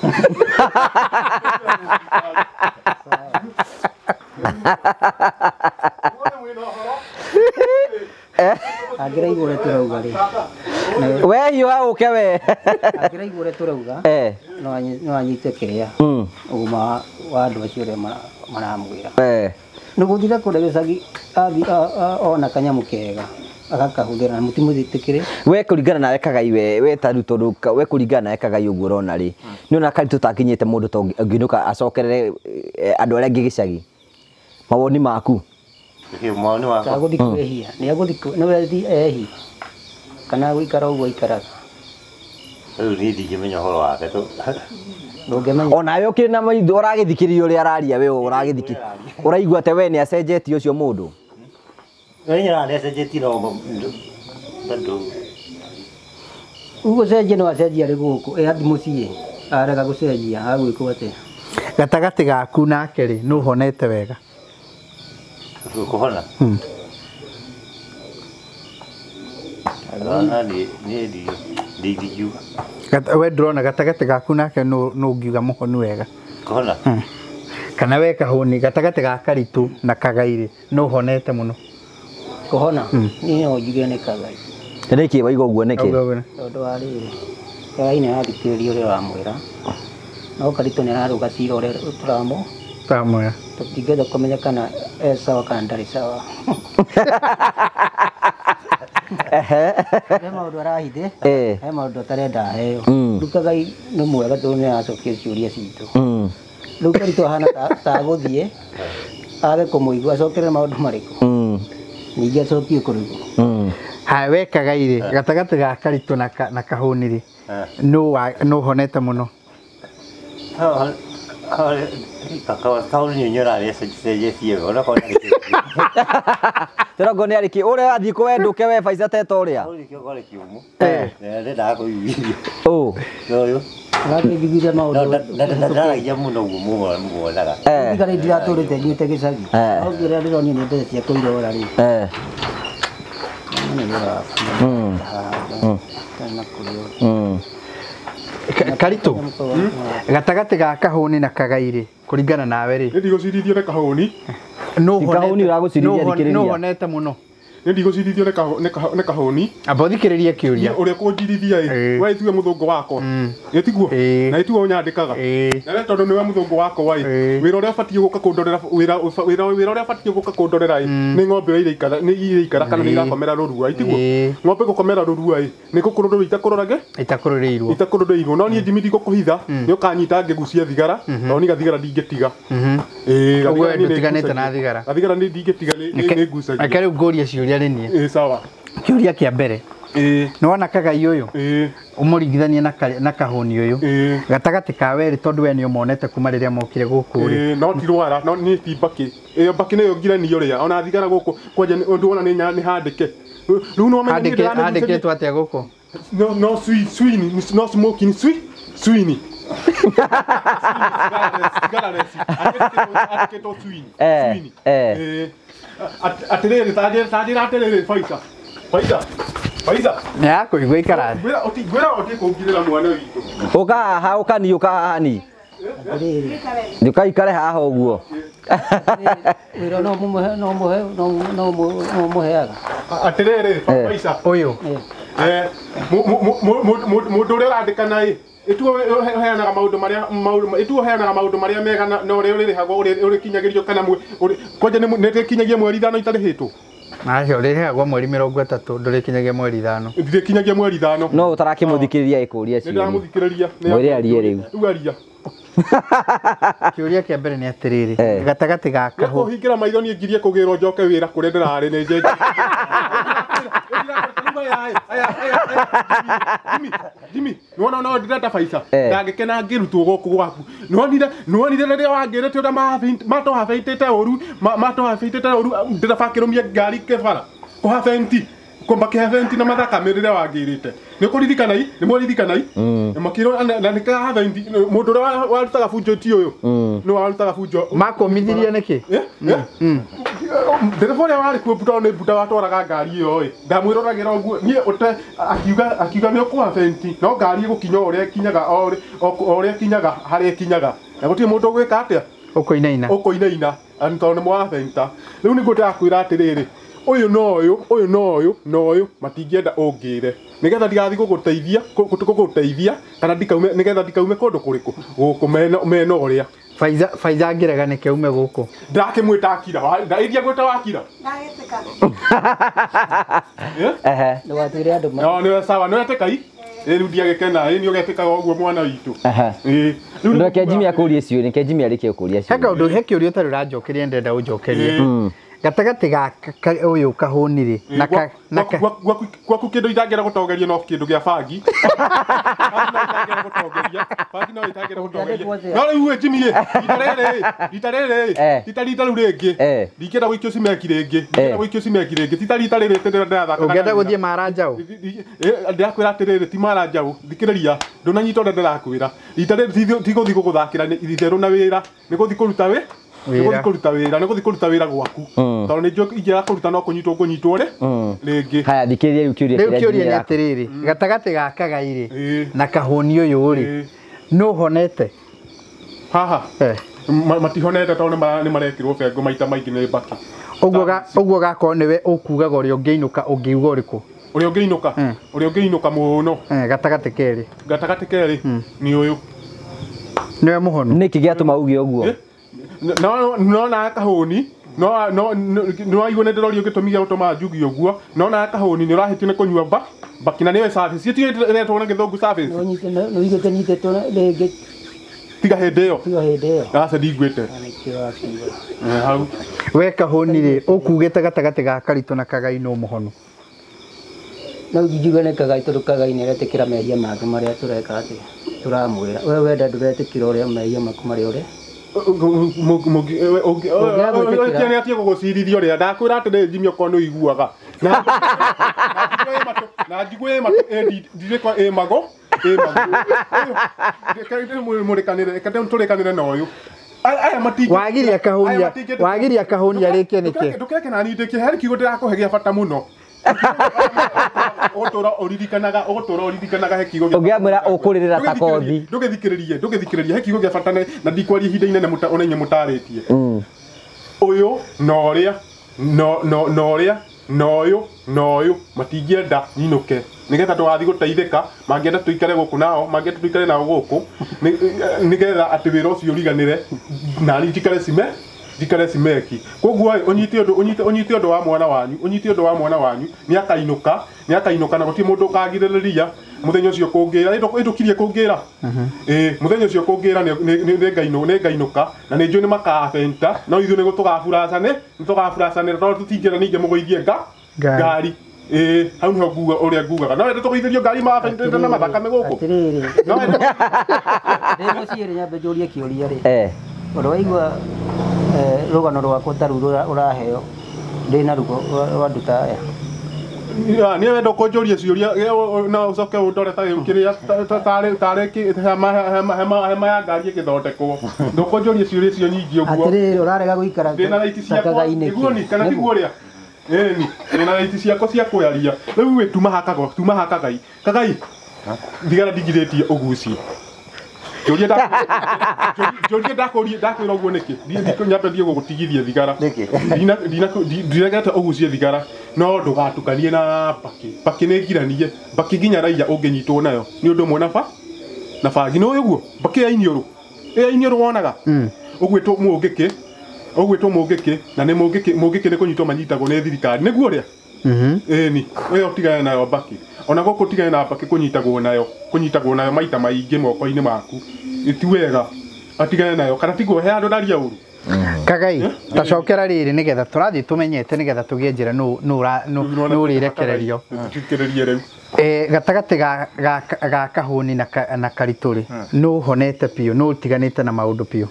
S5: angĩraigua ũrĩa tũrauga rĩ
S1: we hiũha ũke we
S5: angĩraigua ũrĩa tũrauga no anyite kĩrĩa ũgima wa andũ acio ũrĩa maramwĩra nĩ gũthire kũrĩa gĩcagi ona kanyamũ kega agakahũthĩra na mũtimũthĩtĩkĩre
S1: we kũringana nawe kagai we we taru tondũ we kũringana nawe kagai ũguo ũrona rĩ nĩ ona karitũ takinyĩte mũndũ ta ũngĩinũka acokerere andũ arĩa angĩ gĩcagi mawoni maku
S2: mawoni wakwa
S5: agũthi kwĩhia nĩ agũthi nĩ wethi ehi kana gũikara ũguo aikaraga
S2: rĩu niĩ ndingĩmenya ũhoro wake
S5: ndũngĩmenya
S1: onawe ũkĩrĩ na maitho ũragĩthikĩrĩria ũrĩa araria we ũragĩthikĩrĩria ũraigua atĩ we nĩ acenjetie ũcio mũndũ
S2: Wenye ndio acenjetie no bado
S5: ũgũcenjia no acenjia rĩ gũkũ ĩ athi mũciĩ arega gũcenjia agwĩkwo atĩa
S3: gatagatĩ gaku nake rĩ nũ honete wega
S2: kuhona Ana ni ni di di di
S3: Gata we ndrona gatagatĩ gaku nake nũ nũ ngiuga mũhonu wega
S2: kuhona
S3: kana we kahũni gatagatĩ ga Karitũ na Kagai nũ honete mũno
S5: kuhona niĩ no njuge nĩ Kagai
S1: nĩkĩ waiga ũguo nĩkĩ
S5: tondũ wa rĩrĩ Kagai nĩ arathikĩrĩria ũrĩa wamwĩra no Karitũ nĩ ararũga cira ũrĩa tũramũ
S3: tamwe
S5: tũtingĩenda kũmenya kana e sawa kana ndarĩ sawa he maũndũ arahithĩ he maũndũ atarenda aheo rĩu Kagai nĩ mwega tondũ nĩ aracokia ciũria citũ rĩu Karitũ ahana ta gũthiĩ age kũmũigua acokerere maũndũ marĩkũ ningĩ acokie kũrigwo
S3: ha we Kagai rĩ gatagatĩ ga Karitũ na kahũni rĩ nũ nũ honete mũno
S2: Kaka tahu ni nyora ya seje sie ona kona
S1: tero gone ariki ore athi ko wenduke we Faiza teto uria
S2: uri kyo gole kiumu eh ne da ko video
S1: oh
S2: yo
S5: na ke gigire ma
S2: no da da da ya muno gumu mu daga
S5: eh ngari ndira turite nyite gicagi au gira ndiro ni ndete cia kuiro ora ri
S1: eh
S5: mm kana kurio
S3: mm Karitũ gatagatĩ ga kahũni na Kagai rĩ kũringana nawe rĩ
S4: nĩ ndigũcirithio nĩ kahũni
S3: nũ
S1: kahũni ũragũcirithia thikĩrĩria
S3: nũ honete mũno
S4: nĩ ndigũcirithio nĩ kahũni
S3: amba thikĩrĩria kĩũria
S4: ũrĩa kũnjirithia ĩ we tue mũthũngũ wakwa ĩ tiguo na ĩ tiguo nyandĩkaga na we tondũ nĩwe mũthũngũ wakwa ĩ wĩra ũrĩa batiĩ gũka kũndorera wĩra wĩra ũrĩa batiĩ gũka kũndorera ĩ nĩ ng'ombe iria ikara nĩ iria ikara kana nĩ irakomera rũrua ĩ tiguo ng'ombe gũkomera rũrua ĩ nĩ gũkũrũrwo itakũrorage
S3: itakũrĩirwo
S4: itakũrĩirwo no niĩ Jimmy ndigũkũhitha nĩ ũkanyita ngĩgucia thigara no ni gathigara ndingĩtiga
S3: ĩ ũguo ndũtiganĩte na thigara
S4: gathigara nĩ ndingĩtiga nĩ ngucagia
S3: reke rĩu ngũria ciũria nĩ niĩ
S4: ĩ sawa
S3: kĩũria kĩa mbere
S4: ĩ
S3: nĩ wona Kagai ũyũ
S4: ĩ
S3: ũmũringithanie na kahũni ũyũ gatagatĩ ka werĩ tondũ we nĩ ũmonete kuma rĩrĩa mokire gũkũ rĩ
S4: no ti rwara no nĩ ti mbakĩ ĩyo mbakĩ nĩyo ngirani ũrĩa ona thigara gũkũ kwanja ũndũ wona nĩ handĩke rĩu no menye
S3: handĩkĩtwo atĩa gũkũ
S4: no no sweet sweet no smoking sweet sweet atirĩrĩ tanjĩra atĩrĩrĩ Faiza Faiza Faiza
S3: nĩ yakũigua ikara
S4: gwĩra ũtĩ kũngirĩra mwana witũ
S1: ũka haha ũkani ũka haha ni ndũkaikare haha ũguo
S5: wĩra no mũhe no mũhe no mũheaga
S4: atĩrĩrĩ Faiza
S3: ũyũ
S4: mũndũ ũrĩa ũrandĩkana ĩ itu heanaga maundu maria itu heanaga maundu maria mega na uri uri hago uri uri kinyagirio kana kwanja ne kinyagia mweri thano itarihitwo
S3: Nacio uri hagwo mweri mirongo itatu nduri kinyagia mweri thano
S4: ndire kinyagia mweri thano
S1: no utarakimuthikiria ikuria cio
S4: ndiramuthikiriria
S1: mweri arie riu
S4: riu aria
S3: kiuria kia mbere ni atiriri gatagati ga kahu
S4: hingira maitho ni ngirie kugirwo njoke wira kuria ndirari ni njenje Jimmy Jimmy no no ndirenda baica ndangikena ngirutwo goku gwaku nonire nonire riria wangirete unda mato habeitete oru mato habeitete oru ndirabakirumia ngari kebara kuhabenti komba keheventi na mathaka mirire wangirite ni kuririkana i ni muririkana i makiro na nika haventi mundu ria warutaga bunjo ti uyu no warutaga bunjo
S3: makomithirie niki
S4: ndereba uria wari kuo buta ni buta watwaraga ngari iyo i ndamwirораgira uguo nie ute akiuga akiuga ni kuhaventi no ngari igukinya uria kinyaga uria kinyaga haria kinyaga na gutie mundu gwika atia
S3: ukoinaina
S4: ukoinaina anto ni mwaventa riu ni ngutaka kwira atiriri uyu no uyu uyu no uyu no uyu matingienda ungire nigetha ndigathi guguteithia guguteithia kana ndikaume nigetha ndikaume kundu kuriku guku meno meno uria
S3: faiza faiza ngirega ni keume guku
S4: ndakimwita akira ndairia gwita wakira
S9: ndagetika
S1: ehe
S5: nĩ watwire andũ ma
S4: no ni sawa no etekai riu ndiagikena ni ugetikaga uguo mwana witu
S1: ehe riu ndeke Jimmy akurie cio nike Jimmy arike kuria cio
S3: heka undu heki uria utari uranjokeria ndenda unjokerie gatagati ga uyu kahuniri na na
S4: gwaku kindu itangera gutongeria no kindu gia bangi bangi no itangera gutongeria no riu Jimmy itarere itarere itarita riu ringi ndikenda gwikio cimeki ringi ndikenda gwikio cimeki ringi titarita riri tendera ndathaka
S3: ungenda guthie maranjau
S4: ndakwira atiriri ti maranjau thikiriria ndunanyita unda ndirakwira itarere tiguthi guguthakira itheru na wira ni guthi kuruta wi Niguthi kuruta wira niguthi kuruta wira gwaku tondu ni njoki ingira kuruta no kunyitwo kunyitwo ri ringi
S1: haya thikiriria riu kiuria
S3: riu kiuria ni atiriri gatagati ga kagairi na kahuni uyu ri no honete
S4: haha matihonete tondu ni marekirwo bengo maita maingi ni baki
S3: uguo ga uguo gako niwe ukugaga uria ungiinuka ungiuga uriku
S4: uria ungiinuka uria ungiinuka muno
S3: gatagati keri
S4: gatagati keri ni uyu
S3: niwe muhonu
S1: niki giatuma ugie uguo
S4: no no na kahuni no no no igone ndĩrorio gĩtũmi gĩa gũtũma njugi ũguo no na kahuni nĩ ũrahĩtio nĩ kũnyua mba mbakina nĩwe service ĩtiretwo na gĩthũngũ service
S5: no nyite no igĩte nyitĩtwo rĩngĩ
S4: tiga hĩndĩ ĩyo
S5: tiga hĩndĩ ĩyo
S4: aca ndigwĩte hau
S3: we kahuni rĩ ũkugĩte gatagatĩ ga karitũ na kagai no mũhonu
S5: no njuge nĩ kagai tondũ kagai nĩ aretĩkĩra mehia make marĩa tũreka atĩ tũramwĩra we wenda ndũretĩkĩra ũrĩa mehia maku marĩ ũrĩa
S4: Ogiani atie gugucirithio ria ndakwira atire Jimmy okono iguaga na na njigwe mato ndire kwa e mago e mago kaide murekanire kade turekanire na uyu aya matingi
S3: wagiria kahunia wagiria kahunia rike niki
S4: ndukeke na nindike hari kigo ndirakuhegia bata muno otora oririkanaga otora oririkanaga he kigo
S1: ungiamwira ukuririra ta kothi
S4: ndugithikiririe ndugithikiririe he kigo gia bata na ndikwaria ihinda inene muta onenye mutaritie uyu no uria no no no uria no uyu no uyu matingienda ninuke nigetha twathi guteithika mangienda tuikare guku nao mangienda tuikare nao guku nigetha ati wira ucio uriganire na njikare cime njikare cimeki koguo unyiti undu unyiti unyiti undu wa mwana wanyu unyiti undu wa mwana wanyu ni akainuka ni akainuka na guti mundu ukagiririria muthenya ucio kungira idukirie kungira eh muthenya ucio kungira ni ni ngaino ni ngainuka na ni njui ni makabenta no ithu ni gutugafuracane ni tugafuracane tondu tutingira ninge mugoithie nga ngari eh hau niho nguga uria ngugaga no ende tugoithio ngari mabenta na mathakame guku
S5: atiriri no ende ndego ciiri nyambe njurie kiuria ri
S1: eh
S5: undu waigua rugano rwakwa taru uraheo ndina rugo wanduta aya
S4: ya ni wendo kunjuria ciuria na ucoke undore ta ukiria tare tare ki hema hema hema ya ngari igithondekwo ndukunjuria ciuria cio nyingi uguo
S5: atiriri urarega guikara
S4: ndina raiti ciakwa iguoni kana tiguoria eh ni ndina raiti ciakwa cia kuyaria riu we tuma hakago tuma hakagai kagai thigara ndigiritie uguci Joria da Joria da ko da ko rogo niki ndiko nyambe thie gugutigithia thigara niki dina dina dina gata ugucie thigara no ndugatukanie na baki baki ne ngiranie baki nginya raia unginyitwo nayo ni undu mwana fa na bangi no uguo mbaki ya inioro ya inioro wonaga ugwitwo mungiki ugwitwo mungiki na ni mungiki mungiki ni kunyitwo manyitagwo ni thirikari niguo ria mhm eni wewe utigane nayo mbaki ona goko utigane na mbaki kunyitagwo nayo kunyitagwo nayo maita maingi moko-ini maku iti wega atigane nayo kana tiguo he andu ndaria uru
S3: Kagai tacokera riri nigetha turathi tumenyete nigetha tugie njira nu nu rirekererio
S4: tukirerie riu
S3: eh gatagati ga ga kahuni na na karituri nu honete pio nu tiganite na maundu pio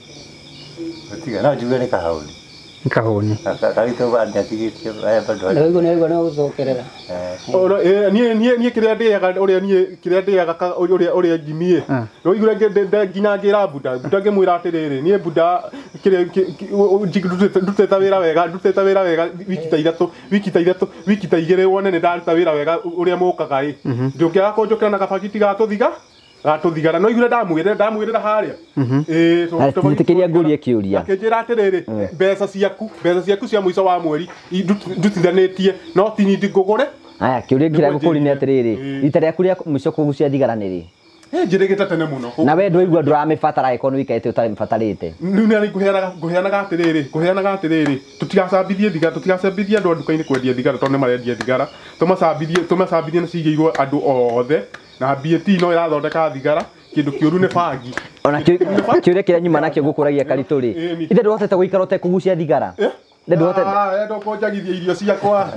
S2: tigana juge ni kahuni
S3: kahuni
S2: karito bandi atigitio aya bado
S5: ndio ndio no gucokerera
S4: ora eh nie nie nie kiria ndiaga uria nie kiria ndiaga uria uria jimie no igura ngende nginya ngira buda buda ngimwira atiriri nie buda kiria ndute ta wira wega ndute ta wira wega wiki ta ithatu wiki ta ithatu wiki ta igire wone ni ndaruta wira wega uria mukaga i ndungiaga kunjukira na kabagiti ga tuthiga ga tuthigara no igura ndamwire ndamwirira haria
S1: eh so tutikiria ngurie kiuria
S4: akijira atiriri mbeca ciaku mbeca ciaku cia muico wa mweri ndutithanitie no ti nyindi ngugure
S1: aya kiuria ngira gukuri ni atiriri rita riaku ria muico kugucia thigara ni ri
S4: eh njirigite tene muno
S1: na we ndwaigua nduramibatara ikono wikaite utamibatarite
S4: ni ni nguheanaga nguheanaga atiriri nguheanaga atiriri tutigacambithie thigara tutigacambithie andu nduka-ini kwendia thigara tondu marendia thigara tumacambithie tumacambithie na cigeirwo andu othe na B A T no irathondeka thigara kindu kiuru ni bangi
S1: ona kiuria kiria nyuma nakio gukuragia karituri ithe nduhotete guikara utekugucia thigara nduhotete
S4: ah endo konjagithia irio ciakwa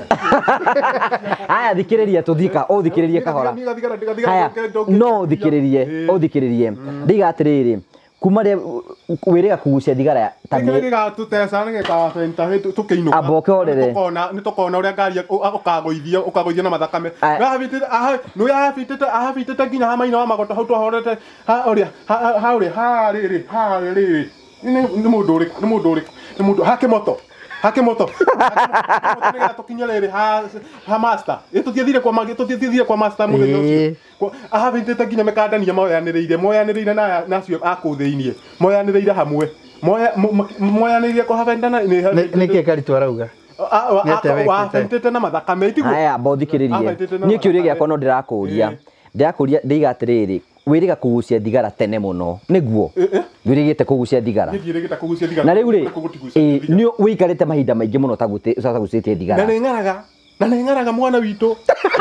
S1: aya thikiriria tuthika o thikiririe kahora haya no thikiririe o thikiririe ndiga atiriri kuma ria wiriga kugucia thigara
S4: tani ngiga tutesa nge ka fenta tukiinu
S1: aboke orere
S4: tukona ni tukona uria ngari ukagoithia ukagoithia na mathakame rahabitite aha no yahabitite ahabitite nginya ha maina wa magoto hau twahorete ha uria ha uria ha riri ha riri ni mundu uri ni mundu uri ni mundu hake moto hake moto ngiga tukinya riri ha ha master itutithire kwa magi tutithire kwa master muthenya ucio ahabitite nginya mekandania moyaniriire moyaniriire na nacio akuthiinie moyaniriire hamwe moya moyaniriire kwa havendana
S3: ni kie karitu arauga
S4: wa fentete na mathakame itigo
S1: aya bothikiririe ni kiuria giakwa no ndirakuria ndirakuria ndiga atiriri wiriga kugucia thigara tene muno niguo wirigite kugucia thigara
S4: wirigite kugucia thigara
S1: na riu ri ni wikarite mahinda maingi muno taguti tagucitie thigara
S4: na ngaraga na ngaraga mwana witu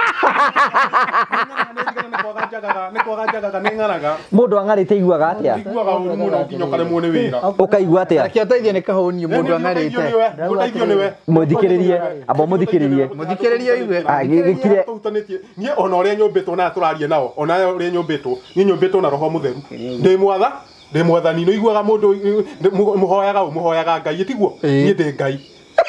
S1: mundu angarite iguaga atia
S4: iguaga uru mundu nginya karemwo ni wira
S1: ukaigua atia
S3: akiateithia ni kahonio mundu angarite
S4: gutaithio niwe
S1: muthikiririe abo muthikiririe
S3: muthikiririe igue
S1: agikire
S4: ni ona uria nyumbitwo na turarie nao ona uria nyumbitwo ni nyumbitwo na roho mutheru ndi mwatha ndi mwathani no iguaga mundu muhoyaga muhoyaga ngai tiguo ni ndi ngai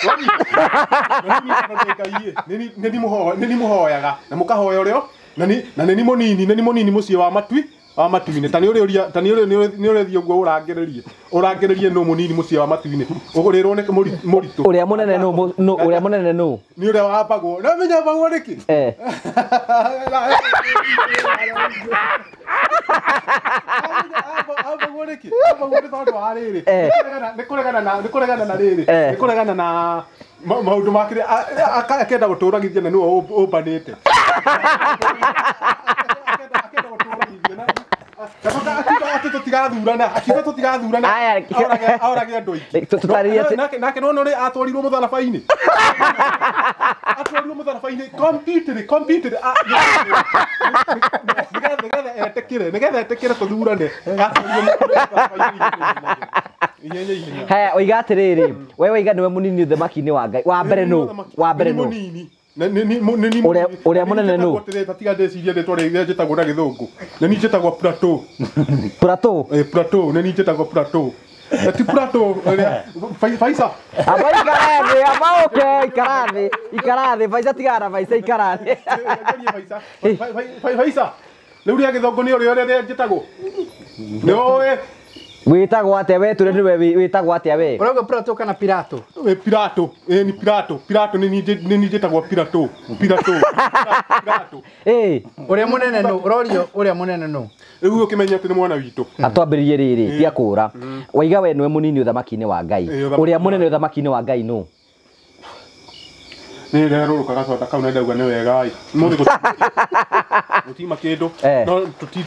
S4: nini nini muhoya nini muhoyaga na mukahoya urio na ni na nini munini nini munini mucie wa matwi wa matwi-ini tani uri uria tani uri ni uri thio guo urangiririe urangiririe no munini mucie wa matwi-ini ugurirwo ni muritu
S1: uria munene no no uria munene no
S4: ni uria wapagwo na menya bagwo riki
S1: eh
S4: abagwo riki abagwo ni tondu wa riri ni kuregana na ni kuregana na riri ni kuregana na maundu makire akenda guturagithia na ni umbanite ati tutigathurana akiuga tutigathurana
S1: aya
S4: aurage andu aingi
S1: tutaririe
S4: nake nake no no ri atwarirwo mutharabaini atwarirwo mutharabaini computer computer nigetha nigetha etekire nigetha etekire tuthurane atwarirwo mutharabaini
S1: haya oiga atiriri wewe oiga niwe munini uthamaki-ini wa Ngai wa mbere no wa mbere no uria uria munene no
S4: tatiga ndeciria ndetwa ria njitagwo na githungu na ni njitagwo plateau
S1: plateau
S4: eh plateau na ni njitagwo plateau ati plateau faisa
S1: abaikarathi abaoke ikarathi ikarathi faisa tigara faisa ikarathi
S4: faisa riu ria githungu ni uria ria njitagwo no
S1: witagwo atia we turi niwe witagwo atia we
S3: urauga Plato kana Pirato
S4: we Pirato eh ni Pirato Pirato ni ni ni njitagwo Pirato Pirato Pirato
S1: eh
S3: uria munene no urorio uria munene no
S4: riu ukimenya ati ni mwana witu
S1: atwambiririe riri tia kura waiga we niwe munini uthamaki-ini wa Ngai uria munene uthamaki-ini wa Ngai no
S4: nä rerå ka gacoda kau na ndauga nä wega må thä gå tima kä ndå no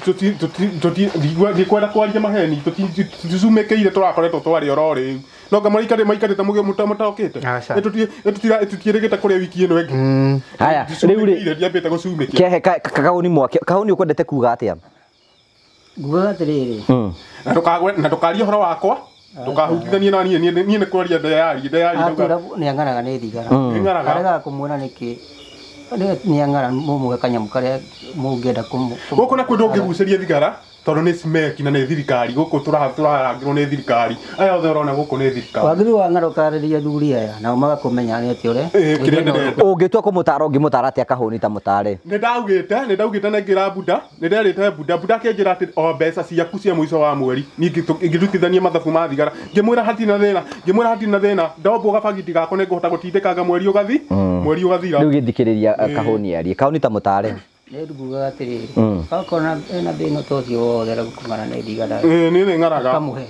S4: ndä kwenda kwaria maheni tåcumä kä ire tå rakoretwo twarä oro rä u no nga maikarä maikarä te må taåkä te tå tiä rä gä te kå rä a wiki ä no ĩngĩ
S1: haya rä u rä
S4: ndiambä te gå cumä kä
S1: kehe kagaåni mwake kaåni å kwendete kuga atä a
S5: nguaga atä rä
S4: na ndå karie å horo wakwa ndå kahutithanie naniä niä nä kwaria ndeyari ndeyari
S5: nä ang'araga nä thigara arega kå muona nä kä nä ang'ara må må kanyamå karä a må ngä enda
S4: gå kå na kwä ndå ngä gucä ria thigara tondå nä smeki na nä thirikari gå kå tå rarangä rwo nä thirikari aya othe å rona gå kå nä thirikari
S5: wagä wa ng'ara å karä ria thuri aya nao magakå menya nä atä å re
S4: kä rä a ndärenda
S1: å ngä tua kå må tara å ngä må tara atä a kahåni ta må tarä
S4: nä ndaugä te nä ndaugä te naingä ra bunda nä nderä te bunda bunda akä njä ra atä o mbeca ciaku cia må ico wa mweri ingä rutithania mathabu ma thigara ngä mwä ra hatirä na thä na ngä mwä ra hatirä na thä na ndombå gabagiti gako nä ngå hota gå tindä kanga mweri å gathi mweri å gathira
S1: rä u gä thikä rä ria kahåni arie kahåni ta må tarä
S5: nä ndugaga atä rä rä akorwo ena thä no to cio wothe kång'ana nä thigara
S4: nä nä ng'araga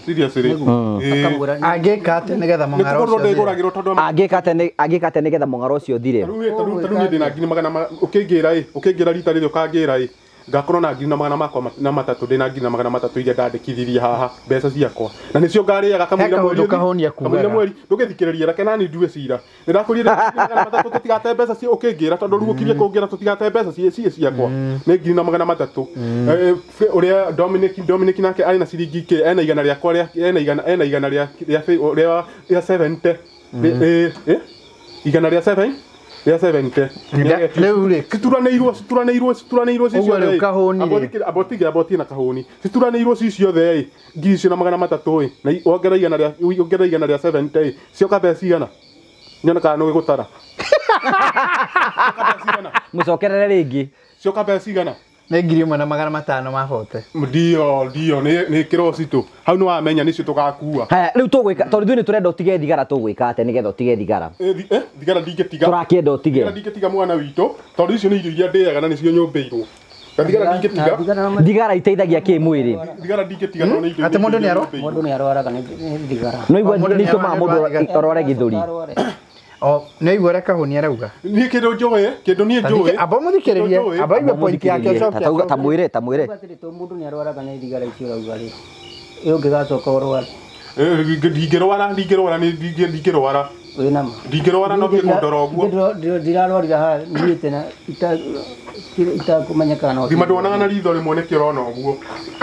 S3: angä ka atä nä getha må ng'aro
S1: angä ka atä nä getha må ng'aro å cio thire
S4: tarä niä ndä na ngiri magana å kä ngä ra å kä ngä ra rita rä rä å kangä ra ngakorwo na ngiri na magana makwa na matatå ndä na ngiri na magana matatå iria ndandä kithirie haha mbeca ciakwa na nä cio ngarä aga kamå ira mweri ndå gä thikä rä ria reke nani ndue cira nä ndakå rire matatå tå tigate mbeca å kä ngä ra tondå rä u gå kirie kå ngä ra tå tigate mbeca ciä ciakwa nä ngiri na magana matatå å rä a Dominic nake arä na ciringi kä ena igana rä akwa ena igana rä a seventy igana rä a seven ya seventy
S3: rĩu rĩ
S4: cituranĩirwo cituranĩirwo cituranĩirwo cicio rĩ abotige abotie na kahũni cituranĩirwo cicio the ngiri icio na magana matatũ ĩ na ongerera igana rĩa ongerera igana rĩa seventy ĩ cioka mbeca cigana nyona kana nĩ gũtara
S1: mũcokerere rĩngĩ
S4: cioka mbeca cigana
S3: nä ngiri ĩmwe na magana matano mabote
S4: ndio ndio nä kä rocitå hau nä wamenya nä cio tå gakua
S1: haya rä u tå gwä ka tondå ithuä nä tå renda å tige thigara tå gwä ka atä nä getha å tige thigara
S4: thigara ndingä tiga
S1: tå rakä enda å tige
S4: ndingä tiga mwana witå tondå icio nä irio iria ndäaga na nä cio nyå mbä irwo thigara ndingä tiga
S1: thigara iteithagia kä mwä rä
S4: thigara ndingä tiga nä irio
S3: atä må ndå nä
S5: må ndå nä arwaraga nä thigara
S1: no igua nä itå maga må ndå orore gä thå ri
S3: nä aigua å rä a kahåni arauga
S4: niä kä ndå njå ä kä ndå niä njå ä
S3: amba må thikä rä rie amba igua point yake
S1: ta mwä rä ta mwä rä
S5: må ndå nä arwaraga nä thigara icio rauga rä ä å ngä gacoka å rwara
S4: ndingä rwara ndingä rwara ndingä rwara
S5: wä nama
S4: ndingä rwara no kä må ndora å guo
S5: ndirarwarira haha niä te na itakå menyekana
S4: thima ndwonaga na ritho rä mwe nä kä rona å guo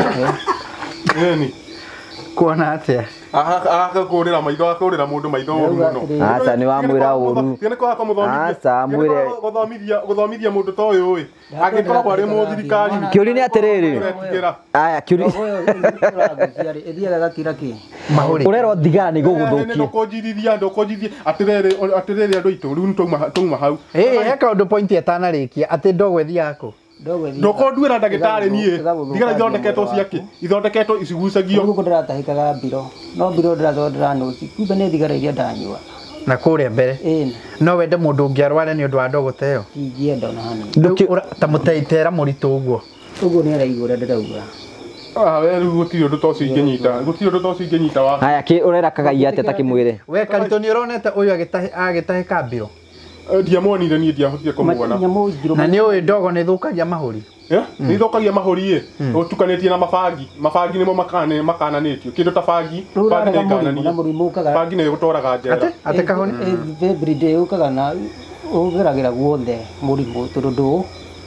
S4: ni
S3: kuona atä a
S4: agakå rä ra maitho agakå rä ra må ndå maitho å ru må no
S1: aca nä wamwä ra å ru aca mwä re
S4: gå thomithia må ndå ta å yå ä angä koragwo arä må thirikari
S1: kä å ri nä atä rä rä aya kä å ri
S5: ĩthiaga gakira kä
S1: å rerwo thigara nä gå gå thå kie
S4: ndå njirithia ndå njirithia atä rä rä andå itå rä u tauma hau
S3: he kaå ndå point etanarä kia atä ndogo ĩthiaga kå
S4: ndoko nduä ra ndagä tarä niä thigara ithondeketwo ciakä ithondeketwo icigucagio
S5: gå ndä ratahäkaga mbiro no mbiro ndä ratho ndä ranå kumbe nä thigara iria ndanyua
S3: na kå rä a mbere no wende må ndå å ngä arware nä å ndå wa ndogo ta ä yo
S5: ingĩenda ona hanini
S3: ta må teitera må ritå å guo
S5: å guo nä araigua å rä a ndä rauga
S4: we rä u gå tirä å ndå ta å cio ingä nyita gå tirä å ndå ta å cio ingä nyita wa
S1: haya kä å rera kagaia atä ta kä mwä re
S3: we karitå nä å ronete å yå agä tahä ka mbiro
S4: ndiamonire niä ndiahotire kå muona
S3: na nä å ä ndogo nä thå kagia mahå ri
S4: nä ithokagia mahåri ä å tukanä tie na mabangi mabangi nä mo makananä tio kä ndå ta bangi bangi nä ikananie bangi nä gå tworaga njera
S3: atä kahåni
S5: å kaga na å geragä ra guothe må rimå tondå ndå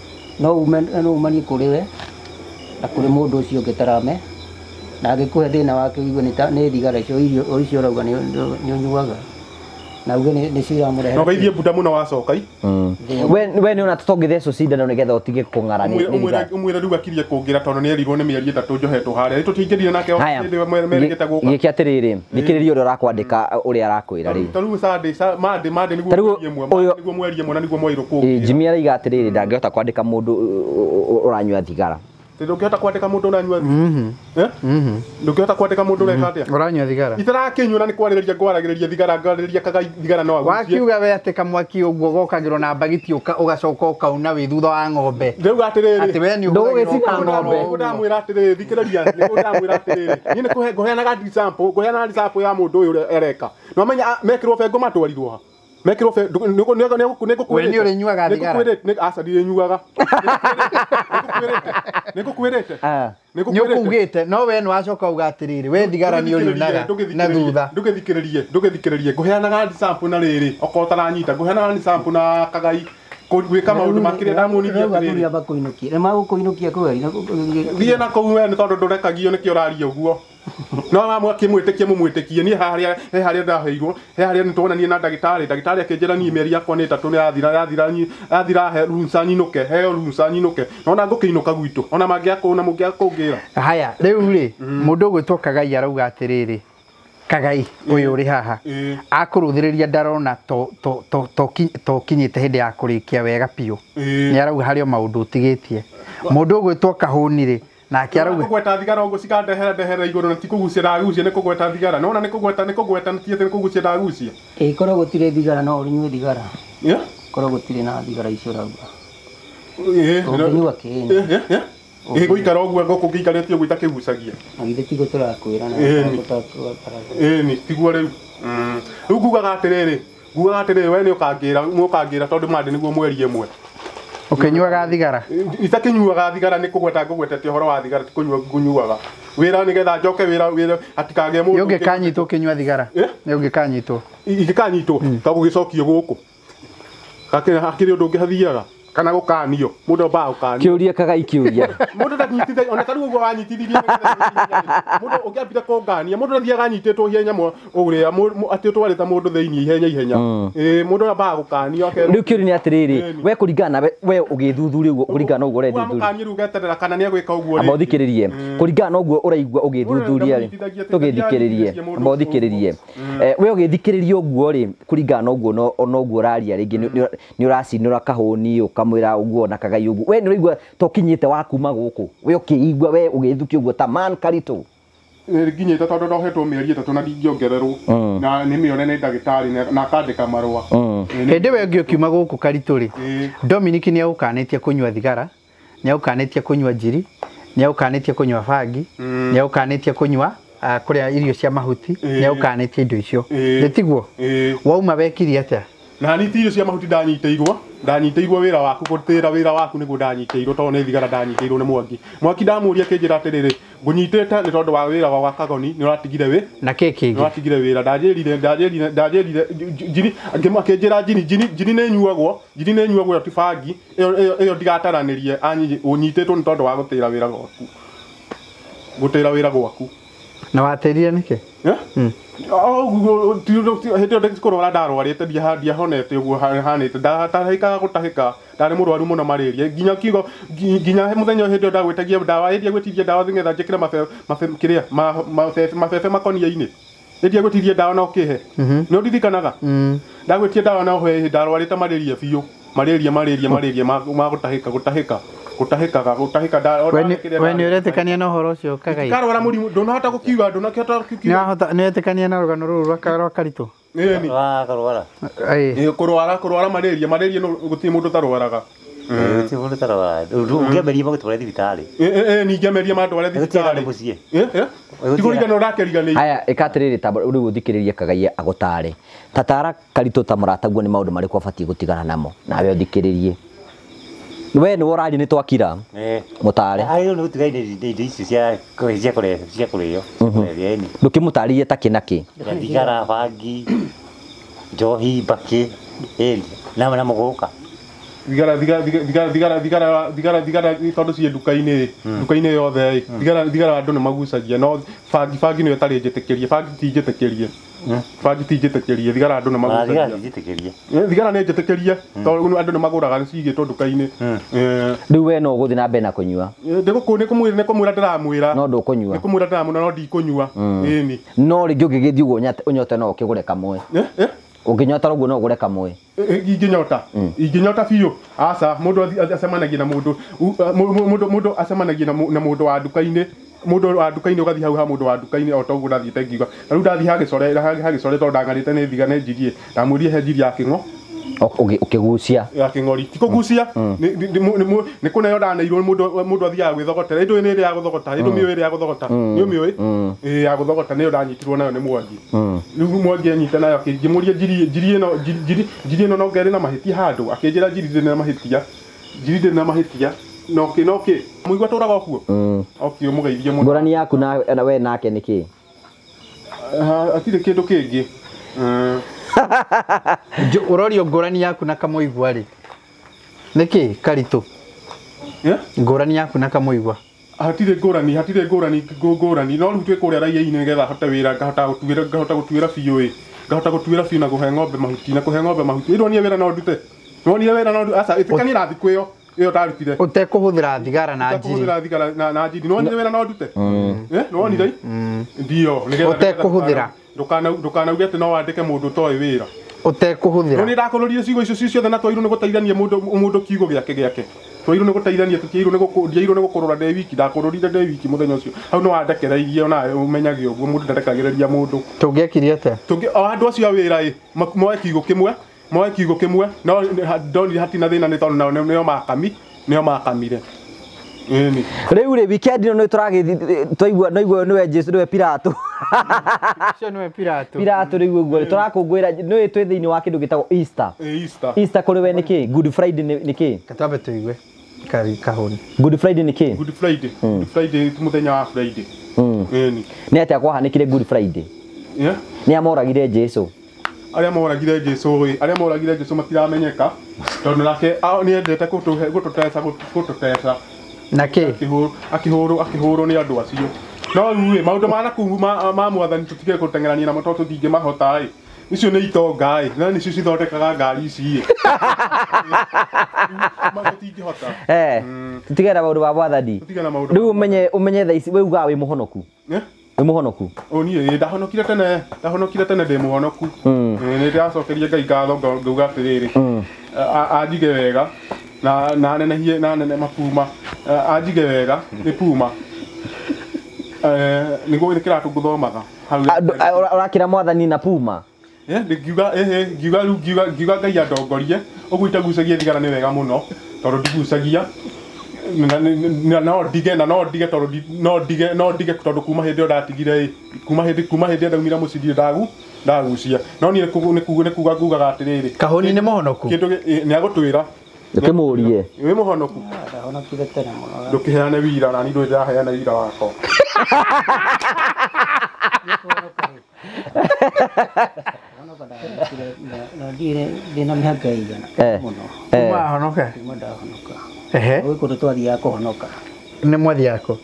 S5: no umanie kå rä we na kå rä må ndå å cio ngä tarame na angä kå he thä na wake igua nä thigara icio irio icio rauga nä å nyuaga na uge nä ciramå rehe
S4: no geithie bunda må no wacokai
S1: we nä ona tå ngä thecwo cindano nä getha å tige kå ng'ara
S4: å mwä re rä u akirie kå ngä ra tondå nä erirwo nä mä eri ätatå njohetwo harä a tå tingä rire nake merä te gå
S1: gä kä atä rä rä thikä rä ria å rä a arakwandä ka å rä a arakwä ra rä
S4: ta rä u mandä mandä nä guo mweri ĩmwe na nä guo mwairå kå
S1: jimi araiga atä rä rä ndangä hota kwandä ka må ndå å ranyua thigara
S4: ndå kä hota kwandä ka må ndå å ranyua ndå kä hota kwandä ka må ndå reka atä
S3: å ranyua thigara
S4: itarakä nyua na nä kwarä rä ria ngwaragä rä ria thigara ngwarä rä ria thigara no
S3: wakiuga we atä kamwaki å guo gokagä rwo na mbagiti å gacoka å kauna wä thutha wa ng'ombe
S4: rä u atä rä
S3: atä we nä
S4: å ndamwä ra atä rä thikä rä ria nä ndamwä ra atä rä niä nä ngå heanaga ngå heanaga ya må ndå å yå å rä a ereka no menya mekä rwo bengo matwarirwo ha mekirwo fe niko niko niko niko
S3: we ni uri nyuaga thigara
S4: niko aca ndirĩ nyuaga niko kwirete
S1: ah
S3: niko ugite no we ni wacoka uga atiriri we thigara ni uriunaga na thutha
S4: ndugithikiririe ndugithikiririe nguheanaga sample na riri okotaranyita nguheanaga sample na kagai gwika maundu makire ndamunithia
S5: atiriri aba kuinukia ni magukuinukia kweli
S4: thie na kou we ni tondu ndurekagio nikio uraria uguo no mamwe kimwitikie mumwitikie ni haria he haria ndaheirwo he haria nitwonanie na ndagitari ndagitari akinjira ni meri yakwa ni tatu ni athira athira ni athira he runsa nyinuke he runsa nyinuke nona ngukiinuka gwitu ona mangiakuna mungiakungira
S3: haya riu ri mundu gwitwo kagai arauga atiriri kagai uyu uri haha akuruthiriria ndarona to to to to kinyite hindi ya kurikia wega piu ni arauga hario maundu utigitie mundu gwitwo kahunire na kiarauga
S4: kugweta thigara ugo cikandehera ndehera iguru na tikugucia ndagucia ni kugweta thigara nona ni kugweta ni kugweta ni tiete ni kugucia ndagucia
S5: eh koro gutire thigara no urinywe thigara
S4: ya
S5: koro gutire na thigara icio rauga
S4: eh
S5: urinywa kini
S4: eh eh eh guikara uguo ngoko giikarete uguo itakigucagia
S5: agithe tigo turakwira na gutatua
S4: eh ni tiguo riu mm riu ngugaga atiriri ngugaga atiriri we ni ukangira mukangira tondu mandi niguo mweri imwe
S3: ukinyuaga thigara
S4: itakinyuaga thigara ni kugweta ngugwetete horo wa thigara tikunyua ngunyuaga wira ni getha njoke wira wira atikage mundu
S3: yonge kanyito kinyua thigara yonge kanyito
S4: igikanyito ta gugicokio guku kakira hakiri undu ngihathiaga kana gukanio mundu ba ukanio
S1: kiuria kagai kiuria
S4: mundu ndanyitithia ona taru uguo wanyitithirie mundu ungiambire kungania mundu ndathiaga nyititwo ihenya mo uria ati utwarita mundu thiini ihenya ihenya eh mundu ba gukanio
S1: riu kiuri ni atiriri we kuringana we ugithuthuria uguo kuringana uguo urethuthuria
S4: mukanyi ruga eterera kana ni agwika uguo
S1: amba uthikiririe kuringana uguo uraigua ugithuthuria ri tugithikiririe amba uthikiririe we ugithikiririe uguo ri kuringana uguo no uguo uraria ringi ni uracinura kahuni ukamwira uguo na kagai uguo we ni uraigua to kinyite wakuma guku we ukiigua we ugithukia uguo ta man karito
S4: nginyite tondu ndohetwo mieri itatu na ndingiongererwo na ni mione ni ndagitari na kandika marua
S3: hindi we ngio kiuma guku karito ri Dominic ni aukanitie kunywa thigara ni aukanitie kunywa njiri ni aukanitie kunywa bangi ni aukanitie kunywa kuria irio cia mahuti ni aukanitie indo icio nditiguo wauma wekiri atia
S4: na ni tirio cia mahuti ndanyiteirwo ndanyiteirwo wira waku gutira wira waku niguo ndanyiteirwo to ne thigara ndanyiteirwo ni mwangi mwaki ndamuria kinjira atiriri ngunyitete ni tondu wa wira wa kagoni ni uratigire wi
S3: na kiki
S4: ni uratigire wira ndajirire ndajirire ndajirire jini angimakinjira jini jini jini ne nyuagwo jini ne nyuagwo tibangi iyo iyo ndigataranirie anyi unyitetwo ni tondu wa gutira wira gwaku gutira wira gwaku
S3: na watirire niki
S4: eh oh hete ndo korora ndarwarite dia dia honete uguo hanite ndatahika gutahika ndari murwaru muno malaria ginya kigo ginya muthenya hete ndagwetagia ndawa hete gwetiria ndawa ngetha njikire mafe mafe kiria mafe mafe makonia-ini hete gwetiria ndawa no kihe no ndithikanaga ndagwetia ndawa no he ndarwarite malaria biu malaria malaria malaria ma gutahika gutahika gutahika gutahika
S3: we ni uretikania na horo ucio kagai
S4: karwara murimu ndonahota gukiuga ndonakihota gukiuga
S3: nahota ni uretikania na rugano ruru rwa karito
S4: ni
S2: wa karwara
S4: eh kurwara kurwara malaria malaria no guti mundu tarwaraga
S2: eh ti mundu tarwara ungemeria magutwara thibitari
S4: eh eh ni ngemeria matwara thibitari eh eh tiguriga no rakeriganei
S1: aya ikatiriri ta riu uthikiririe kagai agutare tatara karito ta murataguo ni maundu mariko abatie gutigana namo nawe uthikiririe we ni worari ni twakira
S2: eh
S1: mutare
S2: ayo no tigaine indo ici cia cia kure cia kurio yani
S1: ndukimutaririe ta kinaki
S2: thigara bangi njohi baki eh na na muguka
S4: thigara thigara thigara thigara thigara thigara thigara tondu cie duka-ini duka-ini yothe thigara thigara andu ni magucagia no bangi bangi ni yotari njitikirie bangi ti njitikirie bangi ti njitikirie thigara andu ni magucagia
S2: njitikirie
S4: thigara ni njitikirie tondu andu ni maguraga ni cigitwo duka-ini
S1: riu we no guthi na mbere na kunyua
S4: ndiguku ni kumwira ni kumwira ndiramwira
S1: no ndukunyua
S4: ni kumwira ndiramwira no ndikunyua ini
S1: no ringi ugigithi uguo unyote no ukigure kamwe
S4: eh eh
S1: unginyota uguo no ugure kamwe
S4: inginyota inginyota biu aca mundu acemanagia na mundu mundu mundu acemanagia na mundu wa duka-ini mundu wa duka-ini ugathi hau ha mundu wa duka-ini o to uguo ndathite ngiuga riu ndathi hagicore hagicore to ndangarite ni thiga ne njirie ndamwirie he njiri ya kingo
S1: ukigucia
S4: ya king'ori ti kugucia ni kuneo ndaneirwo mundu mundu athiaga gwithogotera indu ni ri ya guthogota indu miyo ri ya guthogota ni miyo eh ya guthogota ni ndanyitirwo nayo ni mwangi riu mwangi anyita nayo akimuria njiri njiri ino njiri njiri ino no ngere na mahitia handu akinjira njiri ndi na mahitia njiri ndi na mahitia no ki no ki muigwa turaga kuo okay mugeithie mundu
S1: ngorani yaku na we nake niki
S4: atire kindu kingi
S3: urorio ngorani yaku na kamuigwa ri niki karitu
S4: yeah
S3: ngorani yaku na kamuigwa
S4: hatire ngorani hatire ngorani ngorani no rutwe kuria raia-ini nigetha hote wira ngahota gutuira ngahota gutuira biũ ĩ ngahota gutuira biũ na kuhe ng'ombe mahuti na kuhe ng'ombe mahuti ironie wira no ndute nonire wira no aca itikani rathi kwio iyo tarutire
S3: utekuhuthira thigara na njiri
S4: utekuhuthira thigara na na njiri nonire wira no ndute eh nonire ndio nigetha
S3: utekuhuthira
S4: ndukana ndukana ugete no wandike mundu toy wira
S3: utekuhuthira
S4: no ni ndakurorie ciugo icio ciothe na twairwo ni guteithania mundu mundu kiugo giake giake twairwo ni guteithania tutiirwo ni gukundiairwo ni gukurura de wiki ndakururire de wiki muthenya ucio hau no wandekereirie na umenyage uguo mundu ndandekagiriria mundu
S3: tungiekire ate
S4: tungi andu acio wira ĩ moe kiugo kimwe moe kiugo kimwe no ndoni hatina thina ni tondu nao nio makami nio makamire eni
S1: riu ri weekend no turagithi twaigua noigua niwe Jesu niwe Pilato
S3: cio niwe Pilato
S1: Pilato riu uguo turakungwira niwe twi thiini wa kindu gitagwo Easter
S4: Easter
S1: Easter kuri we niki Good Friday niki
S3: katambe tuigwe kari kahoni
S1: Good Friday niki
S4: Good Friday Good Friday muthenya wa Friday eni
S1: ni atia kwahanikire Good Friday
S4: yeah
S1: ni amoragire Jesu
S4: aria moragire Jesu ĩ aria moragire Jesu matiramenyeka tondu nake ni endete gutuhe gututesa gututesa
S3: naki
S4: akihuru akihuru akihuru ni andu acio no riu maundu ma naku ma mwathani tutige gutengerania na moto tuthinge mahota ĩ icio ni itonga ĩ na nicio cithondekaga ngari ici ma tutingihota
S1: eh tutigera maundu ma mwathani
S4: tutigera maundu
S1: riu umenye umenye thaa ici we uga wi muhonoku
S4: eh
S1: wi muhonoku
S4: oni ĩ ndahonokire tene ndahonokire tene ndi muhonoku ni ndacokeria Ngai ngatho ngauga atiriri anjige wega na na nene hie na nene mapuma anjige wega ni puma eh nigo ikira tuguthomaga
S1: urakira mwathani na puma
S4: eh ngiuga eh ngiuga riu ngiuga ngiuga Ngai andongorie uguo itagucagia thigara ni wega muno tondu ndigucagia na no ndige na no ndige tondu no ndige no ndige tondu kuma hindi o ndatigire kuma hindi kuma hindi ndaumira mucidi ndagu ndagucia no ni ni kuga ngugaga atiriri
S3: kahoni ni muhonoku
S4: kindu ni agutwira
S1: ukimurie
S4: wi muhonoku
S5: ndahonokire tene muno
S4: ndukiheane wira na ni ndu ndaheana wira wako
S5: na ndire ndina mĩhaka igana muno
S3: kuma honoka
S5: kuma ndahonoka
S3: ehe
S5: we kundu twathiaga kuhonoka
S3: ni mwathi yako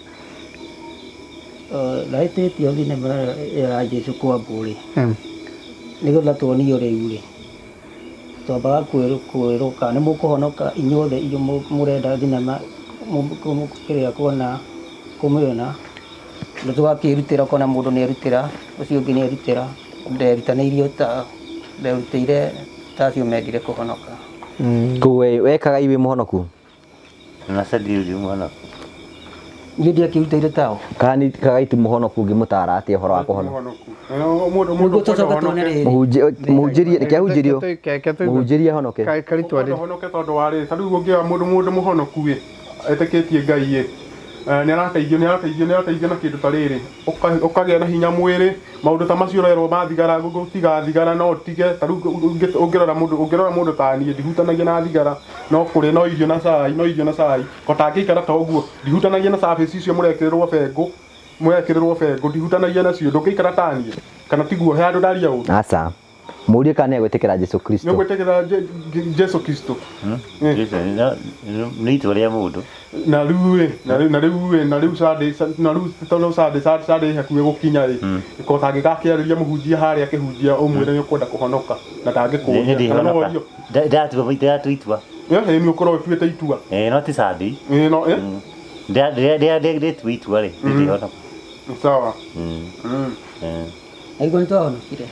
S5: laitĩtio thinema ya Jesu kwambũrĩ nĩgetha tuonio rĩu rĩ twambaga kwĩrwo kana nĩ mũkũhonoka inyuothe inyuĩ mũrenda thinema kĩrĩa kuona kũmĩona na tũgakĩrutĩra ũkona mũndũ nĩ erutĩra ũcio ũngĩ nĩ erutĩra nderutanĩirio ta nderutĩire ta acio mendire kũhonoka
S1: kuwe wekaga iwe muhonoku
S2: na sadi uri muhonoku
S5: niĩ ndiakĩrutĩire tao
S1: kani kagaitu muhonoku ngimutara atia horo wa kuhonoka
S4: mundu mundu
S5: tucoka tuone rĩrĩ
S1: muhunjirie kĩahunjirio muhunjirie honoke
S3: karitwari
S4: honoke tondu wari ta riu ungia mundu mundu muhonoku ĩ eteketie Ngai ĩ ni arateithio ni arateithio ni arateithio na kindu ta riri ukagĩa na hinya mwĩrĩ maundu ta macio rero ma thigara gutiga thigara no tige ta riu ungirora mundu ungirora mundu ta niĩ ndihutanagia na thigara no kuri no irio na cai no irio na cai ngotangĩikara ta ũguo ndihutanagia na service icio mũrekĩrĩrwo bengo mũrekĩrĩrwo bengo ndihutanagia nacio ndũngĩikara ta niĩ kana tiguo he andũ ndaria ũũ
S1: aca murie kana egwĩtĩkĩra Jesu Kristo
S4: nĩ gwĩtĩkĩra Jesu Kristo
S2: nĩ itwa rĩa mũndũ
S4: na riu na riu na riu na riu Sunday na riu tondu Sunday Sunday hakuhĩ gũkinya ĩ ko tangĩgakĩarĩria mũhunjia harĩa akĩhunjia ũmwĩre nĩ ũkwenda kũhonoka na ndangĩkũria
S2: ndatua baita yatua itua
S4: ĩ nĩ ũkorwo ũtuĩte itua
S2: ĩ no ti Sunday
S4: ĩ no ĩ
S2: ndĩtua itua rĩ ndĩhonoka
S4: sawa
S5: aigua nĩ twahonokire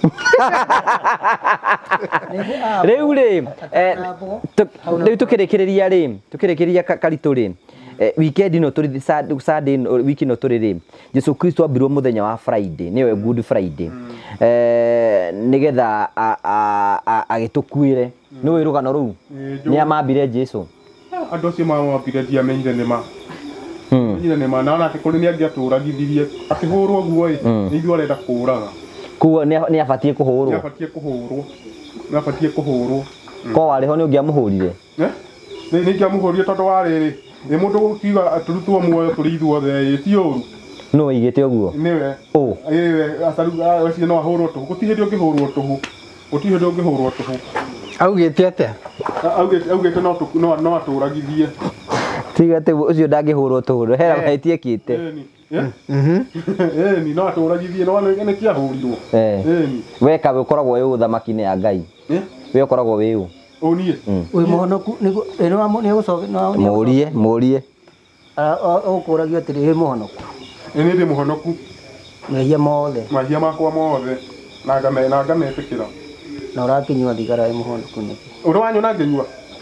S1: riu ri riu tukirikiria ri tukirikiria karitu ri weekend no turi Sunday wiki no turi ri Jesu Kristo ambirwo muthenya wa Friday niwe Good Friday eh nigetha agitukuire ni wi rugano ru ni amambire Jesu
S4: andu cio mawambire ndiamenyire nima menyire nima naona ati kuri ni angiaturagithirie akihurwo guo ni ithuĩ arenda kuraga
S1: kuo ni abatie kuhurwo
S4: ni abatie kuhurwo ni abatie kuhurwo
S1: ko wariho ni ungiamuhurire
S4: eh ni ngiamuhurire tondu wariri ni mundu gukiuga aturutwo muoyo turi ithuothe ti uru
S1: no wigite uguo
S4: niwe
S1: o
S4: iwe asaru acio no ahurwo tuhu gutihindi ungihurwo tuhu gutihindi ungihurwo tuhu
S3: augite atia
S4: augite augite no no no aturagithie
S1: tigate ucio ndangihurwo tuhuru hera mahaitie kite
S4: mhm eh ni no aturagithie no ni kiahurirwo
S1: eh ni weka ukoragwo wi uthamaki-ini ya Ngai eh we ukoragwo wi u
S4: unie
S5: wi muhonoku nigo eno ni gucoke no
S1: murie murie
S5: ukuragio atiri wi muhonoku
S4: eni ndi muhonoku
S5: mehia mothe
S4: mahia makwa mothe na ngame na ngametikira
S5: na urakinyua thigara wi muhonoku niki
S4: uri wanyona ngenyua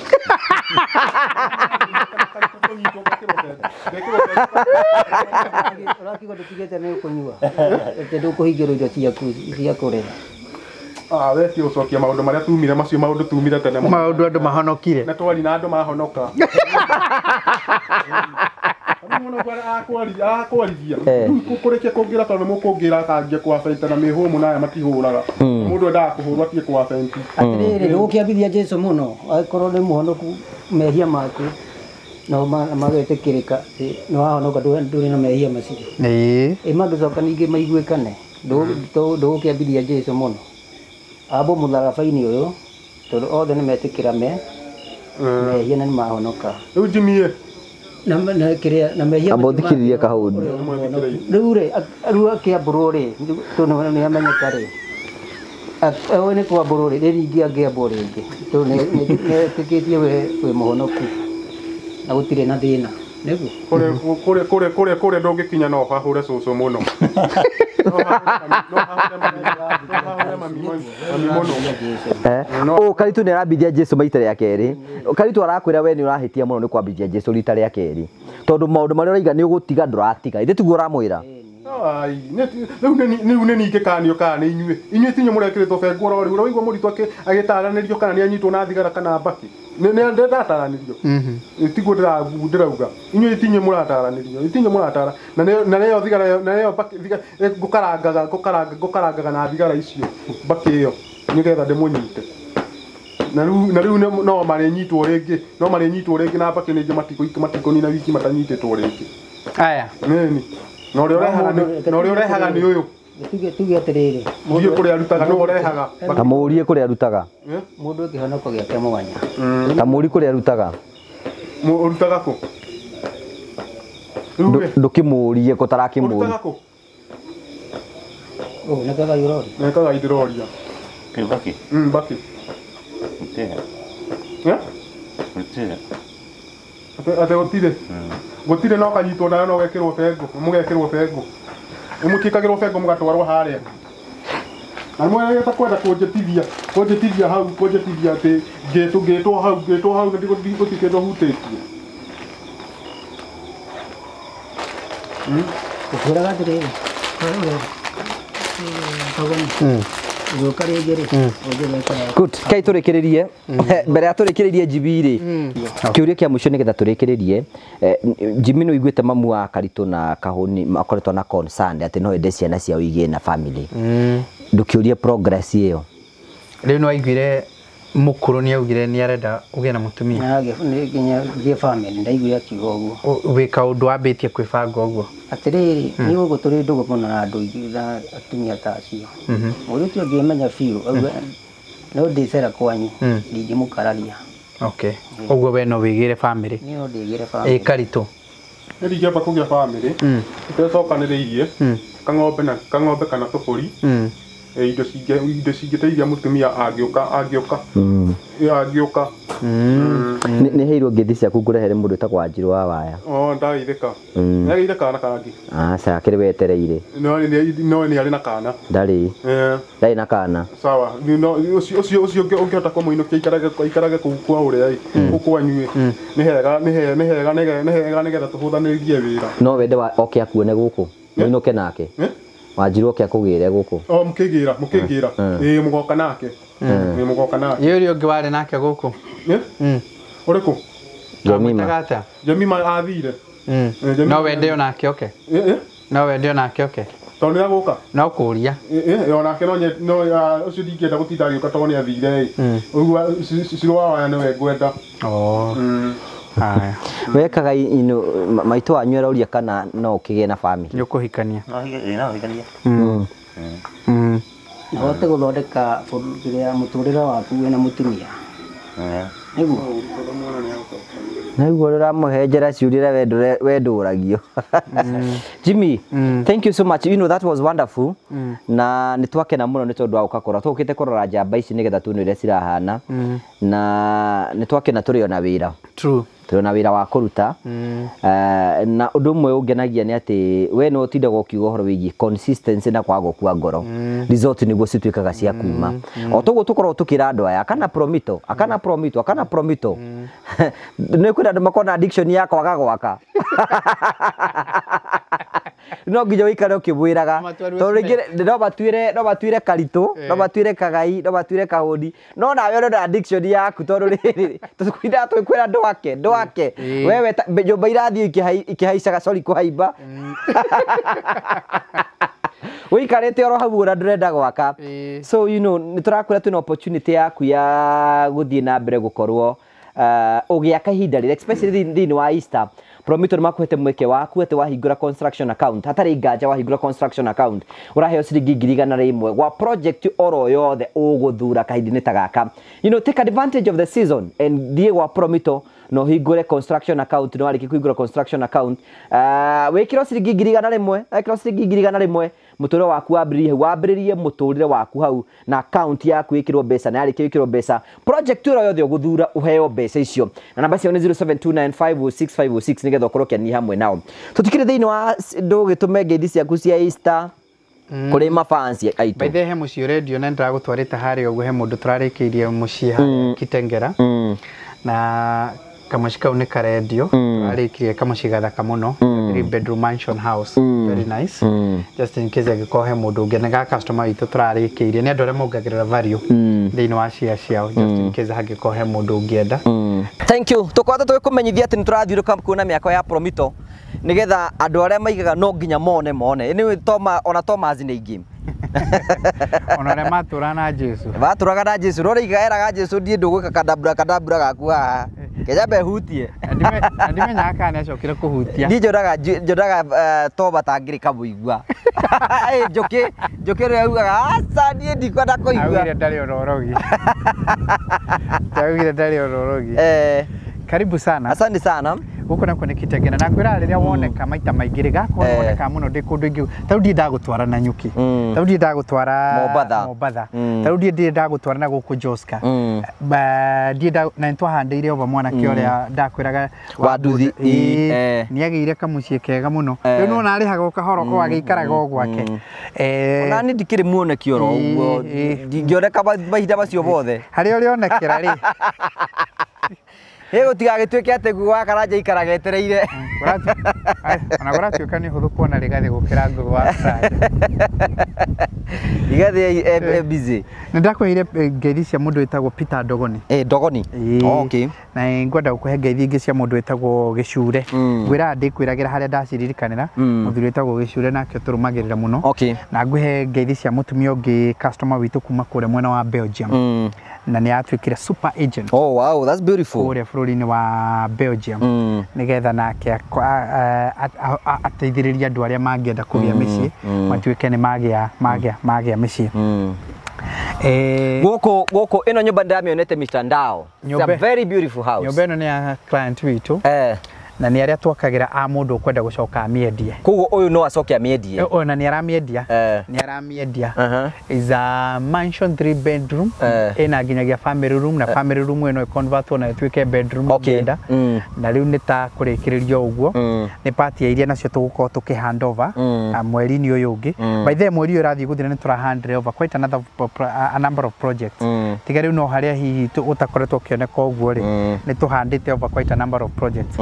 S5: urakigo ndutigite ni ukunyua ati ndukuhingirwo indo ciaku cia kurera
S4: ah we ti ucokia maundu maria tumire macio maundu tumire tene
S3: maundu andu mahonokire
S4: na twari na andu mahonoka muno kwa akwari akwarithia kukureke kungira tondu mukungira kangia kwa fenta na mihumu naya matihuraga mundu nda kuhurwa tie kwa fenti
S5: atiriri rukiambithia Jesu muno akorwo ni muhonoku mehia maku no magetikirika no ahonoka nduri na mehia macio
S3: eh
S5: imagicoka ningi maiguikane ndu kiambithia Jesu muno abo mutharabaini uyu tondu othe ni metikira me mehia na ni mahonoka
S4: riu jimie
S5: na na kiria na mehia
S1: abo thikiririe kahundu
S5: riu ri riu akiamburu ri tondu ni amenyeka ri awe ni kwamburu ri ringi angiamburu ringi tondu ni tikitie we we muhonoku na gutire na thina niguo
S4: kure kure kure kure kure ndungikinya no hahure cucu muno
S1: o karitu ni arambithia Jesu maita ria keri karitu arakwira we ni urahitia muno ni kwambithia Jesu rita ria keri tondu maundu maria uraiga ni ugutiga nduratiga ithe tiguo uramwira
S4: ai ni ni ni ni ke kanio kana inyue inyue tinyo murekiritwo bengo rori ura wigwa muritu ake agitaraniririo kana ni anyitwo na thigara kana mbaki ni ni ndataraniririo mhm tiguo ndira ndirauga inyue tinyo murataraniririo itinyo muratara na na leo thigara na leo mbaki gukarangaga gukaranga gukarangaga na thigara icio mbaki iyo nigetha ndimunyite na riu na riu no mari nyitwo ringi no mari nyitwo ringi na mbaki ningi matiko matiko ni na wiki matanyititwo ringi
S3: aya
S4: nini no rio rehaga no rio rehaga ni uyu
S5: tuge tuge atiriri
S4: muthie kuri arutaga no rehaga
S1: tamurie kuri arutaga
S5: mundu ukihonoko giake mwanya
S1: tamuri kuri arutaga
S4: urutaga ku
S1: ndukimurie ko tarakimuri
S4: urutaga ku
S5: oh nakaga yurori
S4: nakaga idiroria
S2: Baki.
S4: Mm, baki.
S2: Utega.
S4: Ya?
S2: Utega.
S4: Ate ate gotire. Gotire no kanyitwo nayo no gekirwo bengo, mugekirwo bengo. Umukikagirwo bengo mugatwarwo haria. Na mwe yata kwenda kunjetithia, kunjetithia hau, kunjetithia ati getu getu hau, getu hau ndiko ndiko tikedo hutetie.
S5: Mm. Ukuraga tiriri. Mm.
S1: Good. Kai turikiririe mbere ya turikiririe Jibiri kiuria kia mwisho nigetha turikiririe Jimmy no iguite mamu wa Karitu na Kahuni makoretwo na concern ati no ende ciana cia uigie na family ndukiuria progress iyo
S3: riu no aiguire mukuru ni augire ni arenda ugie na mutumia
S5: na ni ginya gie family ndaiguire akiuga uguo
S3: wika undu ambitie kwibanga uguo
S5: atiriri ni uguo turi ndugu muno na andu ingi na atumia ta acio muri tio ngimenya fiu auga no ndicera kwanyu ndingimukararia
S3: okay uguo we no wigire family
S5: ni no ndigire family
S3: eh Karitu
S4: ndi ngiamba kugia family twecokaniriirie kang'ombe na kang'ombe kana tuburi indo cinge indo cingiteithia mutumia angiuka angiuka angiuka
S1: ni heirwo ngithi ciaku ngurehere mundu takwa Njirũ wa Waya
S4: oh ndaithika ndaithika kana kangi
S1: ah sa kiri wetereire
S4: no ni no ni ari na kana
S1: ndari eh ndari na kana
S4: sawa no ucio ucio ucio ungihota kwa muinukia ikarage ikarage kwa uria ukwa nyue ni hega ni hega ni hega ni hega ni getha tuhuthanirie wira
S1: no wende oke akuone guku muinuke nake Wanjirũ oke akugire guku
S4: oh mukigira mukigira eh mugoka nake Nĩ mũgoka na.
S3: Yũrĩ ũngĩ warĩ nake gũkũ.
S4: Mm. Ũrĩkũ?
S1: Jemima.
S4: Jemima athire.
S3: No wende onake oke. No wende onake oke.
S4: Tondũ nĩ agũka.
S3: No kũria.
S4: Ĩ onake no no ũcio ndingĩenda gũtinda agĩũka tondũ nĩ athire ĩ. Ũguo ciro wa waya nĩwe ngwenda.
S3: Oh. Haya.
S1: Wekaga ino maitũ wanyu arauria kana no ũkĩgĩe na family.
S3: Nĩ ũkũhikania.
S2: No hige no higania.
S3: Mm. Mm.
S5: Ihote gũthondeka kĩrĩa mũtũrĩre waku wĩna mũtumia. Nĩguo.
S1: Naiguo ũramũhenjera ciũrĩre wendũragio. Jimmy, thank you so much. You know, that was wonderful. Na nĩ twakena mũno nĩ tondũ wa ũkakora tũkĩte kũrora njamba ici nĩgetha tuone ũrĩa cirahana. Na nĩ twakena tũrĩ ona wĩra.
S3: True.
S1: Tũrĩ na wĩra wa kũruta. Na ũndũ ũmwe ũngenagia nĩ atĩ we no ũtindaga ũkiuga ũhoro wĩgiĩ consistency na kwaga gũkua ngoro. Result nĩguo cituĩkaga cia kuma. O toguo tũkorwo tũkĩra andũ aya akana promito, akana promito, akana promito. Nĩ kwĩna andũ makona addiction ya kwaga gwaka. No nginya ũikare ũkĩbwĩraga tondũ rĩngĩ no batuĩre no batuĩre karitũ, no batuĩre kagai, no batuĩre kahũndi, no nawe ũrenda addiction yaku tondũ rĩrĩ tũkwĩra twĩkwĩra ndwake ndwake wewe nyũmba irathiĩ ikĩhaicaga sorry kũhaimba ũikarĩte oro hau ũra ndũrenda gwaka. So you know nĩ tũrakwĩra twĩna opportunity yaku ya gũthiĩ na mbere gũkorwo ũgĩaka ihinda rĩrĩ especially thĩinĩ wa Easter. Promito nĩmakuhete mweke waku atĩ wahingũra construction account hatarĩ nganja wahingũra construction account ũraheo ciringi ngiri igana rĩmwe gwa project oro yothe ũgũthura kahinda-inĩ ta gaka. You know, take advantage of the season and thiĩ gwa Promito no hingũre construction account no warĩkia kũhingũra construction account wĩkĩrwo ciringi ngiri igana rĩmwe wĩkĩrwo ciringi ngiri igana rĩmwe mũtũrĩre waku wambĩrĩrie wambĩrĩrie mũtũrĩre waku hau na account yaku ĩkĩrwo mbeca na yarĩkia ĩkĩrwo mbeca project ĩyo yothe ũgũthura ũheo mbeca icio na namba ciao nĩ zero seven two nine five zero six five zero six nĩgetha ũkorwo ũkĩania hamwe nao. Tũtikĩrĩ thĩinĩ wa ndũgĩtũme ngeithi ciaku cia Easter kũrĩ mafansi aitũ.
S3: By the way, he mũciĩ radio na ndĩragũtwarĩte harĩa ũguo he mũndũ tũrarĩkĩirie mũciĩ harĩa Kitengera na kamũciĩ kau nĩ karendio tũrarĩkirie kamũciĩ gathaka mũno three bedroom mansion house very nice just in case angĩkorwo he mũndũ ũngĩ na ga customer witũ tũrarĩkĩirie nĩ andũ arĩa mongagĩrĩra value thĩinĩ wa share ciao just in case hangĩkorwo he mũndũ ũngĩenda.
S1: Thank you. Tũkwata tũkũmenyithia atĩ nĩ tũrathiũrũka kuona mĩako ya Promito nĩgetha andũ arĩa maigaga no nginya mone mone nĩ toma ona Thomas nĩ ingĩ
S3: ona arĩa matũra na Jesu
S1: batũraga na Jesu no rĩiga eraga Jesu ndiĩ ndũgwĩka kadabra kadabra gaku haha kejambe hutie
S3: ndimenya kana acokire kũhutia
S1: ndi njoraga njoraga toba tangĩrĩka mũigua ĩ njoke njoke rĩu augaga aca ndiĩ ndikwenda kũigua
S3: augire ndarĩ ororogi augire ndarĩ ororogi
S1: eh
S3: karibu sana
S1: asante sana
S3: guko nako nĩ Kitengera na kwĩra rĩrĩa woneka maita maingĩ rĩ gakorwo woneka mũno ndĩ kũndũ ingĩ tarĩu ndiĩ ndagũtwara na nyuki tarĩu ndiĩ ndagũtwara
S1: Mombatha
S3: Mombatha tarĩu ndiĩ ndiĩ ndagũtwara na gũkũ Joska ba ndiĩ na nĩtwahandĩire over mwanake ũrĩa ndakwĩraga
S1: wa nduthi
S3: nĩ agĩire kamũciĩ kega mũno rĩu no narĩhaga kahoro o agĩikaraga o gwake
S1: ona nĩ ndikĩrĩ muoneki oro ũguo ndingĩoneka mahinda macio mothe
S3: harĩa ũrĩonekera rĩ
S1: Hego tigagĩtuĩke atĩ guo wa karanja ikaraga etereire
S3: ona gũratuĩka nĩ hũthũ kuona rĩgathĩ gũkĩra ngũgũ wa karanja
S1: igathĩ busy
S3: nĩ ndakwĩire ngeithi cia mũndũ wĩtagwo Peter Ndogoni
S1: eh Ndogoni okay
S3: na ngwenda gũkũhe ngeithi ingĩ cia mũndũ wĩtagwo Gĩcure ngwĩra ndĩkwĩragĩra harĩa ndaciririkanĩra mũthuri wĩtagwo Gĩcure nake tũrũmagĩrĩra mũno
S1: okay
S3: na ngũhe ngeithi cia mũtumia ũngĩ customer witũ kuma kũrĩa mwena wa Belgium na nĩ atuĩkire super agent.
S1: Oh wow, that's beautiful.
S3: Kũrĩa bũrũri-inĩ wa Belgium nĩgetha nake ateithĩrĩria andũ arĩa mangĩenda kũgĩa mĩciĩ matuĩke nĩ magĩa magĩa magĩa mĩciĩ.
S1: Eh gũkũ gũkũ ĩno nyũmba ndamĩonete mitandao. It's a very beautiful house.
S3: Nyũmba ĩno nĩ ya client witũ.
S1: Eh
S3: na nĩ arĩa twakagĩra a mũndũ kwenda gũcoka amĩendie.
S1: Koguo ũyũ no acoke amĩendie.
S3: Ũyũ na nĩ aramĩendia. Nĩ aramĩendia. Is a mansion three bedroom. Ĩna nginyagia family room na family room ĩno ĩ convert na ĩtuĩke bedroom ngenda. Na rĩu nĩ ta kũrĩkĩrĩrio ũguo. Nĩ party ya iria nacio tũgũkorwo tũkĩ hand over mweri-inĩ ũyũ ũngĩ. By the way mweri ũyũ ũrathiĩ gũthira nĩ tũra hand over quite another a number of projects. Tiga rĩu no harĩa hihi ũtakoretwo ũkĩoneka ũguo rĩ nĩ tũhandĩte over quite a number of projects.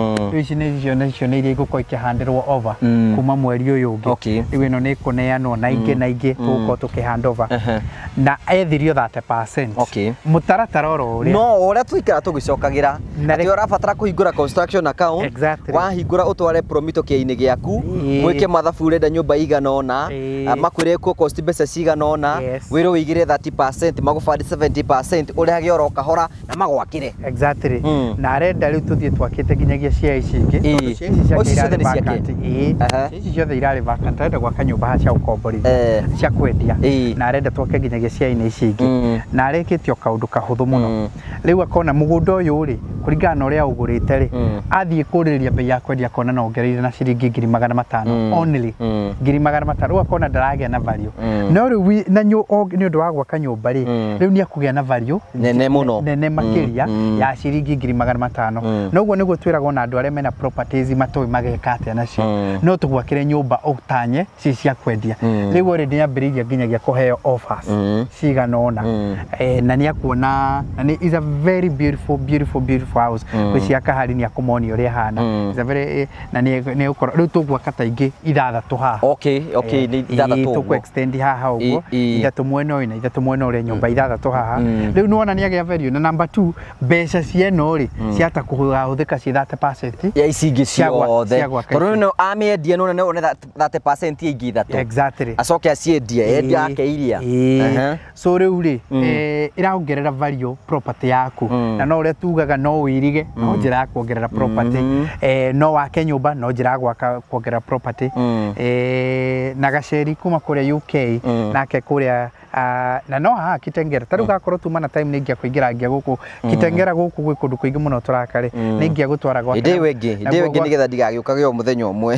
S3: ici nĩ cio nĩ cio nĩ iria igũkorwo ikĩhandirwo over
S1: Mm.
S3: kuma mweri ũyũ ũngĩ
S1: Okay.
S3: rĩu ĩno nĩ kũneanwo na ingĩ na ingĩ tũgũkorwo tũkĩhand over
S1: Ehe.
S3: na ethirio thirty percent
S1: Okay.
S3: mũtaratara oro ũrĩa
S1: no ũrĩa tũikara tũgĩcokagira
S3: Na
S1: atĩ
S3: rĩ-
S1: ũrabatara kũhingũra construction account
S3: Exactly.
S1: wahingũra ũtware Promito kĩainĩ gĩaku
S3: Ĩĩ.
S1: mwĩke mathabu ũrenda nyũmba igana ũna
S3: Ĩĩ.
S1: ah, makwĩre kuo cost mbeca cigana ũna
S3: Yes.
S1: wĩrwo wĩigĩre thirty percent magũbandi seventy percent ũrĩhage oro kahora na magwakĩre
S3: exactly
S1: Mm.
S3: na arenda rĩu tũthiĩ twakĩte nginyagia cia ici ingĩ
S1: Ĩĩ.
S3: tondũ cia ici
S1: O ici
S3: ciake
S1: ciothe
S3: irarĩ
S1: nĩ ciake?
S3: vacant. Ĩĩ.
S1: Aha.
S3: Cia ici ciothe irarĩ vacant arenda gwaka nyũmba haha cia gũkomborithia
S1: Eh.
S3: cia kwendia
S1: Ĩĩ.
S3: na arenda twake nginyagia cia-inĩ ici ingĩ
S1: Mm.
S3: na arĩkĩtie o kaũndũ kahũthũ mũno
S1: Mm.
S3: rĩu akona mũgũnda ũyũ rĩ kũringana na ũrĩa ũgũrĩte rĩ
S1: Mm.
S3: athiĩ kũrĩrĩria bei ya kwendia akona na ongereire na ciringi ngiri magana matano
S1: Mm.
S3: only
S1: Mm.
S3: ngiri magana matano rĩu akona ndaragĩa na value
S1: Mm.
S3: no rĩu wi- na nĩ ũndũ wa gwaka nyũmba rĩ
S1: Mm.
S3: rĩu nĩ akũgĩa na value
S1: Nene mũno.
S3: nene makĩria
S1: Mm.
S3: ya ciringi ngiri magana matano
S1: Mm.
S3: noguo nĩguo twĩragwo na andũ arĩa mena properties matoĩ mageka atĩa nacio
S1: Mm.
S3: no tũgwakĩre nyũmba ũtanye ci cia kwendia
S1: Mm.
S3: rĩu already nĩambĩrĩirie nginyagia kũheo offers
S1: Mm.
S3: cigana ũna
S1: Mm.
S3: eh, na nĩ akuona na nĩ is a very beautiful beautiful beautiful house
S1: Mm.
S3: gwĩciaka hari nĩ akũmonia ũrĩa hana
S1: Mm.
S3: is a very eh, na nĩ nĩ ũkorwo rĩu tũgwaka ta ingĩ ithathatũ haha
S1: okay okay nĩ ithathatũ
S3: tũkũ
S1: ũguo.
S3: extend haha ũguo
S1: Ĩ- ĩ.
S3: ithatũ mwena ũyũ na ithatũ mwena ũrĩa nyũmba ithathatũ haha
S1: Mm.
S3: rĩu nĩ wona nĩ agĩa value na number two mbeca cieno rĩ ciata kũhũthĩka ci thirty percent
S1: ya ici ingĩ
S3: cia gwa-
S1: ciothe
S3: cia gwaka
S1: tondũ
S3: ici.
S1: no amĩendia no none thirty percent ya ingĩ ithatũ
S3: exactly
S1: acoke aciendie endia
S3: Ĩ-
S1: yake iria
S3: ĩ.
S1: Aha.
S3: so rĩu rĩ
S1: Mm.
S3: eh, ĩraongerera value property yaku
S1: Mm.
S3: na no ũrĩa tugaga no wĩrige no njĩra ya kuongerera property
S1: Mhm.
S3: eh, no wake nyũmba no njĩra ya gwaka kuongerera property
S1: Mm.
S3: eh, na gaceri kuma kũrĩa U K
S1: Mm.
S3: nake kũrĩa ah, na no haha Kitengera tarĩu gakorwo tuma na time nĩ ingĩa kũingĩra ngĩa gũkũ Kitengera gũkũ gwĩ kũndũ kũingĩ mũno tũrakarĩ nĩ ingĩa gũtwara gwake
S1: ĩndĩ ĩyo ĩngĩ ĩndĩ ĩyo ĩngĩ nĩgetha ndigagĩũkage o mũthenya ũmwe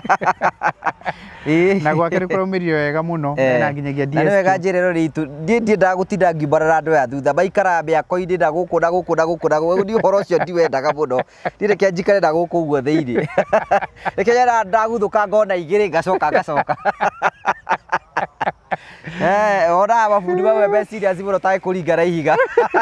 S1: Ĩ.
S3: na gwake nĩ kũraumĩrire wega mũno
S1: Eh.
S3: na nginyagia
S1: na nĩ wega
S3: D S Q
S1: njĩrĩro ritũ ndiĩ ndiendaga gũtinda ngimbarara andũ aya thutha maikara mĩako-inĩ na gũkũ na gũkũ na gũkũ na gũkũ nĩ ũhoro ũcio ndiwendaga mũno ndiĩ reke njikare na gũkũ ũguo thĩinĩ reke nyara ndaguthũka ngona igĩrĩ ngacoka ngacoka eh ona mabundi mamwe me serious mũno taĩ kũringa na ihiga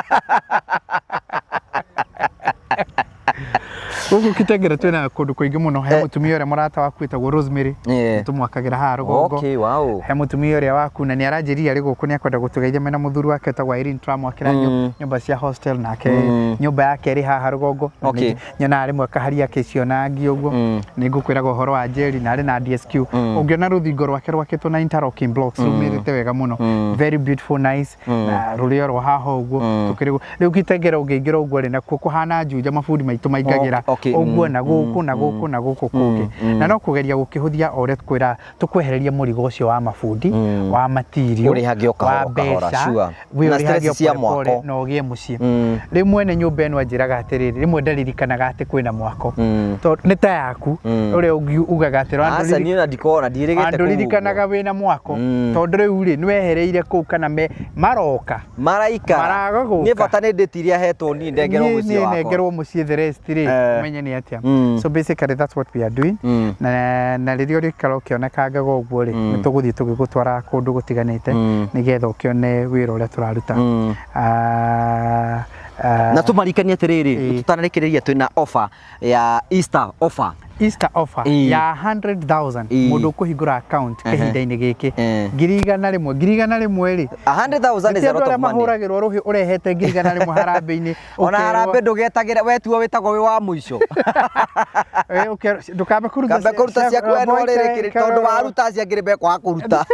S3: gũkũ Kitengera twĩna kũndũ kũingĩ mũno he mũtumia ũrĩa mũrata waku wĩtagwo Rosemary
S1: Eh.
S3: tũmwakagĩra haha rũgongo
S1: okay wow
S3: he mũtumia ũrĩa waku na nĩ aranjĩria rĩ gũkũ nĩ akwenda gũtũgeithia mena mũthuri wake wĩtagwo Irene tũramwakĩra
S1: Mm.
S3: nyũmba cia hostel nake
S1: Mm.
S3: nyũmba yake ĩrĩ haha rũgongo Na
S1: Okay.
S3: nĩ- nyonaga rĩmwe kaharia kĩcionangi ũguo
S1: Mm.
S3: nĩ ngũkwĩraga ũhoro wa Jerry na arĩ na D S Q
S1: Mm.
S3: ũngĩona rũthingo rwake rwakĩtwo na interlocking blocks rumĩrĩte wega mũno
S1: Mm.
S3: very beautiful nice
S1: Mm.
S3: na rũrĩ oro haha ũguo
S1: Mm.
S3: tũkĩrĩ rĩu Kitengera ũngĩingĩra ũguo rĩ nakuo kũhana njunja mabundi maitũ maingagĩra
S1: Okay.
S3: ũguo
S1: Mm.
S3: na gũkũ
S1: Mm.
S3: na gũkũ na gũkũ kũngĩ
S1: Mm.
S3: na no kũgeria gũkĩhũthia o ũrĩa twĩra tũkwehereria mũrigo ũcio wa mabundi
S1: Mm.
S3: wa material
S1: Ũrĩhage o kahora
S3: wa
S1: kahora,
S3: mbeca
S1: sure.
S3: wĩ
S1: Na
S3: ũrĩhage
S1: stress cia
S3: o pole pole
S1: mwako.
S3: na ũgĩe mũciĩ
S1: Mm.
S3: rĩmwe nĩ nyũmba ĩno anjĩraga atĩrĩrĩ rĩmwe ndaririkanaga atĩ kwĩna mwako
S1: Mm.
S3: tondũ nĩ ta yaku
S1: Mm.
S3: ũrĩa ũngiugaga atĩ
S1: aca niĩ ona ndikona ndiĩrĩgĩte
S3: andũ ririkanaga wĩna mwako
S1: Mm.
S3: tondũ rĩu rĩ nĩ wehereire kũu kana me maroka
S1: maraikara
S3: Maraga gũka.
S1: niĩ bata nĩ ndĩtiria hetwo niĩ ndengerwo mũciĩ
S3: niĩ
S1: wakwa
S3: nengerwo mũciĩ the rest rĩ
S1: Eh.
S3: umenye nĩ atĩa
S1: Mm.
S3: so basically that's what we are doing
S1: Mm.
S3: na na rĩrĩa ũrĩikara ũkĩonekangaga ũguo rĩ
S1: Mm.
S3: nĩ tũgũthiĩ tũgĩgũtwara kũndũ gũtiganĩte
S1: Mm.
S3: nĩgetha ũkĩone wĩra ũrĩa tũraruta
S1: Mm.
S3: Ah, ah,
S1: na tũmarikanie atĩrĩrĩ
S3: Ĩ.
S1: tũtanarĩkĩrĩria twĩna offer ya Easter offer
S3: Easter offer
S1: Ĩ.
S3: ya one hundred thousand
S1: Ĩ.
S3: mũndũ ũkũhingũra account
S1: Ehe.
S3: kĩhinda-inĩ gĩkĩ
S1: Eh.
S3: ngiri igana rĩmwe ngiri igana rĩmwe rĩ
S1: one hundred thousand is a
S3: Nĩ
S1: lot
S3: andũ arĩa
S1: of money
S3: mahũragĩrwo rũhĩ ũrehete ngiri igana rĩmwe harambĩ-inĩ
S1: ona
S3: ũkerwo-
S1: harambĩ ndũgetagĩra we tuo wĩtagwo wĩ wa mũico
S3: Eh, ũkerwo- ndũkambe kũruta
S1: kambe
S3: cia-
S1: kũruta
S3: cia-
S1: ciaku we no
S3: Moite,
S1: rĩrĩ tondũ waruta ciangĩrĩ mbekwaga kũruta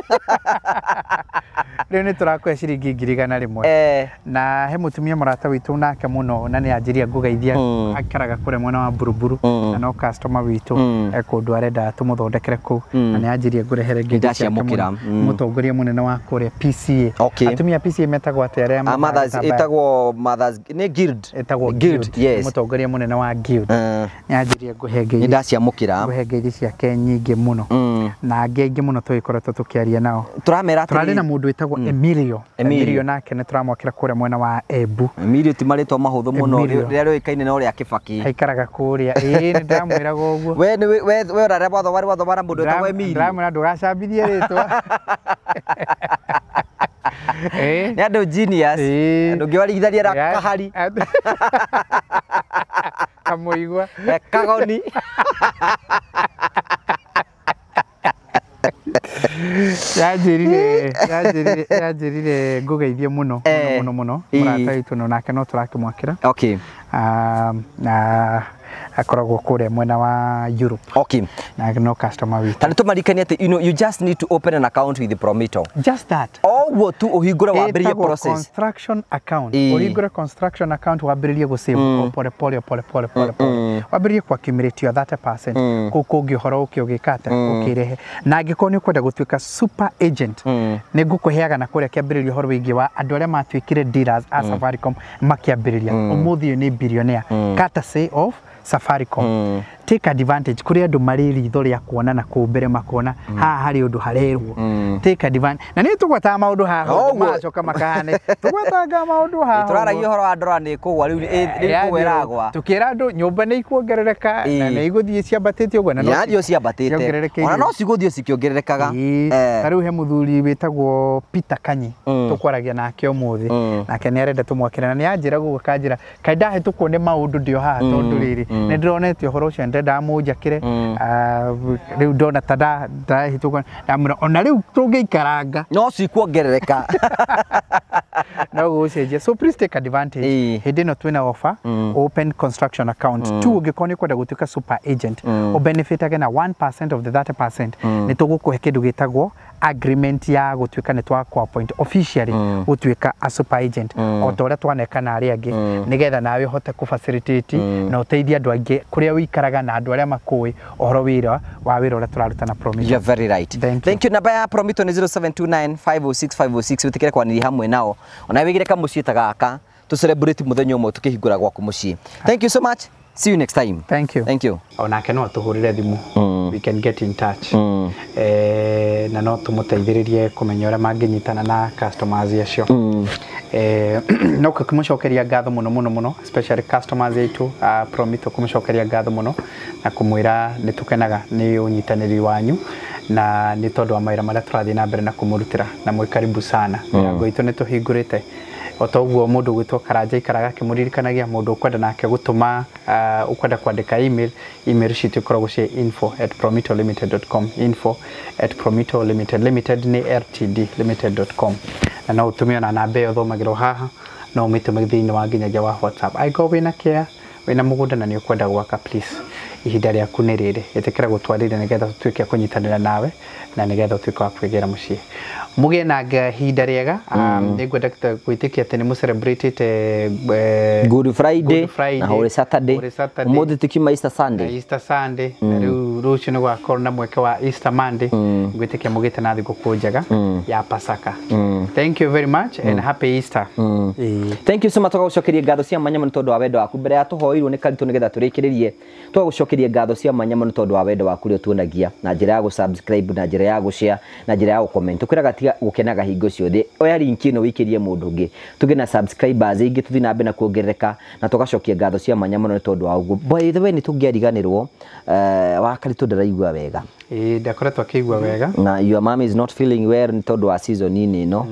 S3: rĩu nĩ tũrakũhe ciringi ngiri igana rĩmwe
S1: Eh.
S3: na he mũtumia mũrata witũ nake mũno na nĩ anjĩria ngũgeithia
S1: Mm.
S3: aikaraga kũrĩa mwena wa Buruburu
S1: Mm.
S3: na no customer witũ
S1: Mm.
S3: e kũndũ arenda tũmũthondekere kũu
S1: Mm.
S3: na nĩ anjĩria ngũrehere ngiri ciake
S1: Ndaciamũkĩra.
S3: mũno.
S1: Mm.
S3: mũtongoria mũnene wa kũrĩa P C A
S1: Okay.
S3: atumia P C A metagwo atĩ arĩa
S1: Ah,
S3: mathaga
S1: mothers
S3: gĩtambaya.
S1: ĩtagwo mothers nĩ guild
S3: ĩtagwo
S1: guild yes
S3: mũtongoria mũnene wa guild
S1: Eh,
S3: nĩ anjĩria ngũhe
S1: nĩ
S3: ngiri
S1: ndaciamũkĩra
S3: ngũhe ngiri ciake nyingĩ mũno
S1: Mm.
S3: na angĩ aingĩ mũno tũgĩkoretwo tũkĩaria nao
S1: tũramera
S3: tũrarĩ na mũndũ wĩtagwo Emilio
S1: Emilio.
S3: Emilio nake nĩ tũramwakĩra kũrĩa mwena wa Embu
S1: Emilio ti marĩtwa mahũthũ mũno
S3: Emilio.
S1: rĩrĩa rĩũĩkaine no rĩa Kĩbakĩ
S3: aikaraga kũrĩa ĩ nĩ ndamwĩraga ũguo
S1: we nĩ we we we ũrarĩa watho warĩ watho mara mũndũ wĩtagwo Emilio
S3: ndamwĩra ndũgacambithie rĩtwa
S1: nĩ andũ genius
S3: Ĩ.
S1: ndũngĩwarigithania na
S3: Ya-
S1: kahari
S3: Kamuigwa.
S1: Kagoni.
S3: Yajirire, yajirire, yajirire ngugeithie muno, muno muno. Murata witu no nake no turakimwakira.
S1: Okay.
S3: Um, na akoragwo kure mwena wa Europe.
S1: Okay.
S3: Na no customer witu.
S1: Tani tumarikania ati you know you just need to open an account with the Promito.
S3: Just that.
S1: Oh, what tu uhigura wambiririe process.
S3: Construction account. Uhigura construction account wambiririe gusave pole pole pole pole pole pole. Wambiririe kwa accumulate your thirty percent. Kuko ngihoro ukigikate ukirehe. Na angikoni ukwenda gutuika super agent. Ni ngukuheaga na kuria kiambiririo horo wingi wa andu aria matuikire dealers a Safaricom makiambiriria. Umuthi ni billionaire. Courtesy of Safaricom. Mm. Take advantage kuri andu mari ritho ria kuona na kumbere makona mm. ha hari undu harerwo mm. take advantage na ni tugweta maundu haha macoka makane tugwetanga maundu haha
S1: turaragia horo andora ni kugwa riu rikuweragwa
S3: tukira andu nyumba ni ikuongerereka na ni iguthie ciambatite uguo na
S1: no cio ciambatite ona no ciguthie cikiongererekaga
S3: eh riu he muthuri witagwo Peter Kanyi tukwaragia nake umuthi nake ni arenda tumwakira na ni anjira gukanjira kaida hetukwo ni maundu ndio haha tondu riri ni ndironete horo ucio ndenda mujakire riu ndona tada ndahituka ndamura ona riu tungeikaranga
S1: no cikuongerereka
S3: no gucenjia so please take advantage hindi no twina offer open construction account tu ungikoni kwenda gutuika super agent o benefit again na one percent of the thirty percent ni tugukuhe kindu gitagwo agreement ya gutuika ni twa kwa point officially gutuika a super agent o toria twanekana ari angi nigetha nawe hote ku facilitate na uteithia andu angi kuria wikaraga na andu aria makui ohoro wira wa wira uria turaruta na Promito.
S1: You're very right. Thank, Thank you. you. Namba ya Promito ni zero seven two nine five oh six five oh six utikire kwa niri hamwe nao ona wigire ka mucii ta gaka tu celebrate muthenya umwe tukihingura gwaku mucii. Thank you so much. See you next time.
S3: Thank you.
S1: Thank you.
S3: Ona ke no tuhurire thimu. Mm. We can get in touch. Mm. Eh na no tumuteithiririe kumenya ura manginyitana na customers yacio. Mm. Eh no kumucokeria ngatho muno muno muno especially customers yetu uh, Promito kumucokeria ngatho muno na kumwira nitukenaga ni unyitaniri wanyu na ni tondu wa maira maria turathii na mbere na kumurutira na mwi karibu sana. Mirango itu ni tuhingurite otoguo mundu gwitwo Karanja ikaraga kimuririkanagia mundu ukwenda nake gutuma uh, ukwenda kwandika email email sheet ikoragwo cie info at promito limited dot com info at promito limited limited ni ltd limited dot com na no utumia na namba yo thomagirwo haha no umitume thiini wa nginyagia wa WhatsApp ai go wina kia wina mugunda na ni ukwenda gwaka please ihinda riaku ni riri itikira gutwarire nigetha tutuike kunyitanira nawe na nigetha tutuike wa kwegera mucii mugie na hinda riega ni ngwenda gwitikia ati ni mu celebrate
S1: Good Friday na Holy Saturday umuthi tukima Easter Sunday
S3: Easter Sunday na riu rucio ni gwakorwo na mweke wa Easter Monday gwitikia mugite na thiguku njega ya Pasaka. Thank you very much and happy Easter.
S1: Thank you so much tugagucokeria ngatho cia manyama ni tondu wa wendo waku mbere ya tuhoirwo ni karitu nigetha turikiririe tugagucokeria ngatho cia manyama ni tondu wa wendo waku rio tuonagia na njira ya gusubscribe na njira ya gushare na njira ya gucomment tukiraga tiga gukenaga hingo ciothe oya link ino wikirie mundu ungi tuge na subscribers ingi tuthi na mbe na kuongerereka na tugacokia ngatho cia manyama ni tondu wa uguo by the way ni tungiariganirwo eh wa karitu ndaraigua wega
S3: eh ndakoretwo akigua wega
S1: na your mom is not feeling well ni tondu wa season ini no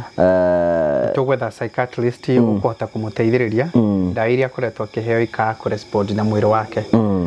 S3: eh tugwetha psychiatrist ukuhota kumuteithiriria ndawa iria akoretwo akiheo ika correspond na mwiri wake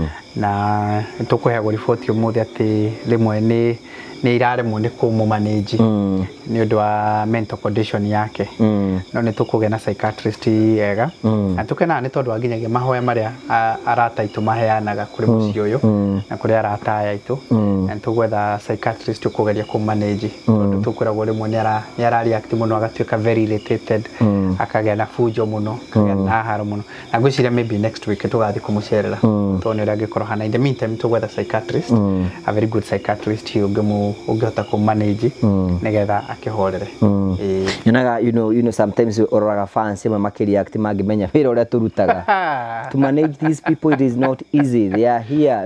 S3: na tukuheagwo riboti umuthi ati rimwe ni ni irare mu ni kumu manage ni undu wa mental condition yake no ni tukuge na psychiatrist yega na tukena ni tondu nginyagia mahoya maria arata itu maheanaga kuri mucii uyu na kuri arata aya itu na tugwetha psychiatrist ukugeria ku manage tondu tukuragwo rimwe ni ara ni ara react muno agatuika very irritated akagea na fujo muno akagea na haro muno na gwiciria maybe next week tugathi kumucerera tondu ni agikoro hana in the meantime tugwetha psychiatrist a very good psychiatrist ugemu ugihota ku manage nigetha akihorere
S1: eh nyonaga you know you know sometimes oraga fans ma makiria act magimenya wira uria turutaga to manage these people it is not easy they are here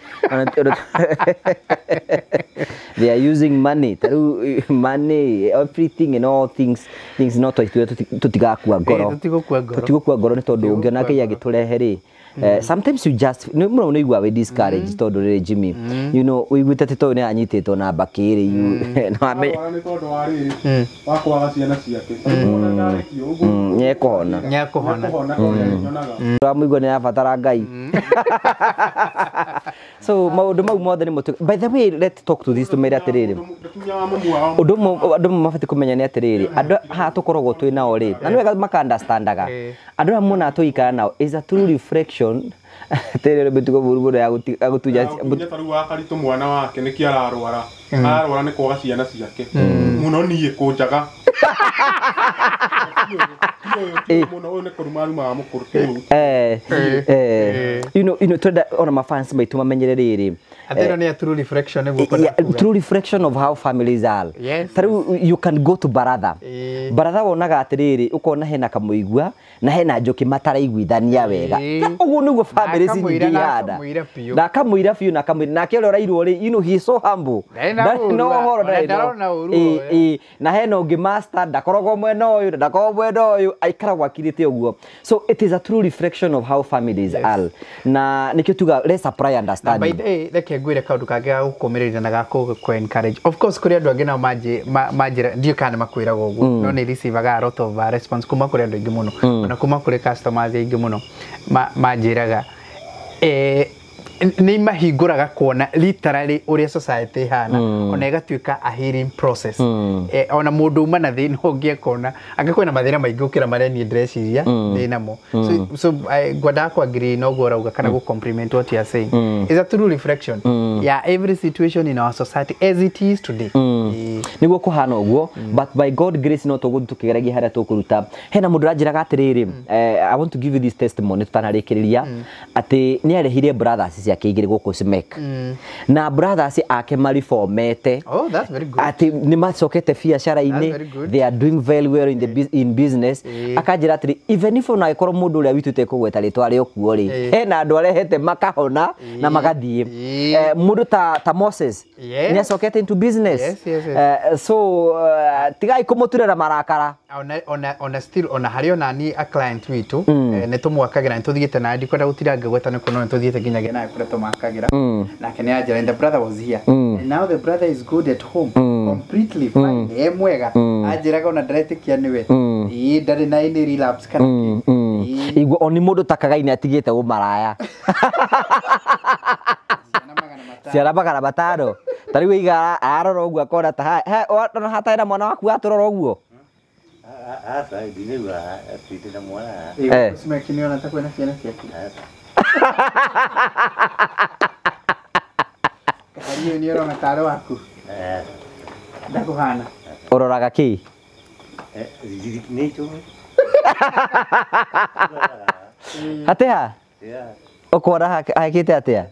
S1: they are using money through money everything and all things things not to tutigakua ngoro tutigakua ngoro ni tondu ungiona ke yagiturehere Uh, sometimes you just no no no igwa we discourage mm. tondu riri Jimmy mm. you know we gwitete to ni anyititwo na bakiri you no ame
S4: ni tondu wa riri wakwaga ciana ciake ona ndarikio uguo
S1: nye kuhona
S3: nye kuhona
S1: twa muigo ni abatara ngai So maundu mau mothe ni mutu. By the way, let's talk to this tumere atiriri. Undu mu andu mafati kumenya ni atiriri. Andu ha tukoragwo twi nao ri. Na ni wega maka understandaga. Andu amwe na tuikara nao is a true reflection. Tere betuko buruburu ya gutuja.
S4: Taru wa karitu mwana wake ni kiararwara. Arwara ni kwaga ciana ciake. Muno nie kunjaga.
S1: Eh eh you know you know to that on my fans baitu mamenyere riri.
S3: Atero ni a true reflection
S1: true reflection of how families are.
S3: Yes.
S1: Taru you can go to baratha. Baratha wonaga atiriri ukona hena kamuigwa na hena njoki mataraiguithania wega. Uguo niguo families nyingihanda. Na kamuira fiu na kamuira na kero rairwo ri you know he so humble. No horo na eh eh na hena ungi master ndakorogo mwena uyu ndakorogo mwena uyu aikara wakirite uguo. So it is a true reflection of how families are. Na nikio tuga let's apply understanding.
S3: By the way, reke ngwire kaundu kage ga gukomerera na ga ku encourage. Of course kuri andu angina maji majira ndio kana makwiraga uguo. No ni receive ga a lot of response kuma kuri andu ingi muno. Na kuma kuri customers ingi muno majiraga eh ni mahinguraga kuona literally uria society hana ona igatuika a healing process eh ona mundu uma na thina ungie kona angakwena mathina maingi ukira maria ni ndreciria thina mo so so gwada kwa agree no gora uga kana go compliment what you are saying is a true reflection yeah every situation in our society as it is today
S1: niguo kuhana uguo but by God grace no tugudu tukigeragia haria tukuruta hena mundu ranjiraga atiriri I want to give you this testimony tutanarikiriria ati ni arehire brothers ciake igire guku smek na brothers ake mariformete
S3: oh that's very good
S1: ati ni macokete biacara ini they are doing very well in the in business akanjira atiri even if ona ikoro mundu uria witu te kugweta ritwa ri okuo ri hena andu arehete makahona na magathie mundu ta ta Moses ni acokete into business so tigai kumuturera marakara
S3: ona ona ona still ona hario nani a client witu ne tumwakagira ntuthiete na ndi kwenda gutiranga gweta ne kuno ntuthiete kinyagia na kwenda tumakagira na kenya ajira and the brother was here and now the brother is good at home completely fine e mwega ajiraga ona ndretikia niwe ii ndari na ini relapse kana
S1: igwo oni mundu takagaini atigite umaraya ciara magana matano tari wiga aroro uguo akona ta he ona hataira mwana waku aturoro uguo
S2: asa ndinegwa atite na mwana
S3: eh smekini ona takwena ciana ciake Hariyo ni rona taro waku eh ndakuhana
S1: ororaga ki
S2: eh necho
S1: atea
S2: yeah
S1: okora hakite atea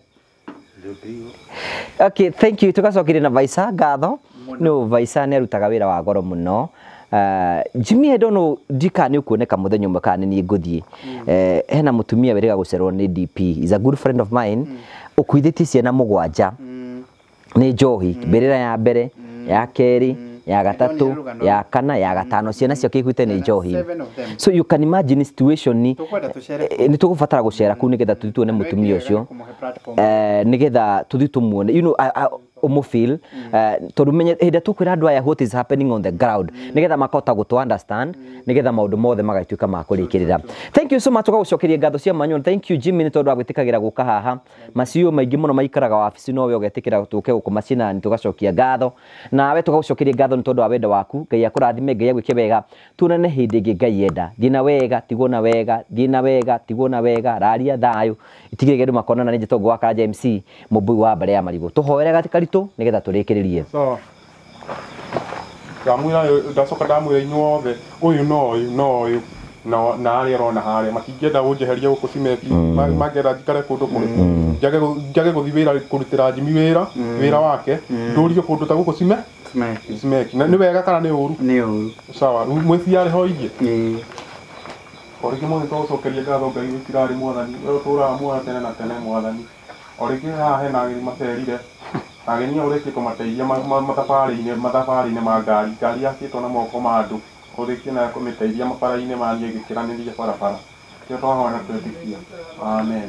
S1: okay thank you tukacokire na Vaisa ngatho no Vaisa ni arutaga wira wa goro muno Uh, Jimmy I don't know dika ni ukuoneka muthenya umwe kana ni nguthie eh hena mutumia werega gucerwo ni D P is a good friend of mine ukuithiti ciana mugwanja ni njohi mbirira ya mbere ya keri ya gatatu ya kana ya gatano ciana cio kiguite ni njohi so you can imagine situation ni ni tugubatara gucera ku nigetha tuthituone mutumia ucio eh nigetha tuthitumuone you know umu feel tondu menye hinde tukwira andu aya what is happening on the ground nigetha makota gutu understand nigetha maundu mothe magaituika ma kurikirira thank you so much kwa gucokeria ngatho cia manyo thank you Jimmy ni tondu agwitikagira guka haha macio maingi muno maikaraga wabici no we ugetikira tuke gukumacina ni tugacokia ngatho nawe tugagucokeria ngatho ni tondu wa wenda waku ngai akurathime ngai agwike wega tunane hindi ingi ngai yenda thina wega tigona wega thina wega tigona wega raria thayo itigire gendu makona na nije tongo wa Karaja M C mubui wa bare ya marigo tuhoere gatikaritu nigetha turikiririe
S4: so kamwira ndacoka ndamwira inyuothe uyu no uyu no uyu na na ari rona hare makingenda unjeheria guku cimeti magera njikare kundu kuri njage njage guthi wira kurutira Jimmy wira wira wake ndurio kundu ta guku cime cimeki cimeki ni wega kana ni uru
S3: ni uru
S4: sawa mwisi yari ho ingi ni oriki mo to cokeria ngatho ngai witirari mwathani we utura mwana tene na tene mwathani oriki ha he na macerire ageni uriki kumateithia matafari-ini matafari-ini ma ngari ngari yakitwo na moko ma andu uriki na kumiteithia mabara-ini ma niĩ gĩkĩranĩria barabara kĩo twahona twetikia amen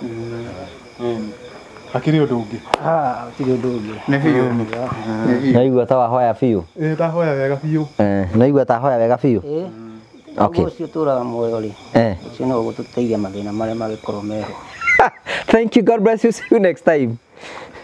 S4: akĩrĩ ũndũ ũngĩ
S5: akĩrĩ ũndũ ũngĩ
S3: nĩ biũ
S1: naigua ta wahoya biũ
S4: ĩĩ ndahoya wega biũ
S1: eh naigua ta hoya wega biũ
S5: okay ũcio tũraga muoyo rĩ ũcio no gũtũteithia mathĩna marĩa magĩkorwo meho
S1: Thank you, God bless you, see you next time.